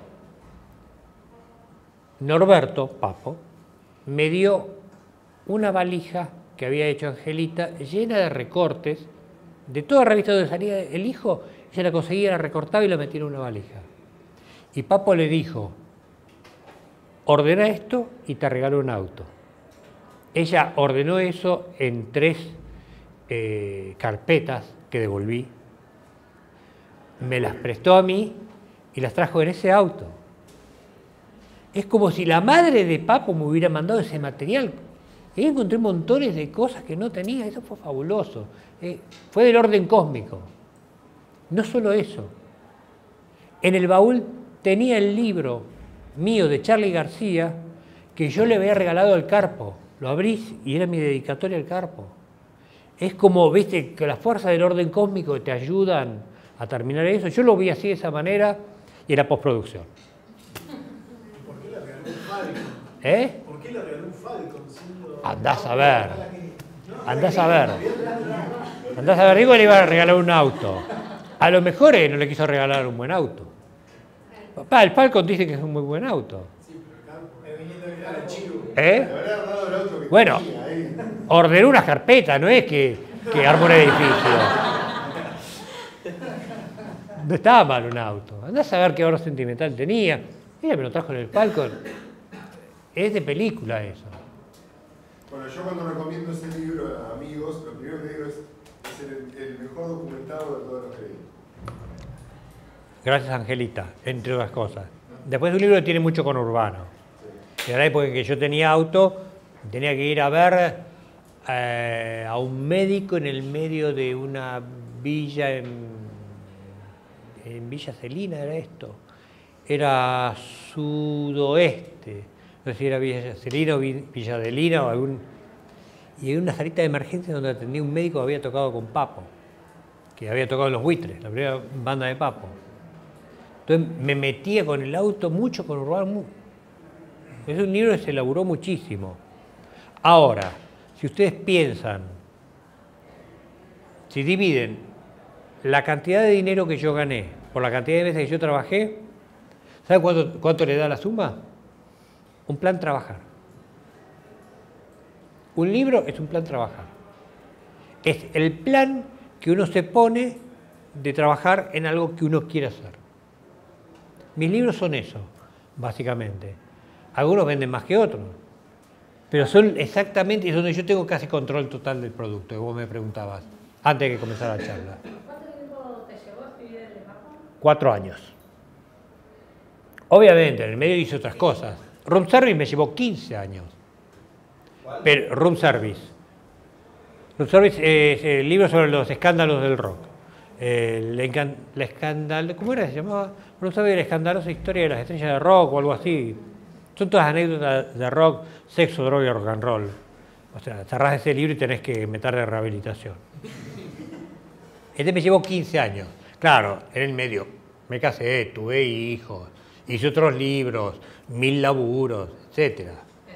Norberto, Papo, me dio una valija que había hecho Angelita llena de recortes de toda revista donde salía el hijo, ella la conseguía, la recortaba y la metía en una valija. Y Papo le dijo, ordena esto y te regalo un auto. Ella ordenó eso en 3 carpetas que devolví, me las prestó a mí y las trajo en ese auto. Es como si la madre de Papo me hubiera mandado ese material. Y encontré montones de cosas que no tenía, eso fue fabuloso. Fue del orden cósmico. No solo eso. En el baúl tenía el libro mío de Charly García que yo le había regalado al Carpo. Lo abrí y era mi dedicatoria al Carpo. Es como, viste, que las fuerzas del orden cósmico te ayudan a terminar eso. Yo lo vi así de esa manera y era postproducción. ¿Por qué le regaló un Falcon? ¿Por qué le regaló un Falcon? Andás a ver. Andás a ver. Andás a ver, digo, le iba a regalar un auto. A lo mejor no le quiso regalar un buen auto. Papá, el Falcon dice que es un muy buen auto. Bueno, ordenó unas carpetas, no es que armó un edificio. No estaba mal un auto. Andás a ver qué ahorro sentimental tenía. Ella me lo trajo en el Falcon. Es de película eso. Bueno, yo cuando recomiendo ese libro a amigos, lo primero que digo es el mejor documentado de todos los que leí. Gracias, Angelita, entre otras cosas. Después de un libro que tiene mucho con urbano. En la época en que yo tenía auto, tenía que ir a ver a un médico en el medio de una villa en Villa Celina, era esto. Era sudoeste. No sé si era Villa Celina o Villa Adelina o algún... Y en una salita de emergencia donde atendía un médico que había tocado con Papo, que había tocado Los Buitres, la primera banda de Papo. Entonces me metía con el auto mucho con urbano. Es un libro que se elaboró muchísimo. Ahora, si ustedes piensan, si dividen la cantidad de dinero que yo gané por la cantidad de veces que yo trabajé, ¿saben cuánto le da la suma? Un plan trabajar. Un libro es un plan trabajar. Es el plan que uno se pone de trabajar en algo que uno quiere hacer. Mis libros son eso, básicamente. Algunos venden más que otros, pero son exactamente, es donde yo tengo casi control total del producto, que vos me preguntabas, antes de que comenzara la charla. ¿Cuánto tiempo te llevó a escribir el de Mapo? 4 años. Obviamente, en el medio hice otras cosas. Room Service me llevó 15 años. Pero, Room Service. Room Service es el libro sobre los escándalos del rock. ¿Cómo era? Se llamaba Room Service, la escandalosa historia de las estrellas de rock o algo así. Son todas anécdotas de rock, sexo, droga y rock and roll. O sea, cerrás ese libro y tenés que meter de rehabilitación. Este me llevó 15 años. Claro, en el medio me casé, tuve hijos, hice otros libros, 1000 laburos, etc.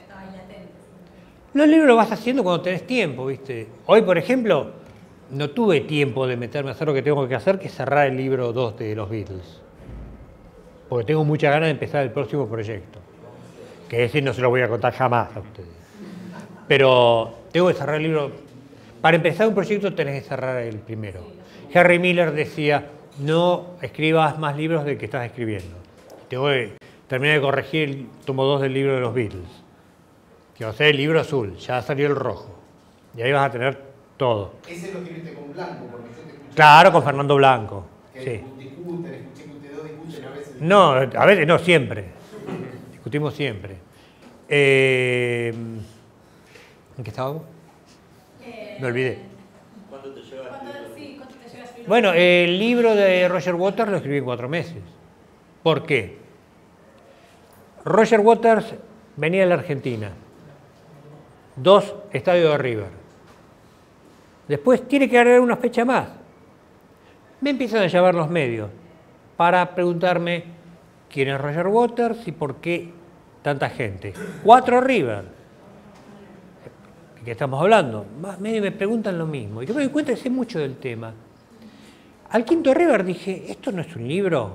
Los libros los vas haciendo cuando tenés tiempo, ¿viste? Hoy, por ejemplo, no tuve tiempo de meterme a hacer lo que tengo que hacer, que es cerrar el libro 2 de los Beatles. Porque tengo muchas ganas de empezar el próximo proyecto. Que ese no se lo voy a contar jamás a ustedes. Pero tengo que cerrar el libro. Para empezar un proyecto tenés que cerrar el primero. Henry Miller decía, no escribas más libros del que estás escribiendo. Tengo que terminar de corregir el tomo 2 del libro de los Beatles. Que va a ser el libro azul, ya salió el rojo. Y ahí vas a tener todo. Ese lo escribiste con Blanco, porque yo te escuché. Claro, con Fernando Blanco. Que Sí. discuten, escuché que ustedes dos discuten a veces. No, a veces no, siempre. Discutimos siempre. ¿En qué estábamos? Me olvidé. ¿Cuánto te lleva a escribir? Bueno, el libro de Roger Waters lo escribí en 4 meses. ¿Por qué? Roger Waters venía de la Argentina. 2 estadios de River. Después tiene que agregar una fecha más. Me empiezan a llamar los medios para preguntarme quién es Roger Waters y por qué tanta gente. 4 River. ¿De qué estamos hablando? Más medio me preguntan lo mismo. Y yo me doy cuenta que sé mucho del tema. Al 5.º River dije, ¿esto no es un libro?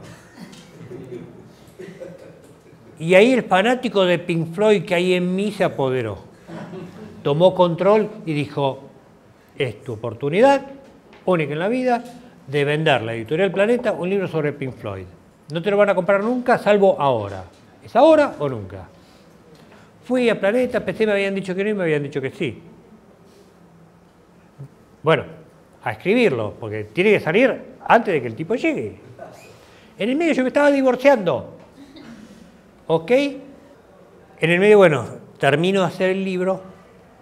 Y ahí el fanático de Pink Floyd que hay en mí se apoderó. Tomó control y dijo, es tu oportunidad, única en la vida, de vender la editorial Planeta un libro sobre Pink Floyd. No te lo van a comprar nunca, salvo ahora. ¿Es ahora o nunca? Fui a Planeta, pensé me habían dicho que no y me habían dicho que sí. Bueno, a escribirlo, porque tiene que salir antes de que el tipo llegue. En el medio yo me estaba divorciando. ¿Ok? En el medio, bueno, termino de hacer el libro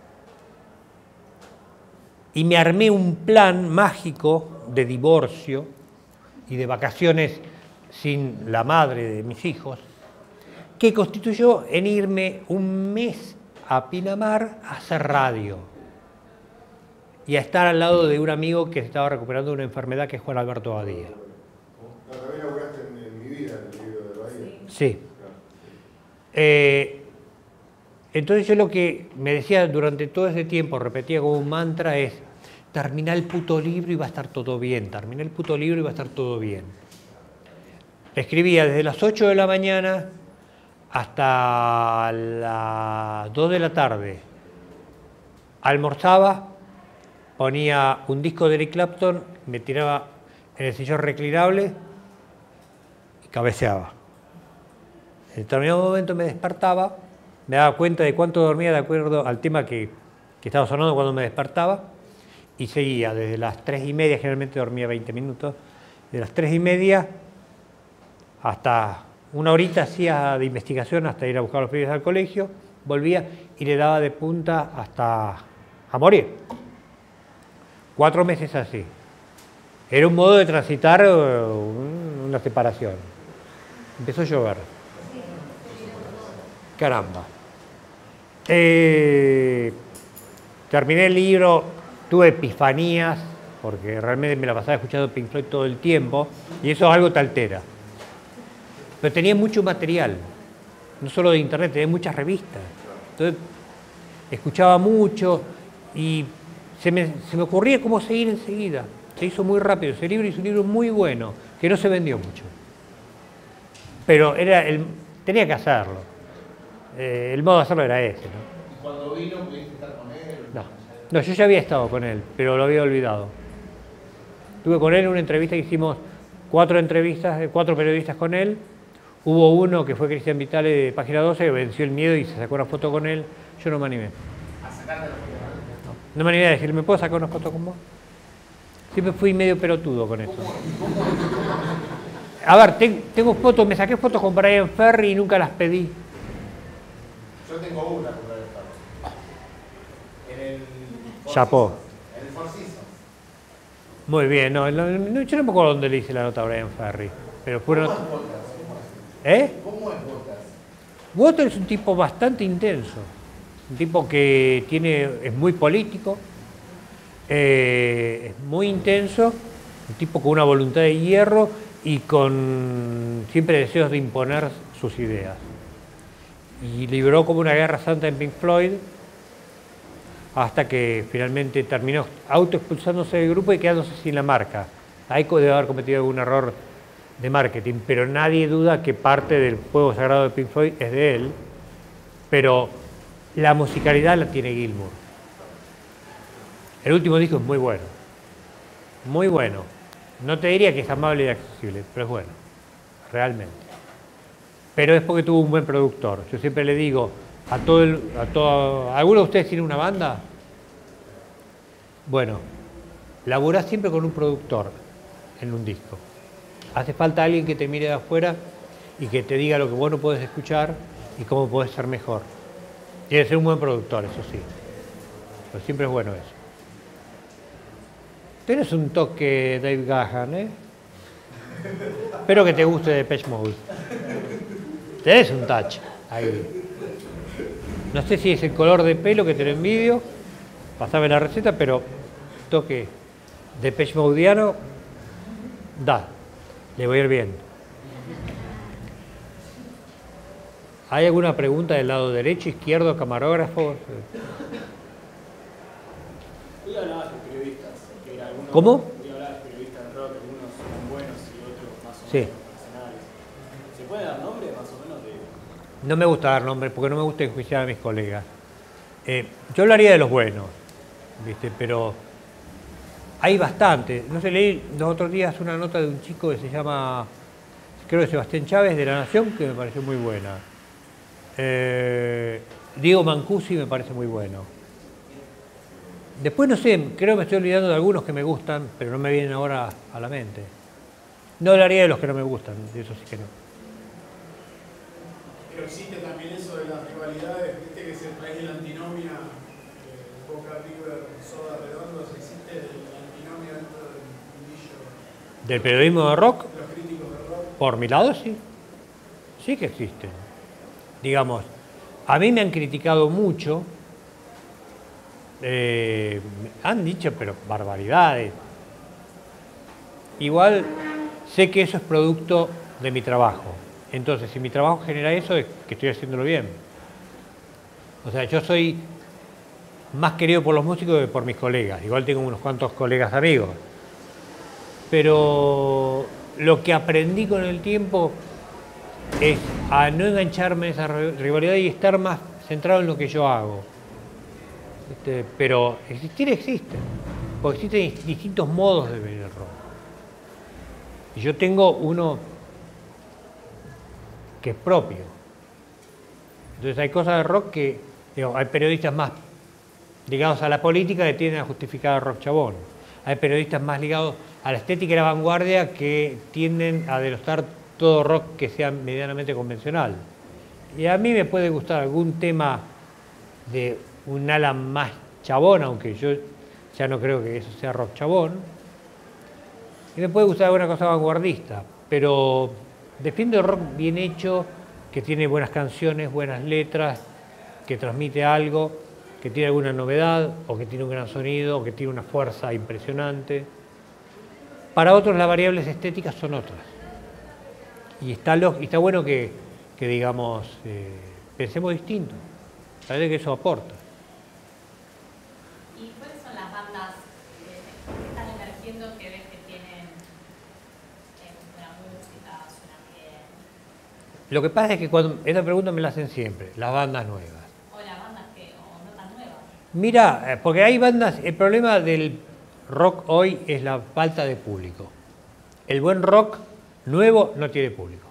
y me armé un plan mágico de divorcio y de vacaciones sin la madre de mis hijos, que constituyó en irme un mes a Pinamar a hacer radio y a estar al lado de un amigo que se estaba recuperando de una enfermedad que es Juan Alberto Badía. También laburaste en Mi Vida, en el libro de Bahía. Sí. Entonces yo lo que me decía durante todo ese tiempo, repetía como un mantra, es terminar el puto libro y va a estar todo bien, terminar el puto libro y va a estar todo bien. Escribía desde las 8 de la mañana hasta las 2 de la tarde. Almorzaba, ponía un disco de Eric Clapton, me tiraba en el sillón reclinable y cabeceaba. En determinado momento me despertaba, me daba cuenta de cuánto dormía de acuerdo al tema que estaba sonando cuando me despertaba y seguía desde las 3:30, generalmente dormía 20 minutos, de las 3:30 hasta una horita hacía de investigación hasta ir a buscar a los pibes al colegio, volvía y le daba de punta hasta a morir. 4 meses así. Era un modo de transitar una separación. Empezó a llover. Caramba. Terminé el libro, tuve epifanías, porque realmente me la pasaba escuchando Pink Floyd todo el tiempo, y eso es algo que te altera. Pero tenía mucho material. no solo de internet, de muchas revistas. Entonces, escuchaba mucho y se me ocurría cómo seguir enseguida. Se hizo muy rápido ese libro y es un libro muy bueno, que no se vendió mucho. Pero tenía que hacerlo. El modo de hacerlo era ese, ¿no? ¿Y cuando vino pudiste estar con él? No, yo ya había estado con él, pero lo había olvidado. Estuve con él en una entrevista que hicimos 4 periodistas con él. Hubo uno que fue Cristian Vitale de Página 12, que venció el miedo y se sacó una foto con él. Yo no me animé. ¿A sacarte la foto? No me animé a decirle, ¿me puedo sacar una foto con vos? Siempre fui medio pelotudo con esto. A ver, tengo fotos, me saqué fotos con Brian Ferry y nunca las pedí. Yo tengo una con Brian Ferry. En el Chapó. En el Four Seasons. Muy bien, yo no me acuerdo dónde le hice la nota a Brian Ferry. Pero fue una nota. ¿Cómo es Waters? Waters es un tipo bastante intenso. Un tipo que es muy político, es muy intenso, un tipo con una voluntad de hierro y con siempre deseos de imponer sus ideas. Y libró como una guerra santa en Pink Floyd hasta que finalmente terminó autoexpulsándose del grupo y quedándose sin la marca. Ahí debe haber cometido algún error de marketing, pero nadie duda que parte del fuego sagrado de Pink Floyd es de él, pero la musicalidad la tiene Gilmour. El último disco es muy bueno, muy bueno. No te diría que es amable y accesible, pero es bueno, realmente. Pero es porque tuvo un buen productor. Yo siempre le digo ¿alguno de ustedes tiene una banda? Bueno, laburá siempre con un productor en un disco. Hace falta alguien que te mire de afuera y que te diga lo que vos no podés escuchar y cómo podés ser mejor. Tiene que ser un buen productor, eso sí. Pero siempre es bueno eso. Tienes un toque Dave Gahan, ¿eh? Espero que te guste Depeche Mode. Tenés un touch ahí. No sé si es el color de pelo que te lo envidio. Pasame la receta, pero toque Depeche Modeiano da. Le voy a ir bien. ¿Hay alguna pregunta del lado derecho, izquierdo, camarógrafo? Hoy hablabas de periodistas. ¿Cómo? Hoy hablabas de periodistas de rock, algunos son buenos y otros más o menos profesionales. ¿Se puede dar nombre más o menos de...? No me gusta dar nombres porque no me gusta enjuiciar a mis colegas. Yo hablaría de los buenos, ¿viste? Pero hay bastante. No sé, leí los otros días una nota de un chico que se llama, creo que Sebastián Chávez, de La Nación, que me pareció muy buena. Diego Mancusi me parece muy bueno. Después no sé, creo que me estoy olvidando de algunos que me gustan, pero no me vienen ahora a la mente. No hablaría de los que no me gustan, de eso sí que no. Pero existe también eso de las rivalidades, viste que se trae la antinomia, Boca River, Soda Redondos, existe la antinomia dentro del mundillo. ¿Del periodismo de rock? Los críticos de rock. Por mi lado sí. Sí que existen. Digamos, a mí me han criticado mucho, han dicho pero barbaridades. Igual sé que eso es producto de mi trabajo. Entonces, si mi trabajo genera eso, es que estoy haciéndolo bien. O sea, yo soy más querido por los músicos que por mis colegas. Igual tengo unos cuantos colegas amigos. Pero lo que aprendí con el tiempo es a no engancharme en esa rivalidad y estar más centrado en lo que yo hago. Pero existir existe. Porque existen distintos modos de ver el rock. Y yo tengo uno que es propio. Entonces hay cosas de rock que, digo, hay periodistas más ligados a la política que tienden a justificar el rock chabón. Hay periodistas más ligados a la estética y la vanguardia que tienden a denostar todo rock que sea medianamente convencional. Y a mí me puede gustar algún tema de un ala más chabón, aunque yo ya no creo que eso sea rock chabón. Y me puede gustar alguna cosa vanguardista, pero defiendo el rock bien hecho, que tiene buenas canciones, buenas letras, que transmite algo, que tiene alguna novedad, o que tiene un gran sonido, o que tiene una fuerza impresionante. Para otros las variables estéticas son otras. Y está bueno que que digamos, pensemos distinto. Parece que eso aporta. ¿Y cuáles son las bandas que están emergiendo que ves que tienen buena música, suenan bien? Lo que pasa es que cuando esta pregunta me la hacen siempre, las bandas nuevas. O las bandas que, o no tan nuevas. Mira, porque hay bandas, el problema del rock hoy es la falta de público. El buen rock nuevo no tiene público.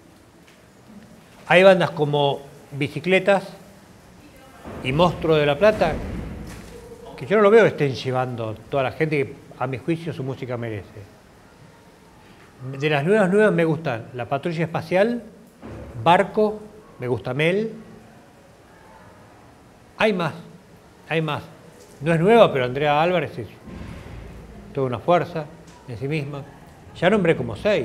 Hay bandas como Bicicletas y Monstruo de la Plata, que yo no lo veo que estén llevando toda la gente que a mi juicio su música merece. De las nuevas me gustan La Patrulla Espacial, Barco, me gusta Mel. Hay más. No es nueva, pero Andrea Álvarez es toda una fuerza en sí misma. Ya nombré como 6.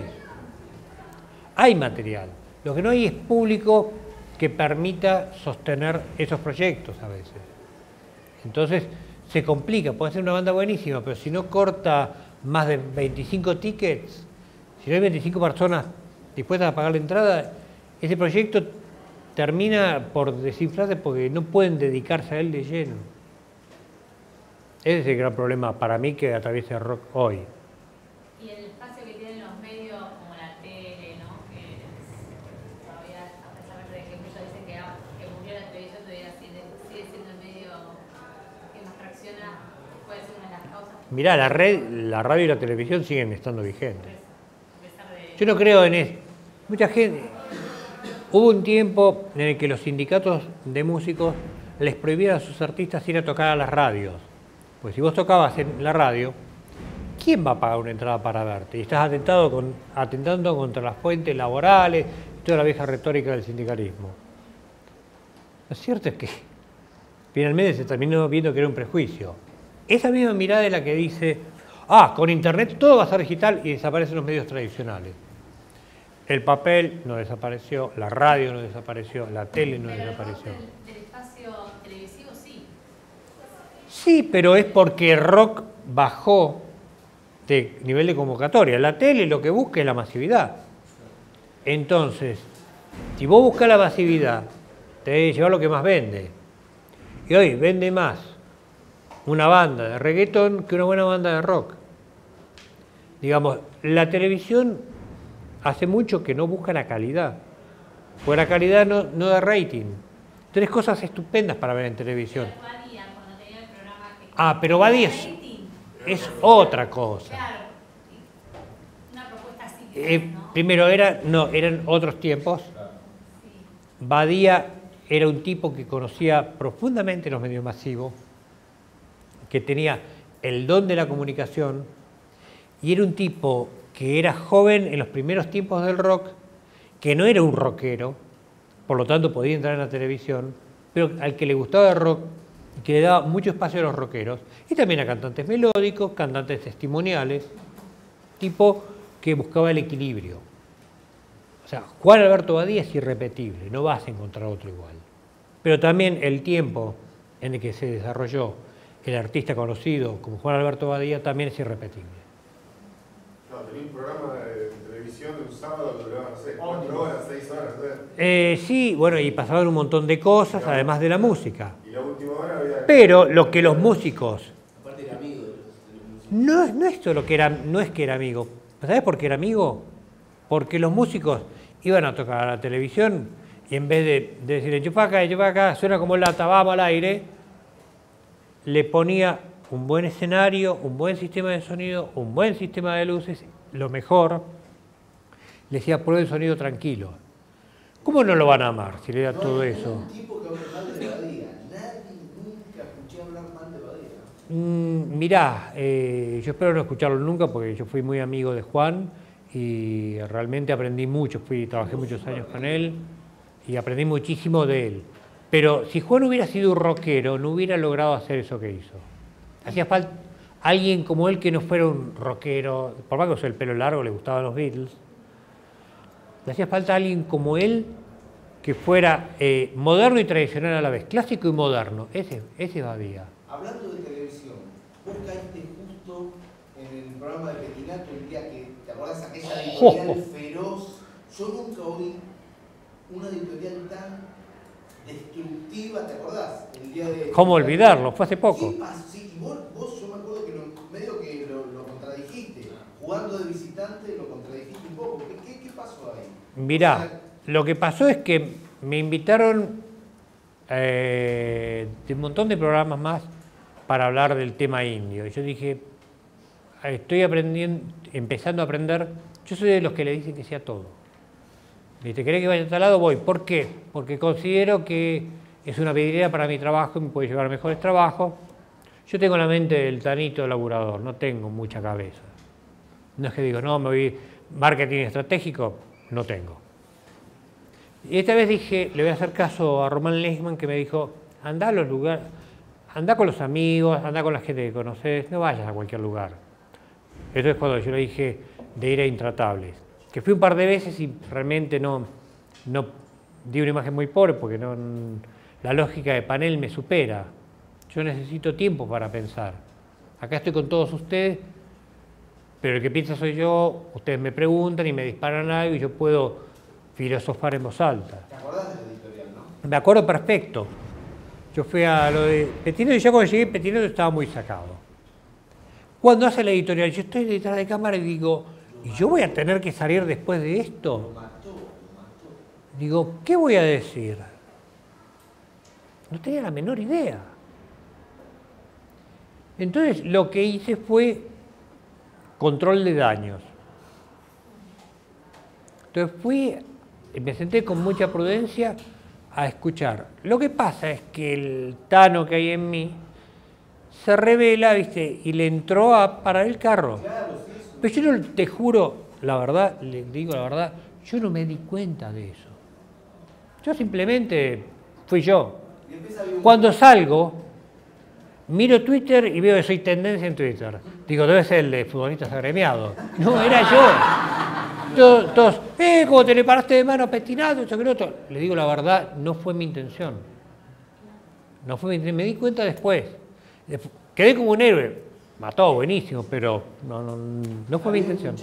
Hay material. Lo que no hay es público que permita sostener esos proyectos a veces. Entonces se complica. Puede ser una banda buenísima, pero si no corta más de 25 tickets, si no hay 25 personas dispuestas a pagar la entrada, ese proyecto termina por desinflarse porque no pueden dedicarse a él de lleno. Ese es el gran problema para mí que atraviesa el rock hoy. Y el espacio que tienen los medios como la tele, ¿no? Que todavía, a pesar de que muchos dicen que murió la televisión, todavía sigue siendo el medio que más tracciona, puede ser una de las causas. Mirá, la radio y la televisión siguen estando vigentes. Yo no creo en eso. Mucha gente... Hubo un tiempo en el que los sindicatos de músicos les prohibieron a sus artistas ir a tocar a las radios. Pues si vos tocabas en la radio, ¿quién va a pagar una entrada para verte? Y estás atentando contra las fuentes laborales y toda la vieja retórica del sindicalismo. Lo cierto es que finalmente se terminó viendo que era un prejuicio. Esa misma mirada es la que dice, con internet todo va a ser digital y desaparecen los medios tradicionales. El papel no desapareció, la radio no desapareció, la tele no desapareció. Del espacio televisivo sí. Sí, pero es porque el rock bajó de nivel de convocatoria. La tele lo que busca es la masividad. Entonces, si vos buscas la masividad, te debe llevar lo que más vende. Y hoy vende más una banda de reggaetón que una buena banda de rock. Digamos, la televisión hace mucho que no busca la calidad, porque la calidad no da rating. Tenés cosas estupendas para ver en televisión. Pero Badía es otra cosa. Una propuesta así. Primero eran otros tiempos. Badía era un tipo que conocía profundamente los medios masivos, que tenía el don de la comunicación, y era un tipo que era joven en los primeros tiempos del rock, que no era un rockero, por lo tanto podía entrar en la televisión, pero al que le gustaba el rock y que le daba mucho espacio a los rockeros, y también a cantantes melódicos, cantantes testimoniales, tipo que buscaba el equilibrio. O sea, Juan Alberto Badía es irrepetible, no vas a encontrar otro igual. Pero también el tiempo en el que se desarrolló el artista conocido como Juan Alberto Badía también es irrepetible. Tenía un programa de televisión de un sábado que duraban, no sé, 4 horas, 6 horas. Sí, bueno, y pasaban un montón de cosas, además de la música. Y la última hora había... Pero lo que los músicos... Aparte era amigo de los músicos. No es todo lo que era, no es que era amigo. ¿Sabés por qué era amigo? Porque los músicos iban a tocar a la televisión y en vez de decir enchufa acá, suena como lata, vamos al aire, le ponía un buen escenario, un buen sistema de sonido, un buen sistema de luces, lo mejor, le decía prueba el sonido tranquilo. ¿Cómo no lo van a amar si le da todo eso? Un tipo que habla mal de Badía. Nadie nunca escuché hablar mal de Badía. Mirá, yo espero no escucharlo nunca porque yo fui muy amigo de Juan y realmente aprendí mucho, trabajé muchos años con él y aprendí muchísimo de él. Pero si Juan hubiera sido un rockero, no hubiera logrado hacer eso que hizo. Hacía falta alguien como él que no fuera un rockero, por más que usara el pelo largo, le gustaban los Beatles. Le hacía falta alguien como él que fuera moderno y tradicional a la vez, clásico y moderno. Ese Badía. Hablando de televisión, vos caíste justo en el programa de Petinato el día que, ¿te acordás aquella editorial feroz? Yo nunca oí una editorial tan destructiva, ¿te acordás? El día de... ¿Cómo olvidarlo? Fue hace poco. ¿Qué pasó? Sí, y vos yo me acuerdo que medio que lo contradijiste. Jugando de visitante lo contradijiste un poco. ¿Qué pasó ahí? Mirá, lo que pasó es que me invitaron de un montón de programas más para hablar del tema indio. Y yo dije, estoy empezando a aprender. Yo soy de los que le dicen que sea todo. ¿Te querés que vaya a tal lado? Voy. ¿Por qué? Porque considero que es una vidriera para mi trabajo y me puede llevar mejores trabajos. Yo tengo la mente del tanito laburador, no tengo mucha cabeza. No es que digo, no, me voy marketing estratégico, no tengo. Y esta vez dije, le voy a hacer caso a Román Lechman, que me dijo, anda a los lugares, anda con los amigos, anda con la gente que conoces, no vayas a cualquier lugar. Eso es cuando yo le dije de ir a Intratables, que fui un par de veces y realmente no di una imagen muy pobre porque la lógica de panel me supera. Yo necesito tiempo para pensar. Acá estoy con todos ustedes, pero el que piensa soy yo, ustedes me preguntan y me disparan algo y yo puedo filosofar en voz alta. ¿Te acordás de la editorial, no? Me acuerdo perfecto. Yo fui a lo de Pettinato y ya cuando llegué Pettinato estaba muy sacado. Cuando hace la editorial, yo estoy detrás de cámara y digo, ¿y yo voy a tener que salir después de esto? Lo mató. Digo, ¿qué voy a decir? No tenía la menor idea. Entonces lo que hice fue control de daños. Entonces fui y me senté con mucha prudencia a escuchar. Lo que pasa es que el Tano que hay en mí se revela, ¿viste? Y le entró a parar el carro. Pero yo no, te juro, la verdad, le digo la verdad, yo no me di cuenta de eso. Yo simplemente fui yo. Cuando salgo, miro Twitter y veo que soy tendencia en Twitter. Digo, debe ser el de futbolistas agremiados. No, era yo. Todos, ¿cómo te le paraste de mano a Pettinato? Esto que lo otro. Le digo la verdad, no fue mi intención. No fue mi intención. Me di cuenta después. Quedé como un héroe. Mató, buenísimo, pero no fue mi intención.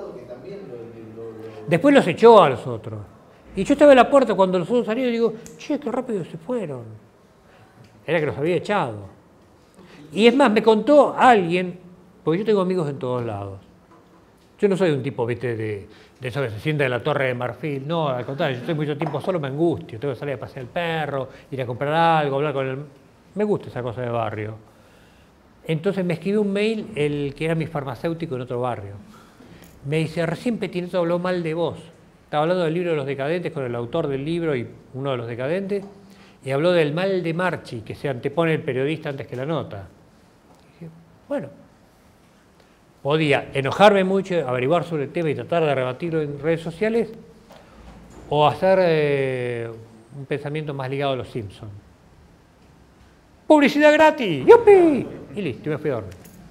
Después los echó a los otros. Y yo estaba en la puerta cuando los otros salieron y digo, che, qué rápido se fueron. Era que los había echado. Y es más, me contó alguien, porque yo tengo amigos en todos lados. Yo no soy un tipo, viste, de eso que se sienta en la Torre de Marfil. No, al contrario, yo estoy mucho tiempo solo, me angustio. Tengo que salir a pasear el perro, ir a comprar algo, hablar con él. Me gusta esa cosa de barrio. Entonces me escribió un mail el que era mi farmacéutico en otro barrio. Me dice, recién Pettinato habló mal de vos. Estaba hablando del libro de los decadentes con el autor del libro y uno de los decadentes, y habló del mal de Marchi, que se antepone el periodista antes que la nota. Y dije, bueno, podía enojarme mucho, averiguar sobre el tema y tratar de rebatirlo en redes sociales, o hacer un pensamiento más ligado a los Simpsons. ¡Publicidad gratis! ¡Yupi! Y listo, me fui a dormir.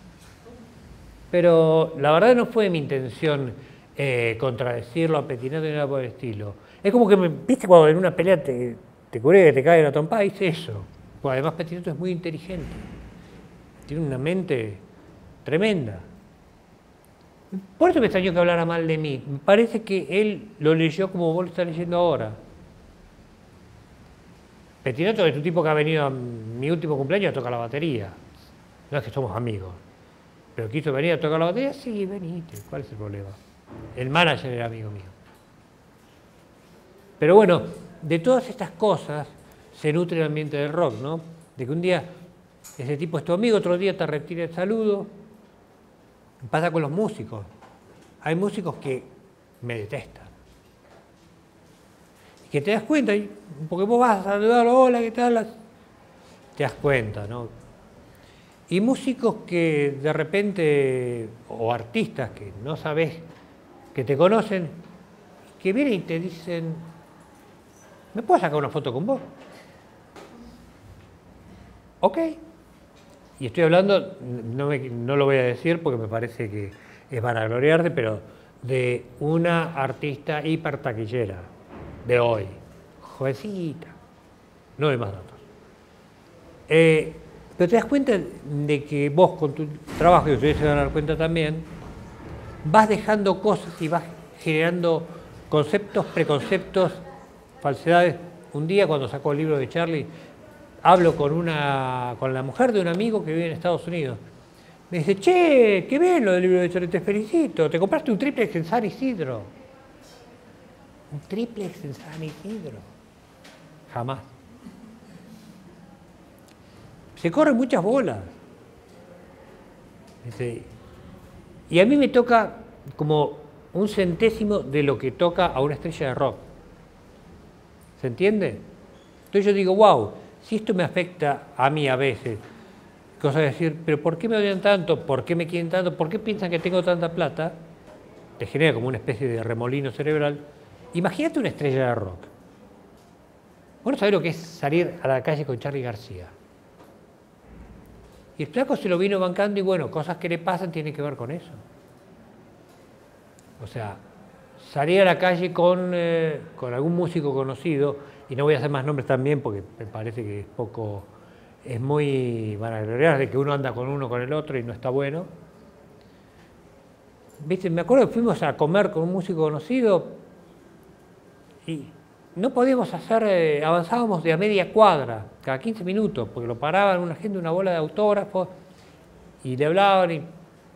Pero la verdad no fue mi intención contradecirlo a Pettinato ni nada por el estilo. Es como que, viste, cuando en una pelea te cubre que te cae una trompada, hice eso. Pues además Pettinato es muy inteligente. Tiene una mente tremenda. Por eso me extrañó que hablara mal de mí. Me parece que él lo leyó como vos lo estás leyendo ahora. Pettinato es un tipo que ha venido a mi último cumpleaños a tocar la batería. No es que somos amigos. Pero quiso venir a tocar la batería, sí, venite. ¿Cuál es el problema? El manager era amigo mío. Pero bueno, de todas estas cosas se nutre el ambiente del rock, ¿no? De que un día ese tipo es tu amigo, otro día te retira el saludo. Pasa con los músicos. Hay músicos que me detestan. Y que te das cuenta, porque vos vas a saludarlo, hola, ¿qué tal? Te das cuenta, ¿no? Y músicos que de repente, o artistas que no sabés que te conocen, que vienen y te dicen, ¿me puedo sacar una foto con vos? Ok. Y estoy hablando, no lo voy a decir porque me parece que es vanagloriarte, pero de una artista hipertaquillera de hoy, jovencita, no hay más datos. Pero te das cuenta de que vos con tu trabajo, y ustedes se van a dar cuenta también, vas dejando cosas y vas generando conceptos, preconceptos falsedades. Un día cuando sacó el libro de Charlie, hablo con la mujer de un amigo que vive en Estados Unidos. Me dice, che, qué bien lo del libro de Charlie, te felicito, te compraste un triplex en San Isidro. Un triplex en San Isidro. Jamás. Se corren muchas bolas. Y a mí me toca como un centésimo de lo que toca a una estrella de rock. ¿Se entiende? Entonces yo digo, wow, si esto me afecta a mí a veces, cosa de decir, pero ¿por qué me odian tanto? ¿Por qué me quieren tanto? ¿Por qué piensan que tengo tanta plata? Te genera como una especie de remolino cerebral. Imagínate una estrella de rock. Bueno, ¿sabés lo que es salir a la calle con Charly García? Y el flaco se lo vino bancando y bueno, cosas que le pasan tienen que ver con eso. O sea, salir a la calle con algún músico conocido, y no voy a hacer más nombres también porque me parece que es muy vanagloriar de que uno anda con uno con el otro y no está bueno. ¿Viste? Me acuerdo que fuimos a comer con un músico conocido y no podíamos hacer, avanzábamos de a media cuadra, cada 15 minutos, porque lo paraban una gente, una bola de autógrafos, y le hablaban. Y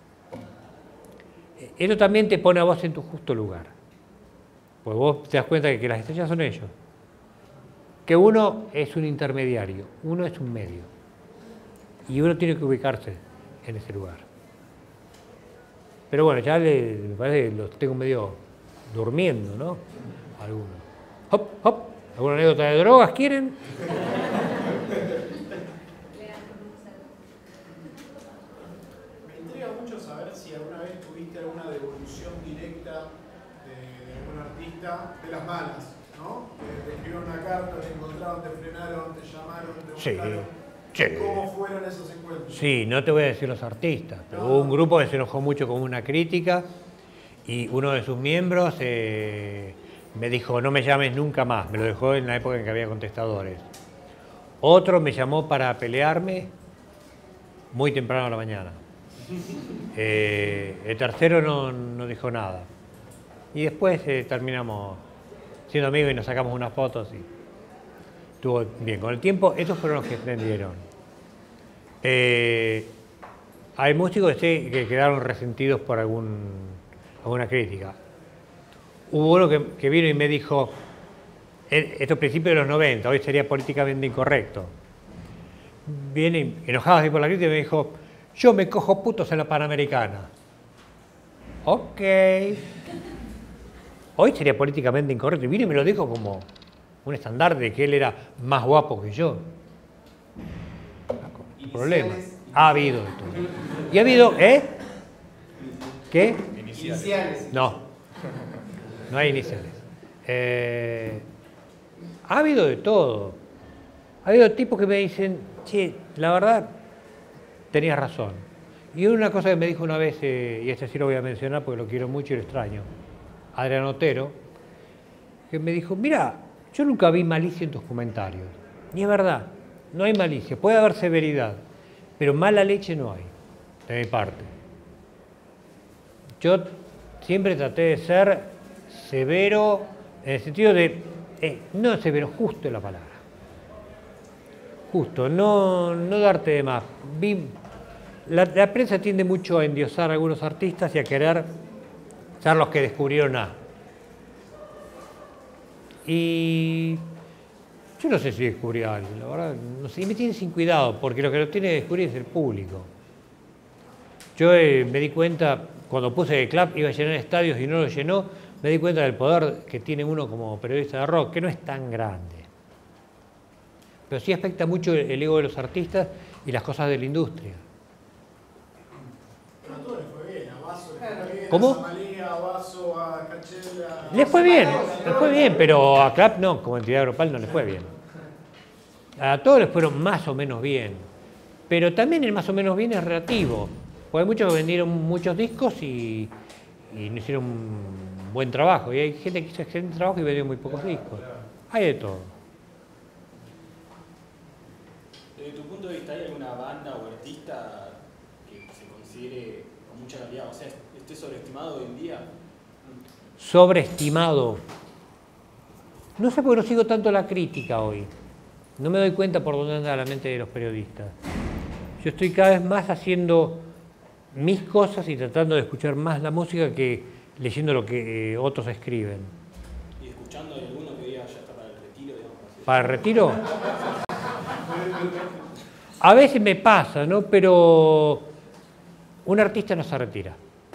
eso también te pone a vos en tu justo lugar. Pues vos te das cuenta de que las estrellas son ellos. Que uno es un intermediario, uno es un medio. Y uno tiene que ubicarse en ese lugar. Pero bueno, ya me parece que los tengo medio durmiendo, ¿no? Algunos. Hop, hop. ¿Alguna anécdota de drogas quieren? Me intriga mucho saber si alguna vez tuviste alguna devolución directa de algún artista de las malas, ¿no? Te escribieron una carta, te encontraron, te frenaron, te llamaron, te buscaron. Sí. ¿Cómo fueron esos encuentros? Sí, no te voy a decir los artistas, pero hubo un grupo que se enojó mucho con una crítica y uno de sus miembros me dijo, no me llames nunca más, me lo dejó en la época en que había contestadores. Otro me llamó para pelearme muy temprano a la mañana. El tercero no dijo nada. Y después terminamos siendo amigos y nos sacamos unas fotos y estuvo bien. Con el tiempo, esos fueron los que prendieron. Hay músicos que quedaron resentidos por alguna crítica. Hubo uno que vino y me dijo, esto es principios de los 90, hoy sería políticamente incorrecto. Viene enojado así por la crítica y me dijo, yo me cojo putos en la Panamericana. Ok. Hoy sería políticamente incorrecto. Y vino y me lo dijo como un estandarte de que él era más guapo que yo. Problema. Ha habido de todo. Y ha habido, ¿Qué? Iniciales. No hay iniciales. Ha habido de todo. Ha habido tipos que me dicen, che, la verdad, tenías razón. Y una cosa que me dijo una vez, y este sí lo voy a mencionar porque lo quiero mucho y lo extraño, Adrián Otero, que me dijo, mira, yo nunca vi malicia en tus comentarios. Y es verdad, no hay malicia, puede haber severidad, pero mala leche no hay, de mi parte. Yo siempre traté de ser severo, en el sentido de, no severo, justo es la palabra. Justo, no darte de más. La prensa tiende mucho a endiosar a algunos artistas y a querer ser los que descubrieron a. Y yo no sé si descubrí a alguien, la verdad, no sé, y me tiene sin cuidado, porque lo que lo tiene que descubrir es el público. Yo me di cuenta, cuando puse que el club iba a llenar estadios y no lo llenó, me di cuenta del poder que tiene uno como periodista de rock, que no es tan grande. Pero sí afecta mucho el ego de los artistas y las cosas de la industria. Pero a todos les fue bien, a Basso les fue bien, ¿Cómo? a Samalía, a Basso, a Cachel, a... Les fue bien, pero a CLAP no, como entidad grupal no les fue bien. A todos les fueron más o menos bien, pero también el más o menos bien es relativo, porque hay muchos que vendieron muchos discos y no hicieron un buen trabajo, y hay gente que hizo excelente trabajo y vendió muy pocos discos. Hay de todo. Desde tu punto de vista, ¿hay alguna banda o artista que se considere con mucha calidad? O sea, ¿esté sobreestimado hoy en día? Sobreestimado. No sé por qué no sigo tanto la crítica hoy. No me doy cuenta por dónde anda la mente de los periodistas. Yo estoy cada vez más haciendo mis cosas y tratando de escuchar más la música que leyendo lo que otros escriben. ¿Y escuchando hay alguno que diga ya está para el retiro? Digamos, así? ¿Para el retiro? A veces me pasa, ¿no? Pero un artista no se retira.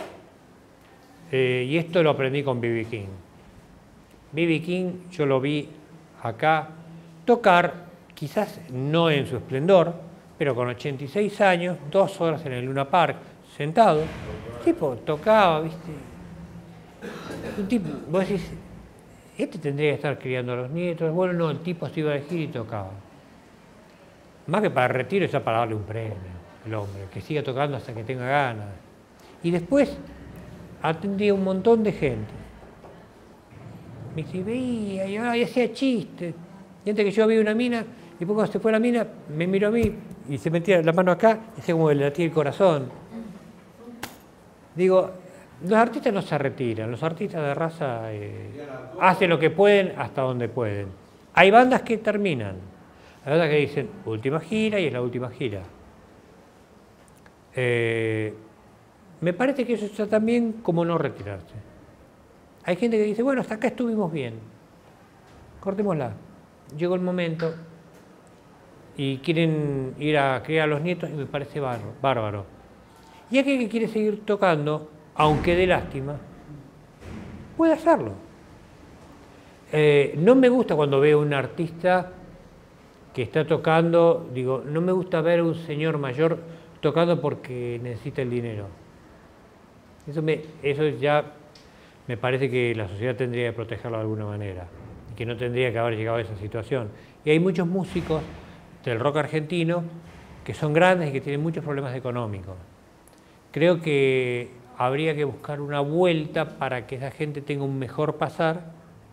Y esto lo aprendí con B.B. King. B.B. King yo lo vi acá tocar, quizás no en su esplendor, pero con 86 años, 2 horas en el Luna Park, sentado. El tipo tocaba, ¿viste? Un tipo, vos decís, este tendría que estar criando a los nietos. Bueno, no, el tipo se iba de gira y tocaba. Más que para el retiro, ya para darle un premio, el hombre, que siga tocando hasta que tenga ganas. Y después atendía un montón de gente. Me dice, veía, y hacía chistes. Y antes que yo había una mina, y después cuando se fue la mina, me miró a mí y se metía la mano acá, y hacía como le latía el corazón. Digo, los artistas no se retiran, los artistas de raza hacen lo que pueden hasta donde pueden. Hay bandas que terminan, hay bandas que dicen última gira y es la última gira. Me parece que eso está también como no retirarse. Hay gente que dice, bueno, hasta acá estuvimos bien, cortémosla. Llegó el momento y quieren ir a criar a los nietos y me parece bárbaro. Y aquel que quiere seguir tocando, aunque dé lástima, puede hacerlo. No me gusta cuando veo un artista que está tocando, digo, no me gusta ver a un señor mayor tocando porque necesita el dinero. Eso ya me parece que la sociedad tendría que protegerlo de alguna manera, y que no tendría que haber llegado a esa situación. Y hay muchos músicos del rock argentino que son grandes y que tienen muchos problemas económicos. Creo que habría que buscar una vuelta para que esa gente tenga un mejor pasar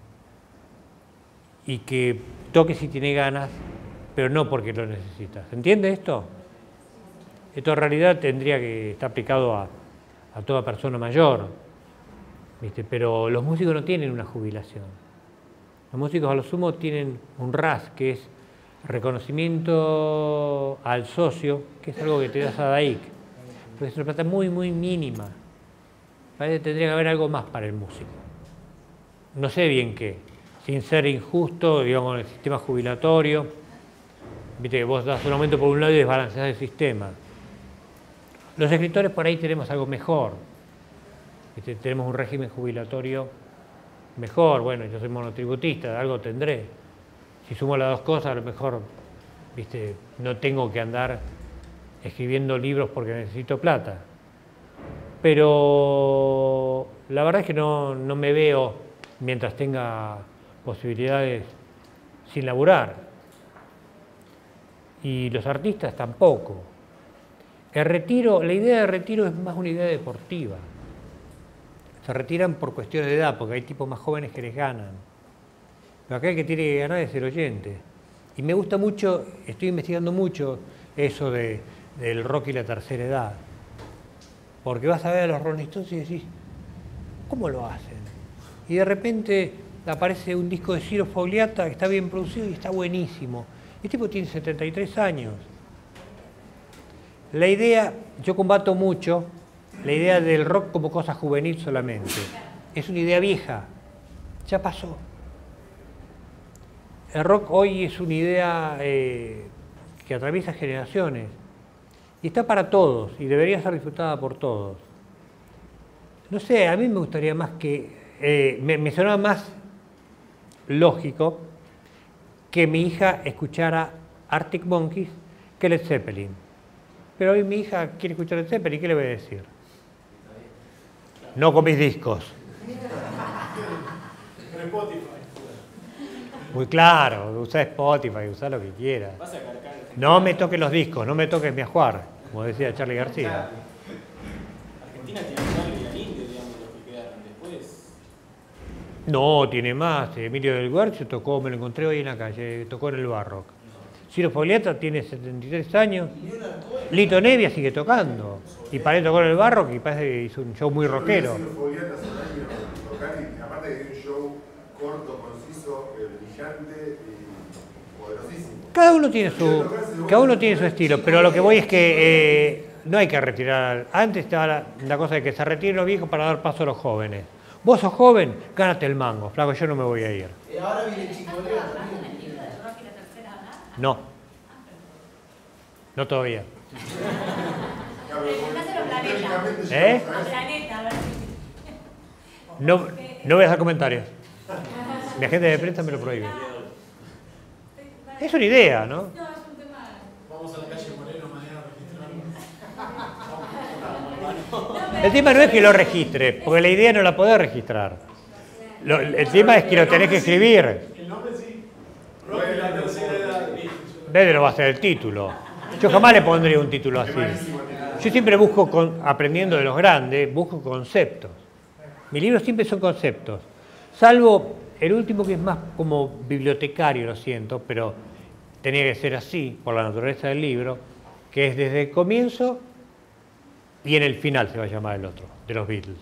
y que toque si tiene ganas, pero no porque lo necesita. ¿Se entiende esto? Esto en realidad tendría que estar aplicado a toda persona mayor, ¿viste? Pero los músicos no tienen una jubilación. Los músicos a lo sumo tienen un RAS, que es reconocimiento al socio, que es algo que te da SADAIC. Pero es una plata muy, muy mínima. Parece que tendría que haber algo más para el músico. No sé bien qué, sin ser injusto, digamos, con el sistema jubilatorio. Viste que vos das un aumento por un lado y desbalanceás el sistema. Los escritores por ahí tenemos algo mejor. ¿Viste? Tenemos un régimen jubilatorio mejor. Bueno, yo soy monotributista, algo tendré. Si sumo las dos cosas, a lo mejor, ¿viste? No tengo que andar escribiendo libros porque necesito plata. Pero la verdad es que no me veo, mientras tenga posibilidades, sin laburar. Y los artistas tampoco. El retiro, la idea de retiro es más una idea deportiva. Se retiran por cuestiones de edad, porque hay tipos más jóvenes que les ganan. Pero acá el que tiene que ganar es el oyente. Y me gusta mucho, estoy investigando mucho eso del rock y la tercera edad. Porque vas a ver a los Rolling Stones y decís, ¿cómo lo hacen? Y de repente aparece un disco de Ciro Fogliatta que está bien producido y está buenísimo. Y el tipo tiene 73 años. La idea, yo combato mucho la idea del rock como cosa juvenil solamente. Es una idea vieja, ya pasó. El rock hoy es una idea que atraviesa generaciones y está para todos y debería ser disfrutada por todos. No sé, a mí me gustaría más que, me sonaba más lógico que mi hija escuchara Arctic Monkeys que Led Zeppelin. Pero hoy mi hija quiere escuchar Led Zeppelin, ¿qué le voy a decir? No con mis discos. Muy claro, usa Spotify, usa lo que quieras. No me toques los discos, no me toques mi ajuar, como decía Charly García. Argentina tiene Charly y al Indio, digamos, los que quedaron después. No, tiene más. Emilio del Guercio tocó, me lo encontré hoy en la calle, tocó en el Barrock. Ciro Fogliatta tiene 73 años. Lito Nevia sigue tocando. Y para él tocó en el Barrock y parece que hizo un show muy rockero. Ciro Fogliatta hace un año tocar y aparte de un show corto, conciso, brillante y poderosísimo. Cada uno tiene su estilo, pero lo que voy es que no hay que retirar. Antes estaba la cosa de que se retiren los viejos para dar paso a los jóvenes. Vos sos joven, gánate el mango, flaco, yo no me voy a ir. Ahora viene Chico Leo también. No. No todavía. ¿Eh? No voy a hacer comentarios. Mi agente de prensa me lo prohíbe. Es una idea, ¿no? Vamos a la calle Moreno mañana a registrar. El tema no es que lo registre, porque la idea no la podés registrar. El tema es que lo tenés que escribir. El nombre sí. Rocky la tercera edad. Bede no va a ser el título. Yo jamás le pondría un título así. Yo siempre busco, aprendiendo de los grandes, busco conceptos. Mis libros siempre son conceptos. Salvo el último, que es más como bibliotecario, lo siento, pero tenía que ser así, por la naturaleza del libro, que es desde el comienzo y en el final se va a llamar el otro, de los Beatles.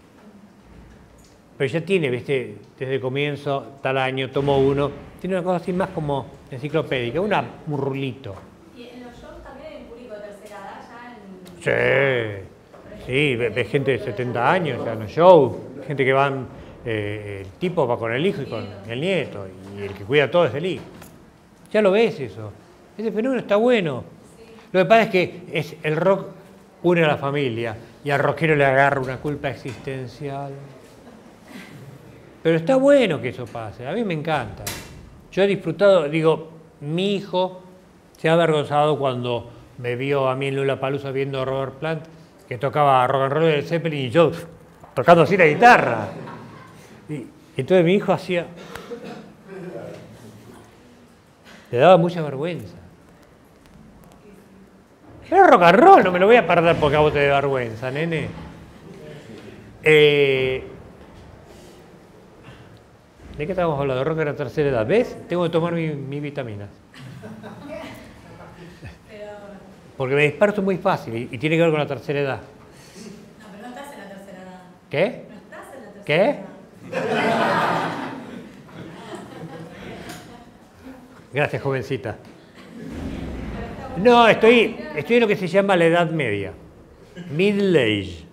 Pero ya tiene, ¿viste? Desde el comienzo, tal año, tomo uno, tiene una cosa así más como enciclopédica, un rulito. ¿Y en los shows también hay público de tercera edad ya? Sí, ve gente de 70 años ya en los shows, gente que van, el tipo va con el hijo y con el nieto, y el que cuida todo es el hijo. Ya lo ves eso. Ese fenómeno está bueno. Lo que pasa es que el rock une a la familia y al rockero le agarra una culpa existencial. Pero está bueno que eso pase, a mí me encanta. Yo he disfrutado, digo, mi hijo se ha avergonzado cuando me vio a mí en Lollapalooza viendo a Robert Plant, que tocaba rock and roll de Zeppelin y yo tocando así la guitarra. Y entonces mi hijo hacía... Le daba mucha vergüenza. Era rock and roll, no me lo voy a perder porque a vos te dé vergüenza, nene. ¿De qué estamos hablando? Rock de la tercera edad. ¿Ves? Tengo que tomar mi vitaminas. Porque me disperso muy fácil y tiene que ver con la tercera edad. No, pero no estás en la tercera edad. ¿Qué? No estás en la tercera ¿Qué? edad. Gracias, jovencita. No, estoy en lo que se llama la edad media. Middle age.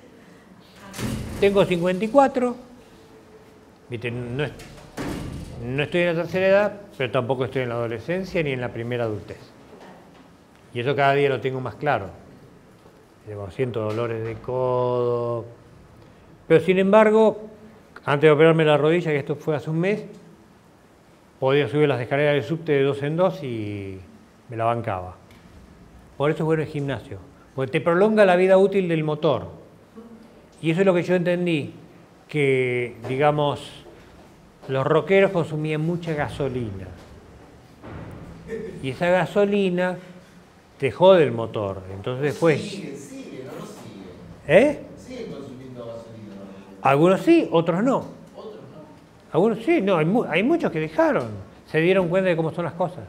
Tengo 54. ¿Viste? No estoy en la tercera edad, pero tampoco estoy en la adolescencia ni en la primera adultez. Y eso cada día lo tengo más claro. Siento dolores de codo. Pero sin embargo, antes de operarme la rodilla, que esto fue hace un mes, podía subir las escaleras del subte de 2 en 2 y me la bancaba. Por eso es bueno el gimnasio, porque te prolonga la vida útil del motor. Y eso es lo que yo entendí, que, digamos, los rockeros consumían mucha gasolina. Y esa gasolina te jode el motor. Entonces después... Siguen, ¿no? No siguen. ¿Eh? Siguen consumiendo gasolina. Algunos sí, otros no. Otros no. Algunos sí, no, hay muchos que dejaron. Se dieron cuenta de cómo son las cosas.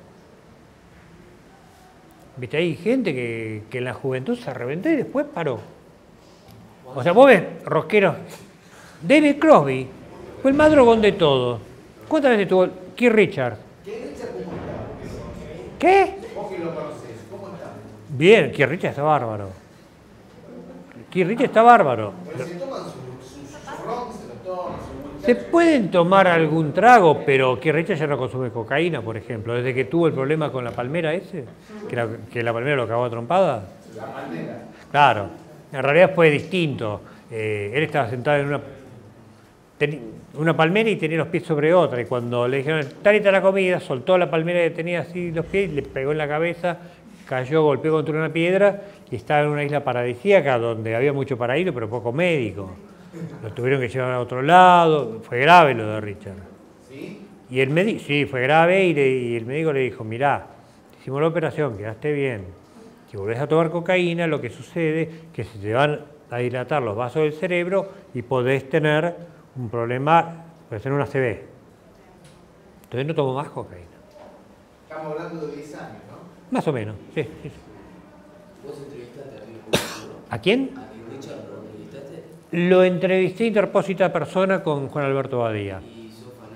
¿Viste? Hay gente que en la juventud se reventó y después paró. O sea, vos ves rockeros. David Crosby fue el más drogón de todos. ¿Cuántas veces tuvo Keith Richards? ¿Keith Richards cómo está? ¿Qué? Vos que lo conocés, ¿cómo está? Bien, Keith Richards está bárbaro. Keith Richards está bárbaro. Pues se toman sus rock, se lo toman, Se pueden tomar algún trago, pero Keith Richards ya no consume cocaína, por ejemplo. Desde que tuvo el problema con la palmera ese, que la palmera lo acabó a trompada. La palmera. Claro, en realidad fue distinto. Él estaba sentado en una palmera y tenía los pies sobre otra. Y cuando le dijeron, está la comida, soltó la palmera que tenía así los pies, le pegó en la cabeza, cayó, golpeó contra una piedra y estaba en una isla paradisíaca donde había mucho paraíso, pero poco médico. Lo tuvieron que llevar a otro lado. Fue grave lo de Richard. ¿Sí? Y el médico, sí, fue grave y el médico le dijo, mirá, hicimos la operación, quedaste bien. Si volvés a tomar cocaína, lo que sucede es que se te van a dilatar los vasos del cerebro y podés tener un problema, podés tener una ACV. Entonces no tomo más cocaína. Estamos hablando de 10 años, ¿no? Más o menos, sí. ¿Vos entrevistaste a Richard? ¿A quién? ¿A Richard lo entrevistaste? Lo entrevisté interpósita persona con Juan Alberto Badía. ¿Y sos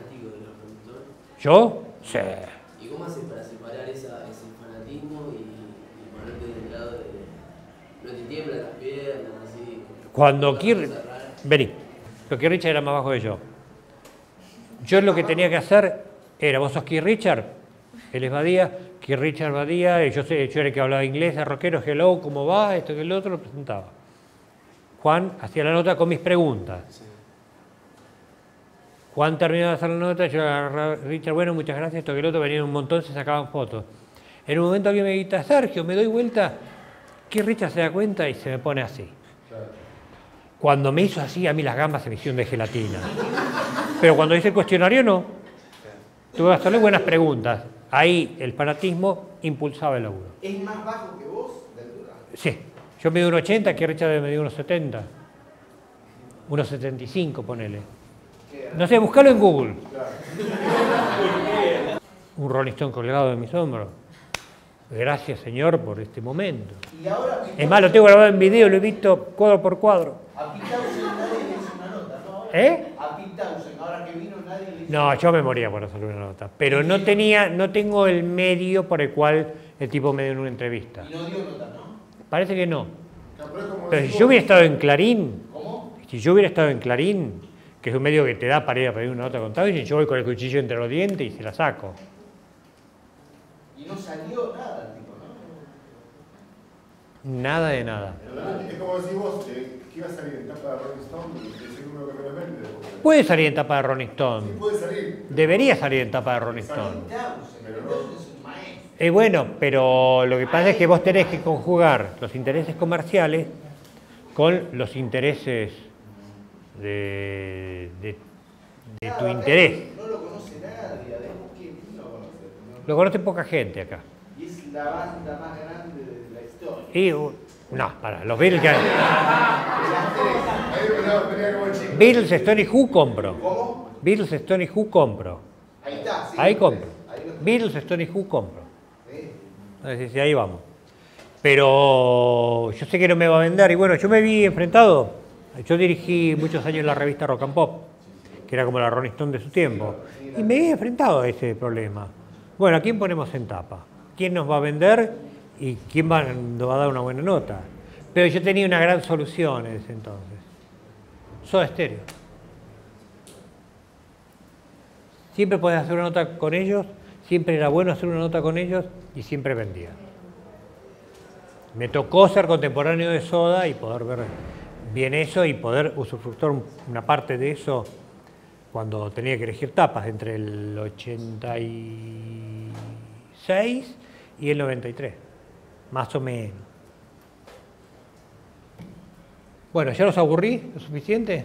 ¿Yo? Sí. ¿Y cómo haces para separar ese fanatismo y ponerte del lado de... no te tiemblan las piernas, así? Cuando Vení. Lo que Richard era más bajo que yo. Yo lo que tenía que hacer era, vos sos Keith Richard, él es Badía, Keith Richard Badía, yo era el que hablaba inglés, de rockero, hello, ¿cómo va? Esto que el otro, lo presentaba. Juan hacía la nota con mis preguntas. Sí. Juan terminaba de hacer la nota, yo agarraba a Richard, bueno, muchas gracias, esto que el otro, venían un montón, se sacaban fotos. En un momento alguien me grita, Sergio, me doy vuelta, Keith Richard se da cuenta y se me pone así. Claro. Cuando me hizo así, a mí las gambas se me hicieron de gelatina. Pero cuando hice el cuestionario, no. Tuve que hacerle buenas preguntas. Ahí el fanatismo impulsaba el laburo. ¿Es más bajo que vos de altura? Sí. Yo mido 1,80, que Richard me dio 1,70. 1,75, ponele. No sé, buscalo en Google. Claro. Un Rolling Stone colgado de mis hombros. Gracias, Señor, por este momento. Y ahora, es más, lo tengo grabado en video, lo he visto cuadro por cuadro. A Pete Townshend nadie le hizo una nota, ¿no? A Pete Townshend, ahora que vino nadie le hizo. No, yo me moría por hacerle una nota. Pero no tengo el medio por el cual el tipo me dio una entrevista. Y no dio nota, ¿no? Parece que no. Pero si yo hubiera estado en Clarín, si yo hubiera estado en Clarín, que es un medio que te da para ir a pedir una nota contable, yo voy con el cuchillo entre los dientes y se la saco. Y no salió nada, tipo, ¿no? Nada de nada. Es como decís vos, que iba a salir en tapa de Rolling Stone y decir un número que me lo vende. Puede salir en tapa de Rolling Stone. Sí, puede salir. Debería salir en tapa de Rolling Stone. Pero no. Bueno, pero lo que pasa es que vos tenés que conjugar los intereses comerciales con los intereses de tu interés. No lo conoce nadie, además, ¿quién lo conoce? Lo conoce poca gente acá. Y es la banda más grande de la historia. Y, no, para, los Beatles que... Beatles, Stone Who compro. ¿Cómo? Beatles, Stone Who compro. Ahí está, sí. Ahí compro. Beatles, Stone Who compro. Sí, ahí vamos. Pero yo sé que no me va a vender. Y bueno, yo me vi enfrentado. Yo dirigí muchos años la revista Rock and Pop, que era como la Rolling Stone de su tiempo. Y me he enfrentado a ese problema. Bueno, ¿a quién ponemos en tapa? ¿Quién nos va a vender? ¿Y quién nos va a dar una buena nota? Pero yo tenía una gran solución en ese entonces. Soda Stereo. Siempre podías hacer una nota con ellos, siempre era bueno hacer una nota con ellos y siempre vendía. Me tocó ser contemporáneo de Soda y poder ver bien eso y poder usufructuar una parte de eso cuando tenía que elegir tapas entre el 86 y el 93, más o menos. Bueno, ¿ya los aburrí lo suficiente?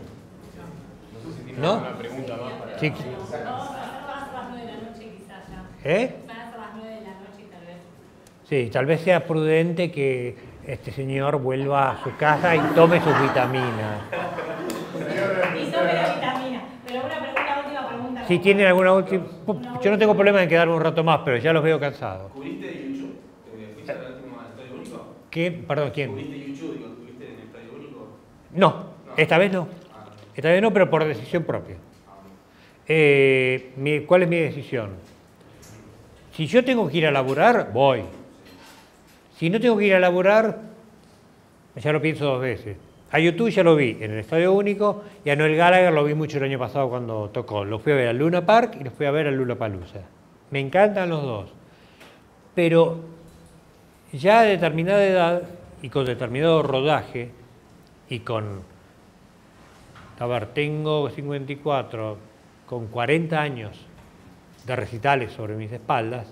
¿No? Una pregunta más para... Sí. Van a ser las 9 de la noche quizás ya. Van a ser las 9 de la noche tal vez. Sí, tal vez sea prudente que este señor vuelva a su casa y tome sus vitaminas. Y tome la vitamina. Pero una última pregunta. Si tienen alguna última... Yo no tengo problema en quedarme un rato más, pero ya los veo cansados. ¿Cubriste YouTube? ¿Fuiste al último Estadio Único? ¿Quién? Perdón, ¿quién? ¿Cubriste YouTube? Digo, ¿estuviste en el Estadio Único? No, esta vez no. Esta vez no, pero por decisión propia. ¿Cuál es mi decisión? Si yo tengo que ir a laburar, voy. Si no tengo que ir a laburar, ya lo pienso 2 veces. A YouTube ya lo vi en el Estadio Único y a Noel Gallagher lo vi mucho el año pasado cuando tocó. Lo fui a ver al Luna Park y lo fui a ver al Lollapalooza. Me encantan los dos. Pero ya a determinada edad y con determinado rodaje y con... A ver, tengo 54, con 40 años de recitales sobre mis espaldas,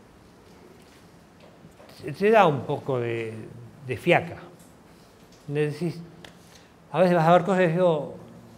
se da un poco de fiaca. Decís, a veces vas a ver cosas y digo,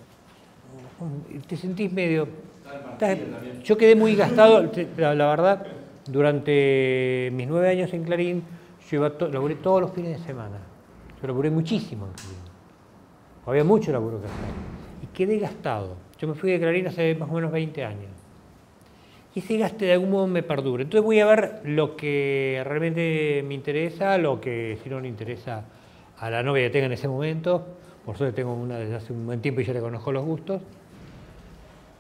te sentís medio... Yo quedé muy gastado, la verdad, durante mis 9 años en Clarín, yo laburé todos los fines de semana. Yo laburé muchísimo en Clarín. Había mucho laburo que hacer. Y quedé gastado. Yo me fui de Clarín hace más o menos 20 años. Y ese gasto de algún modo me perdura. Entonces voy a ver lo que realmente me interesa, lo que si no le interesa a la novia que tenga en ese momento. Por suerte tengo una desde hace un buen tiempo y ya le conozco los gustos.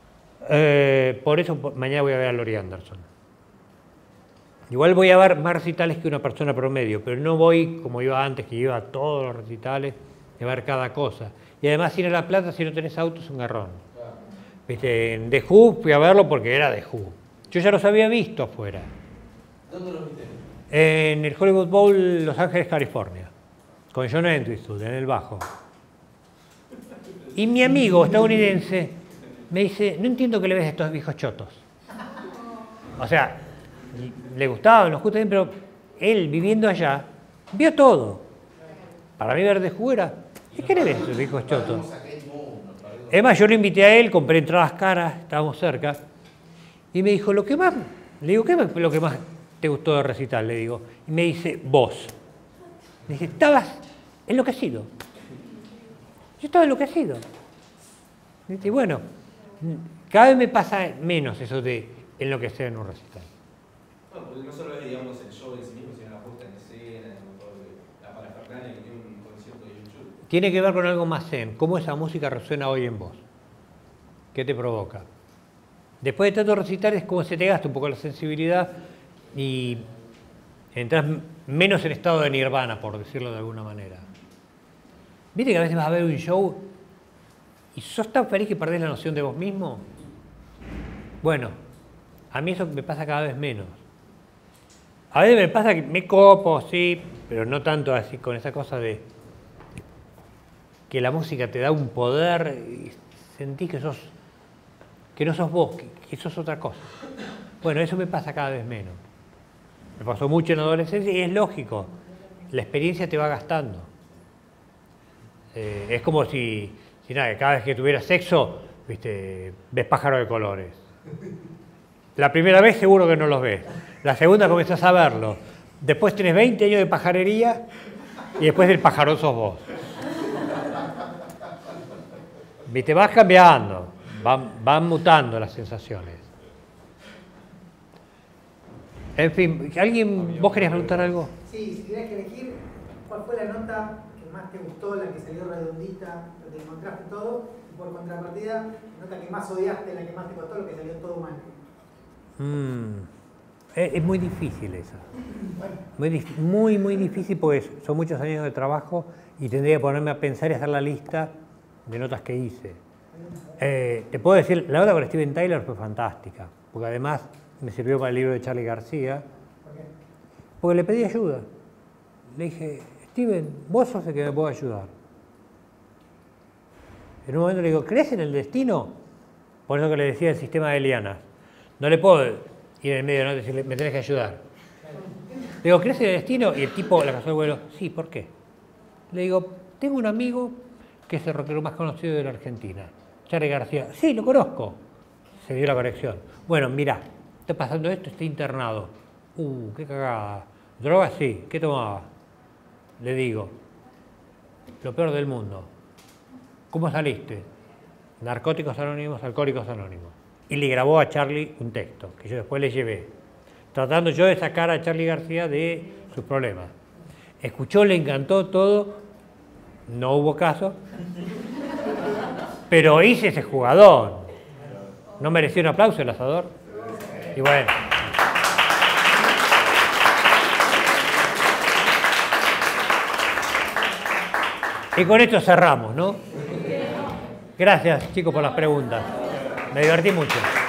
Por eso mañana voy a ver a Laurie Anderson. Igual voy a ver más recitales que una persona promedio, pero no voy como iba antes, que iba a todos los recitales, a ver cada cosa. Y además ir a La Plata, si no tenés auto, es un garrón. ¿Viste? En The Who fui a verlo porque era The Who. Yo ya los había visto afuera. ¿Dónde los viste? En el Hollywood Bowl, Los Ángeles, California. Con John Entwistle, en el bajo. Y mi amigo estadounidense me dice, no entiendo qué le ves a estos viejos chotos. O sea, le gustaba, nos gusta bien, pero él, viviendo allá, vio todo. Para mí ver The Who era, ¿y qué le ves a esos viejos chotos? Además, yo lo invité a él, compré entradas caras, estábamos cerca, y me dijo, le digo, ¿qué es lo que más te gustó de recital? Le digo, y me dice, vos. Me dice, estabas enloquecido. Yo estaba enloquecido. Y bueno, cada vez me pasa menos eso de enloquecer en un recital. No, porque no solo es, digamos, el show en sí mismo, sino la puesta en escena, la parafernalia que tiene un concierto de YouTube. Tiene que ver con algo más zen, cómo esa música resuena hoy en vos. ¿Qué te provoca? Después de tanto recitar es como se te gasta un poco la sensibilidad y entras menos en estado de nirvana, por decirlo de alguna manera. ¿Viste que a veces vas a ver un show y sos tan feliz que perdés la noción de vos mismo? Bueno, a mí eso me pasa cada vez menos. A veces me pasa que me copo, sí, pero no tanto así, con esa cosa de que la música te da un poder y sentís que no sos vos, que sos otra cosa. Bueno, eso me pasa cada vez menos. Me pasó mucho en la adolescencia y es lógico, la experiencia te va gastando. Es como si nada, cada vez que tuvieras sexo, ¿viste? Ves pájaros de colores. La primera vez seguro que no los ves. La segunda comenzás a verlo. Después tenés 20 años de pajarería y después del pajarón sos vos. ¿Viste? Vas cambiando, van mutando las sensaciones. En fin, ¿vos querías preguntar algo? Sí, si tuvieras que elegir, ¿cuál fue la nota que más te gustó, la que salió redondita, la que encontraste todo? Y por contrapartida, la nota que más odiaste, la que más te costó, lo que salió todo mal. Es muy difícil esa. Muy difícil porque son muchos años de trabajo y tendría que ponerme a pensar y hacer la lista de notas que hice. Te puedo decir, la nota con Steven Tyler fue fantástica, porque además me sirvió para el libro de Charly García. ¿Por qué? Porque le pedí ayuda. Le dije, Steven, vos sos el que me puede ayudar. En un momento le digo, ¿crees en el destino? Por eso que le decía el sistema de lianas. No le puedo ir en el medio, ¿no? Decirle, me tenés que ayudar. Le digo, ¿crees en el destino? Y el tipo la casó el vuelo, sí, ¿por qué? Le digo, tengo un amigo que es el rockero más conocido de la Argentina, Charly García. Sí, lo conozco. Se dio la conexión. Bueno, mirá, está pasando esto, está internado. Qué cagada. ¿Droga? Sí. ¿Qué tomaba? Le digo, lo peor del mundo. ¿Cómo saliste? Narcóticos Anónimos, Alcohólicos Anónimos. Y le grabó a Charly un texto, que yo después le llevé, tratando yo de sacar a Charly García de sus problemas. Escuchó, le encantó todo, no hubo caso, pero hice ese jugador. ¿No mereció un aplauso el asador? Y bueno. Y con esto cerramos, ¿no? Gracias, chicos, por las preguntas. Me divertí mucho.